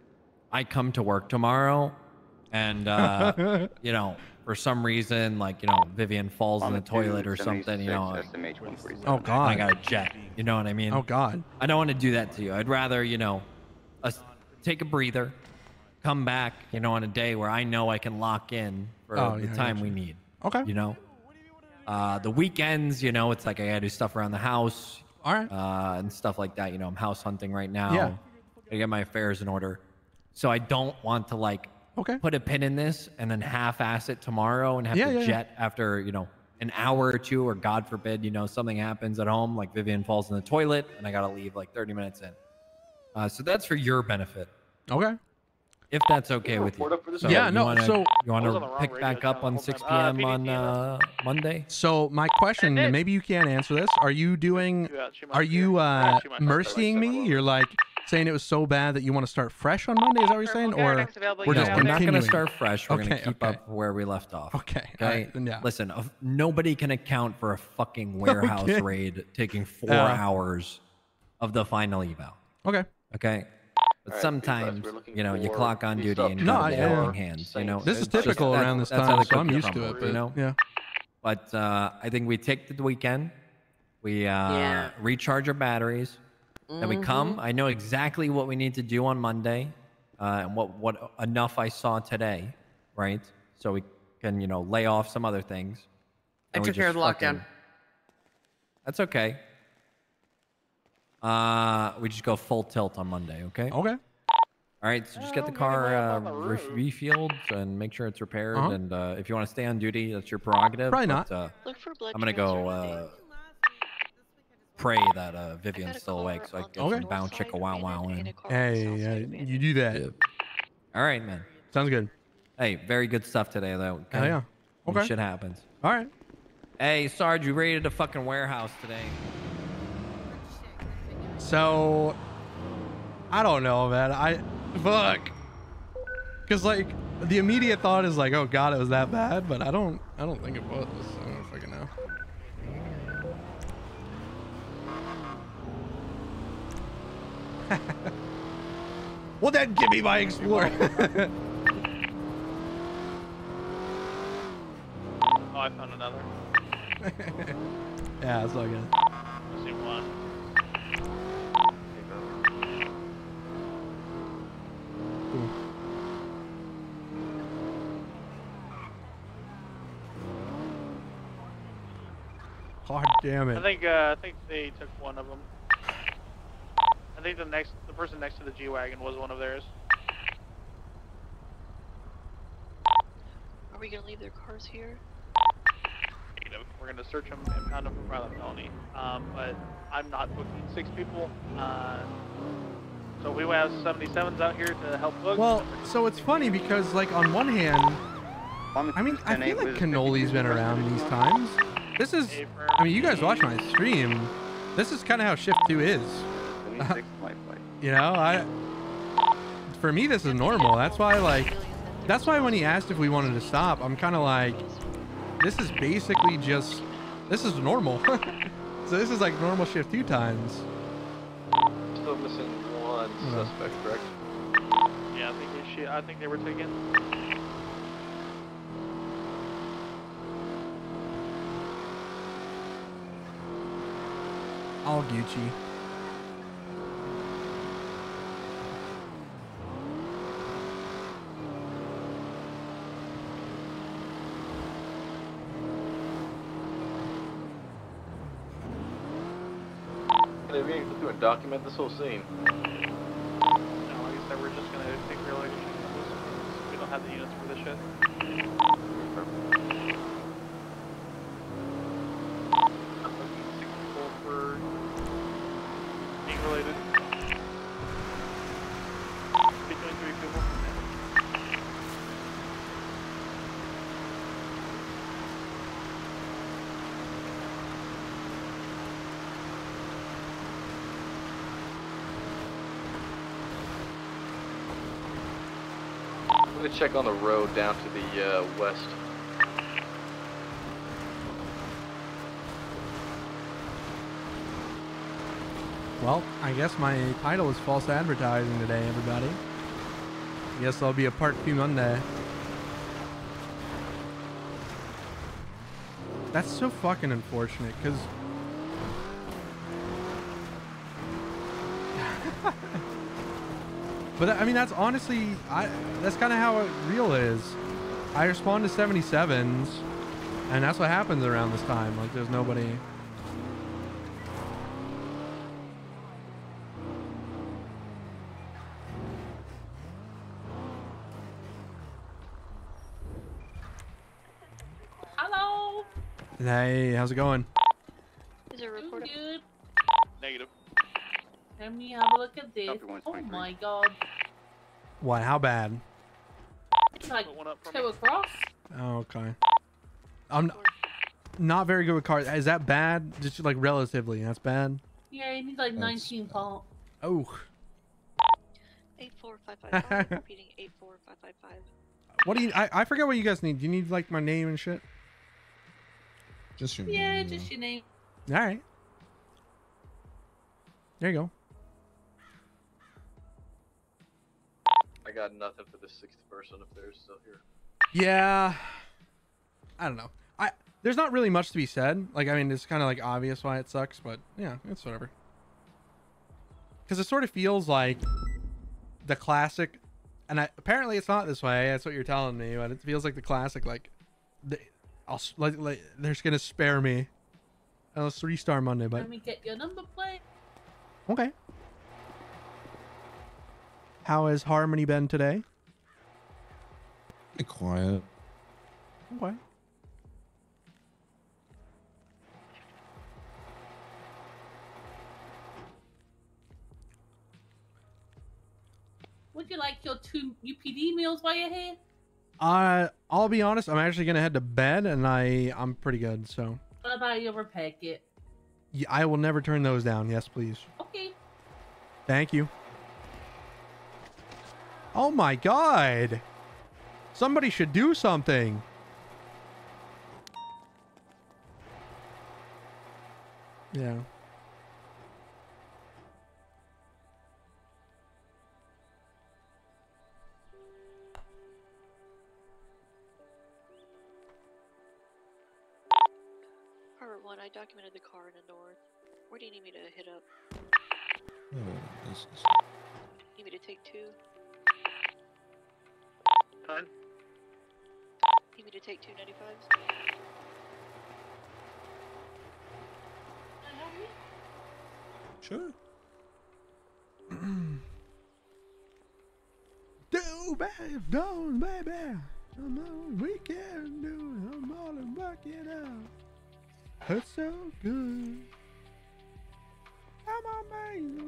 Speaker 10: I come to work tomorrow and, you know, for some reason, like, you know, Vivian falls in the toilet or something, you know.
Speaker 2: Oh, God.
Speaker 10: I got a jet. You know what I mean?
Speaker 2: Oh, God.
Speaker 10: I don't want to do that to you. I'd rather, you know, take a breather, come back, you know, on a day where I know I can lock in for the time we need.
Speaker 2: Okay.
Speaker 10: You know? The weekends, you know, it's like I gotta do stuff around the house.
Speaker 2: All right.
Speaker 10: And stuff like that. You know, I'm house hunting right now.
Speaker 2: Yeah.
Speaker 10: I get my affairs in order. So I don't want to like put a pin in this and then half-ass it tomorrow and have to jet after, you know, an hour or two, or God forbid, you know, something happens at home, like Vivian falls in the toilet and I gotta leave like 30 minutes in. So that's for your benefit.
Speaker 2: Okay.
Speaker 10: If that's okay with you. So
Speaker 2: yeah,
Speaker 10: you
Speaker 2: no.
Speaker 10: So you want to pick back up on 6 p.m. on Monday?
Speaker 2: So my question, and maybe you can't answer this. Are you doing? Are you mercying me? You're like saying it was so bad that you want to start fresh on Monday? Is that what you're saying, or we're just
Speaker 10: we're not
Speaker 2: continuing?
Speaker 10: going to start fresh. We're going to keep up where we left off.
Speaker 2: Okay.
Speaker 10: Okay.
Speaker 2: Then yeah.
Speaker 10: Listen, nobody can account for a fucking warehouse raid taking 4 hours of the final eval.
Speaker 2: Okay.
Speaker 10: Okay. But sometimes, you know, you clock on duty and you
Speaker 2: no,
Speaker 10: got holding hands. You know,
Speaker 2: this is typical around this time, so I'm used to it. But,
Speaker 10: you know,
Speaker 2: yeah.
Speaker 10: But I think we take the weekend, we recharge our batteries, then we come. I know exactly what we need to do on Monday, and what enough I saw today, right? So we can, you know, lay off some other things.
Speaker 17: I took care of the lockdown.
Speaker 10: That's okay. We just go full tilt on Monday, okay?
Speaker 2: Okay.
Speaker 10: All right, so just get the car refueled and make sure it's repaired. And if you want to stay on duty, that's your prerogative.
Speaker 2: Probably not.
Speaker 10: I'm gonna go. pray that Vivian's still awake so I can get some bound chicka wow wow in.
Speaker 2: Hey, you do that.
Speaker 10: Yeah. All right, man.
Speaker 2: Sounds good.
Speaker 10: Hey, very good stuff today, though.
Speaker 2: Oh, yeah. Okay.
Speaker 10: Shit happens.
Speaker 2: All right.
Speaker 10: Hey, Sarge, you raided a fucking warehouse today.
Speaker 2: So, I don't know, man. Fuck. Because, like, the immediate thought is like, oh, God, it was that bad. But I don't think it was. I don't fucking know. Well, then give me my Explorer.
Speaker 7: Oh, I found another.
Speaker 2: Yeah, it's all good.
Speaker 7: I see one.
Speaker 2: God damn it.
Speaker 7: I think they took one of them. I think the person next to the G-Wagon was one of theirs.
Speaker 5: Are we gonna leave their cars here?
Speaker 7: We're gonna search them and pound them for violent felony. But I'm not booking 6 people. So we have 77s out here to help book.
Speaker 2: Well, so it's funny because, like, on one hand, I mean, I feel like Cannoli's been around these times. This is, I mean, you guys watch my stream. This is kind of how Shift 2 is. You know, for me, this is normal. That's why, like, that's why when he asked if we wanted to stop, I'm kind of like, this is basically just, this is normal. So this is like normal Shift 2 times.
Speaker 21: Still missing one suspect, correct?
Speaker 7: Yeah, I think they were taken.
Speaker 2: All Gucci.
Speaker 21: If we do and document this whole scene.
Speaker 7: No, like I said, we're just gonna take real action. We don't have the units for this shit. I'm looking at 6 people for being related. Between 3 people.
Speaker 21: I'm gonna check on the road down to the west.
Speaker 2: Well, I guess my title is false advertising today, everybody. Guess I'll be a part 2 Monday. That's so fucking unfortunate, because... But I mean, that's honestly, that's kind of how it real is. I respond to 77s, and that's what happens around this time. Like, there's nobody.
Speaker 4: Hello.
Speaker 2: Hey, how's it going?
Speaker 5: Is there a report?
Speaker 4: Good.
Speaker 7: Negative.
Speaker 4: Let me have a look at this. Oh my god.
Speaker 2: What? How bad?
Speaker 4: It's like 2 across.
Speaker 2: Oh, okay. I'm not very good with cars. Is that bad? Just like relatively, that's bad.
Speaker 4: Yeah, you need like 19 pump.
Speaker 2: Oh.
Speaker 5: 84555. Repeating 84555.
Speaker 2: What do you? I forget what you guys need. Do you need like my name and shit?
Speaker 4: Just your name. Yeah, just your name.
Speaker 2: All right. There you go.
Speaker 21: I got nothing for the 6th person if they're still here.
Speaker 2: Yeah. I don't know. There's not really much to be said. Like, I mean, it's kind of like obvious why it sucks, but yeah, it's whatever. Because it sort of feels like the classic, and apparently it's not this way. That's what you're telling me, but it feels like the classic, like, they're just gonna spare me. I'll 3-star Monday, but
Speaker 4: Let me get your number plate.
Speaker 2: okay. How has Harmony been today?
Speaker 16: Quiet.
Speaker 4: Would you like your 2 UPD meals while you're here?
Speaker 2: I'll be honest. I'm actually gonna head to bed, and I'm pretty good. So.
Speaker 4: What about your repair kit?
Speaker 2: Yeah, I will never turn those down. Yes, please.
Speaker 4: Okay.
Speaker 2: Thank you. Oh my God! Somebody should do something. Yeah.
Speaker 5: Part 1, I documented the car in the north. Where do you need me to hit up? Need me to take 2?
Speaker 7: Done.
Speaker 5: Need me to take 2 95s?
Speaker 2: Sure. Do baby, don't baby. Come on, we can do it. I'm all and work it out. It's so good. Come on, baby.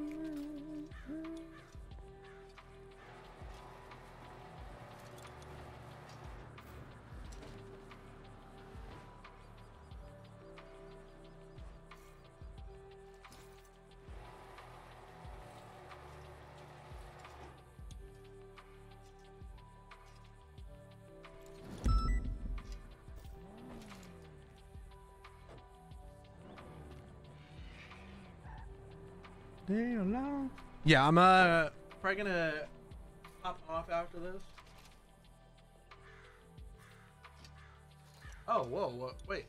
Speaker 2: Damn long. Yeah, I'm probably gonna hop off after this. Oh, whoa, wait.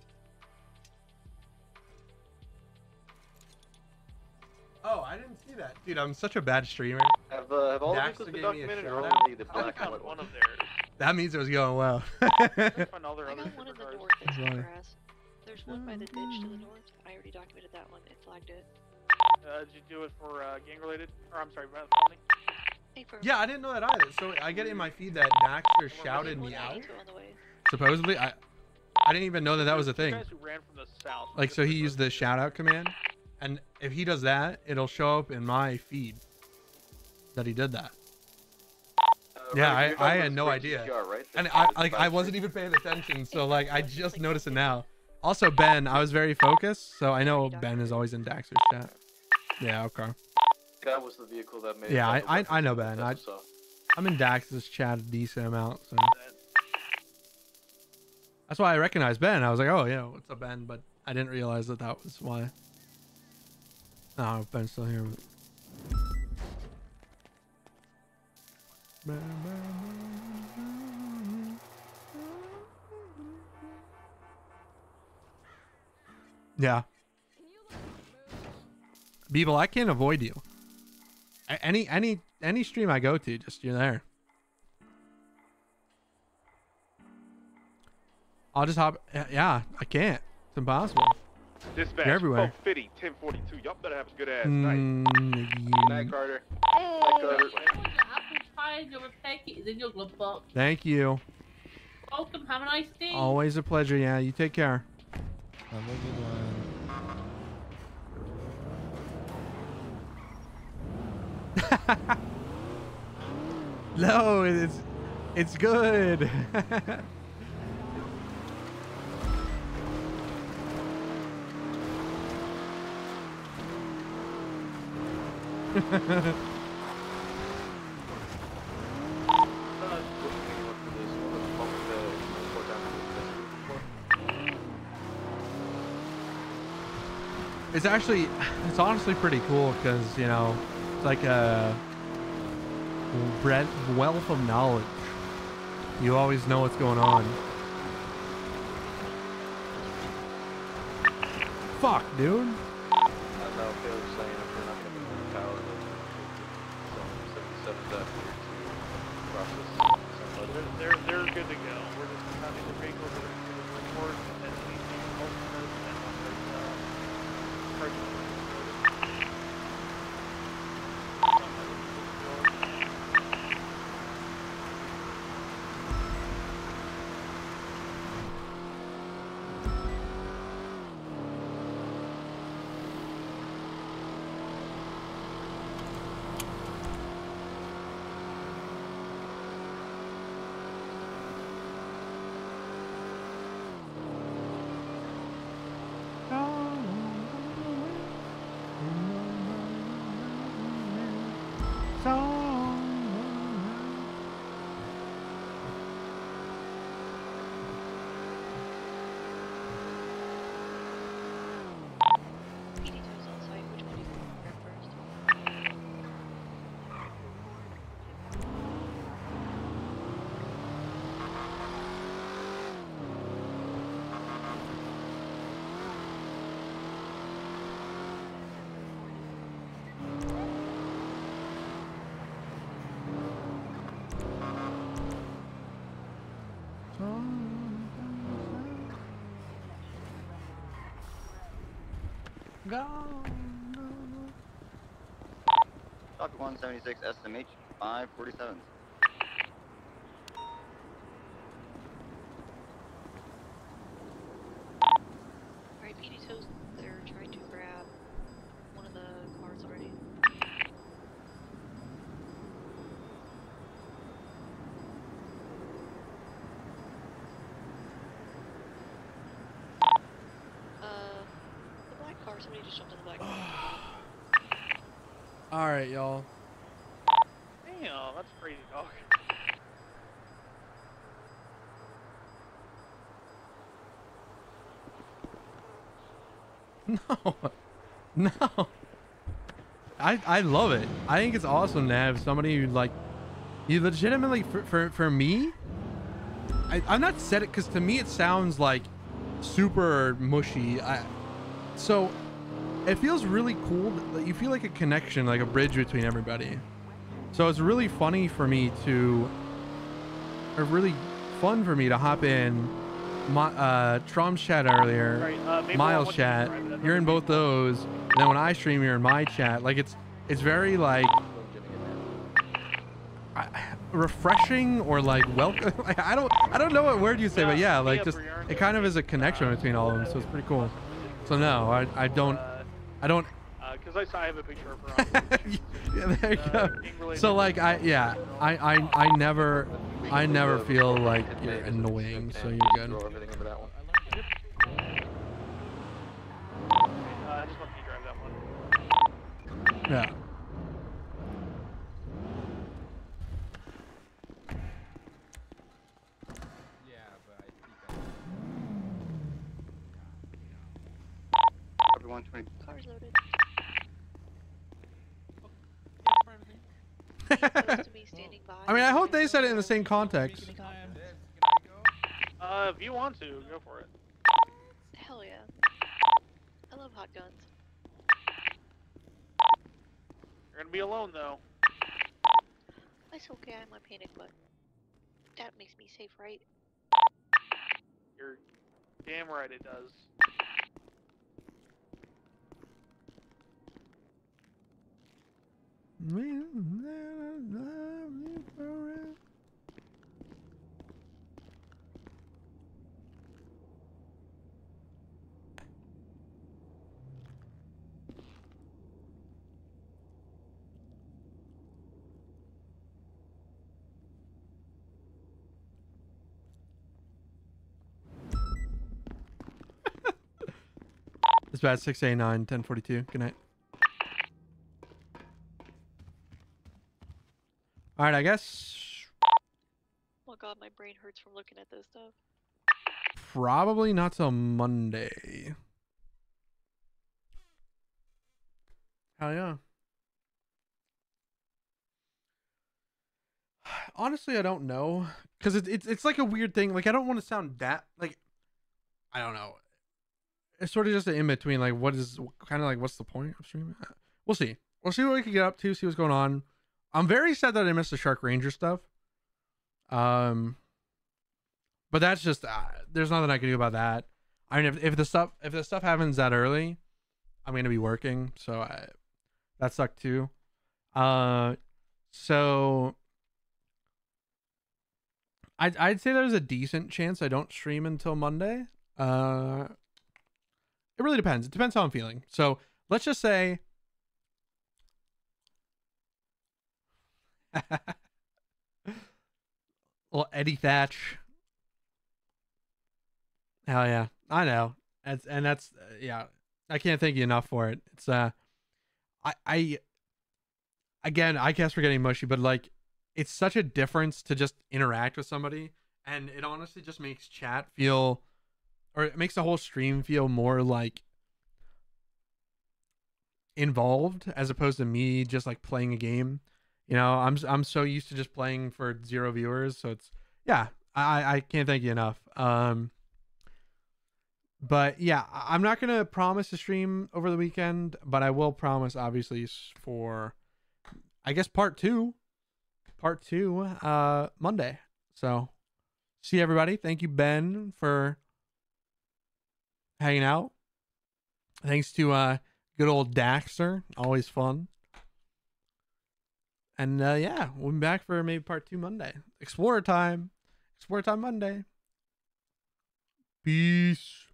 Speaker 2: Oh, I didn't see that. Dude, I'm such a bad streamer.
Speaker 21: Have all the
Speaker 2: Dax
Speaker 21: vehicles been
Speaker 2: gave me a
Speaker 21: documented or
Speaker 2: shout-out.
Speaker 21: only the black and white
Speaker 7: One
Speaker 21: ones?
Speaker 7: of theirs.
Speaker 2: That means it was going well.
Speaker 5: I got one in the north that's in grass. There's one by the ditch to the north. I already documented that one and flagged it.
Speaker 7: Did you do it for gang related? Or I'm sorry, felony?
Speaker 2: Yeah, I didn't know that either. So I get in my feed that Daxter shouted me out. Supposedly, I didn't even know that was a thing.
Speaker 7: Guys who ran from the south.
Speaker 2: Like, so he used the shout out command, and if he does that, it'll show up in my feed that he did that. Yeah, I had no idea, and I wasn't even paying attention, so like I just noticed it now. Also, Ben, I was very focused, so I know Ben is always in Daxter's chat. Yeah, okay.
Speaker 21: That was the vehicle that made.
Speaker 2: Yeah, I know Ben. I'm in Dax's chat a decent amount, so that's why I recognized Ben. I was like, oh yeah, what's up, Ben? But I didn't realize that was why. Oh, Ben's still here. Yeah. Beeble, I can't avoid you. Any stream I go to, just you're there. I'll just hop. Yeah, I can't. It's impossible.
Speaker 19: Dispatch,
Speaker 2: you're everywhere.
Speaker 19: 1042. Y'all better have a good ass night.
Speaker 21: Night, Carter.
Speaker 4: Hey,
Speaker 21: Night, Carter.
Speaker 4: apple pie and your repair kit is in your glove box.
Speaker 2: Thank you.
Speaker 4: Welcome. Have a nice day.
Speaker 2: Always a pleasure. Yeah, you take care.
Speaker 3: Have a good one.
Speaker 2: No, it's good. It's honestly pretty cool because, you know, it's like a wealth of knowledge. You always know what's going on. Fuck, dude.
Speaker 21: I don't know if they were saying if they're not going to be the power to 77 process.
Speaker 7: They're good to go. We're just having the vehicles that are going to report and anything else
Speaker 2: go.
Speaker 27: Copy 176 SMH 547.
Speaker 5: Alright, PD toes, they're trying to grab one of the cars already. The black car, somebody just jumped in the black car.
Speaker 2: All right, y'all.
Speaker 7: Damn, that's crazy, dog.
Speaker 2: No. I love it. I think it's awesome to have somebody who like you legitimately for me. I'm not said it because to me it sounds like super mushy. So it feels really cool that you feel like a connection, like a bridge between everybody. So it's really funny for me to, or really fun for me to hop in Trom's chat earlier,
Speaker 7: right,
Speaker 2: Miles chat. You're in both those, and then when I stream, you're in my chat. Like it's very like refreshing or like welcome. I don't know what word you say, but yeah, like just it kind of is a connection between all of them, so it's pretty cool. So no, I don't.
Speaker 7: Because I have a picture of her.
Speaker 2: Yeah, there you go. So like I never feel like you're annoying, so you're good.
Speaker 7: I just want you to drive that one.
Speaker 2: Yeah.
Speaker 5: Car's loaded.
Speaker 2: I mean, I hope they said it in the same context.
Speaker 7: If you want to, go for it.
Speaker 5: Hell yeah. I love hot guns.
Speaker 7: You're gonna be alone though.
Speaker 5: It's okay, I'm a panic, but that makes me safe, right?
Speaker 7: You're damn right it does.
Speaker 2: It's bad. 6A9 1042. Good night. All right, I guess.
Speaker 5: Oh god, my brain hurts from looking at this stuff.
Speaker 2: Probably not till Monday. Hell yeah. Honestly, I don't know, because it's like a weird thing. Like I don't want to sound that like, I don't know. It's sort of just an in between. Like what is kind of like what's the point of streaming? We'll see. We'll see what we can get up to. See what's going on. I'm very sad that I missed the Shark Ranger stuff. But that's just there's nothing I can do about that. I mean, if the stuff happens that early, I'm gonna be working, so that sucked too. So I'd say there's a decent chance I don't stream until Monday. It really depends. It depends how I'm feeling. So let's just say. Well, Eddie Thatch. Hell yeah, I know. That's yeah. I can't thank you enough for it. It's I again, I guess we're getting mushy, but like, it's such a difference to just interact with somebody, and it honestly just makes chat feel, or it makes the whole stream feel more like involved as opposed to me just like playing a game. You know, I'm so used to just playing for 0 viewers, so it's yeah. I can't thank you enough. But yeah, I'm not gonna promise to stream over the weekend, but I will promise, obviously, for I guess part two, Monday. So see everybody. Thank you, Ben, for hanging out. Thanks to Good old Daxter, always fun. And yeah, we'll be back for maybe part 2 Monday. Explorer time. Explorer time Monday. Peace.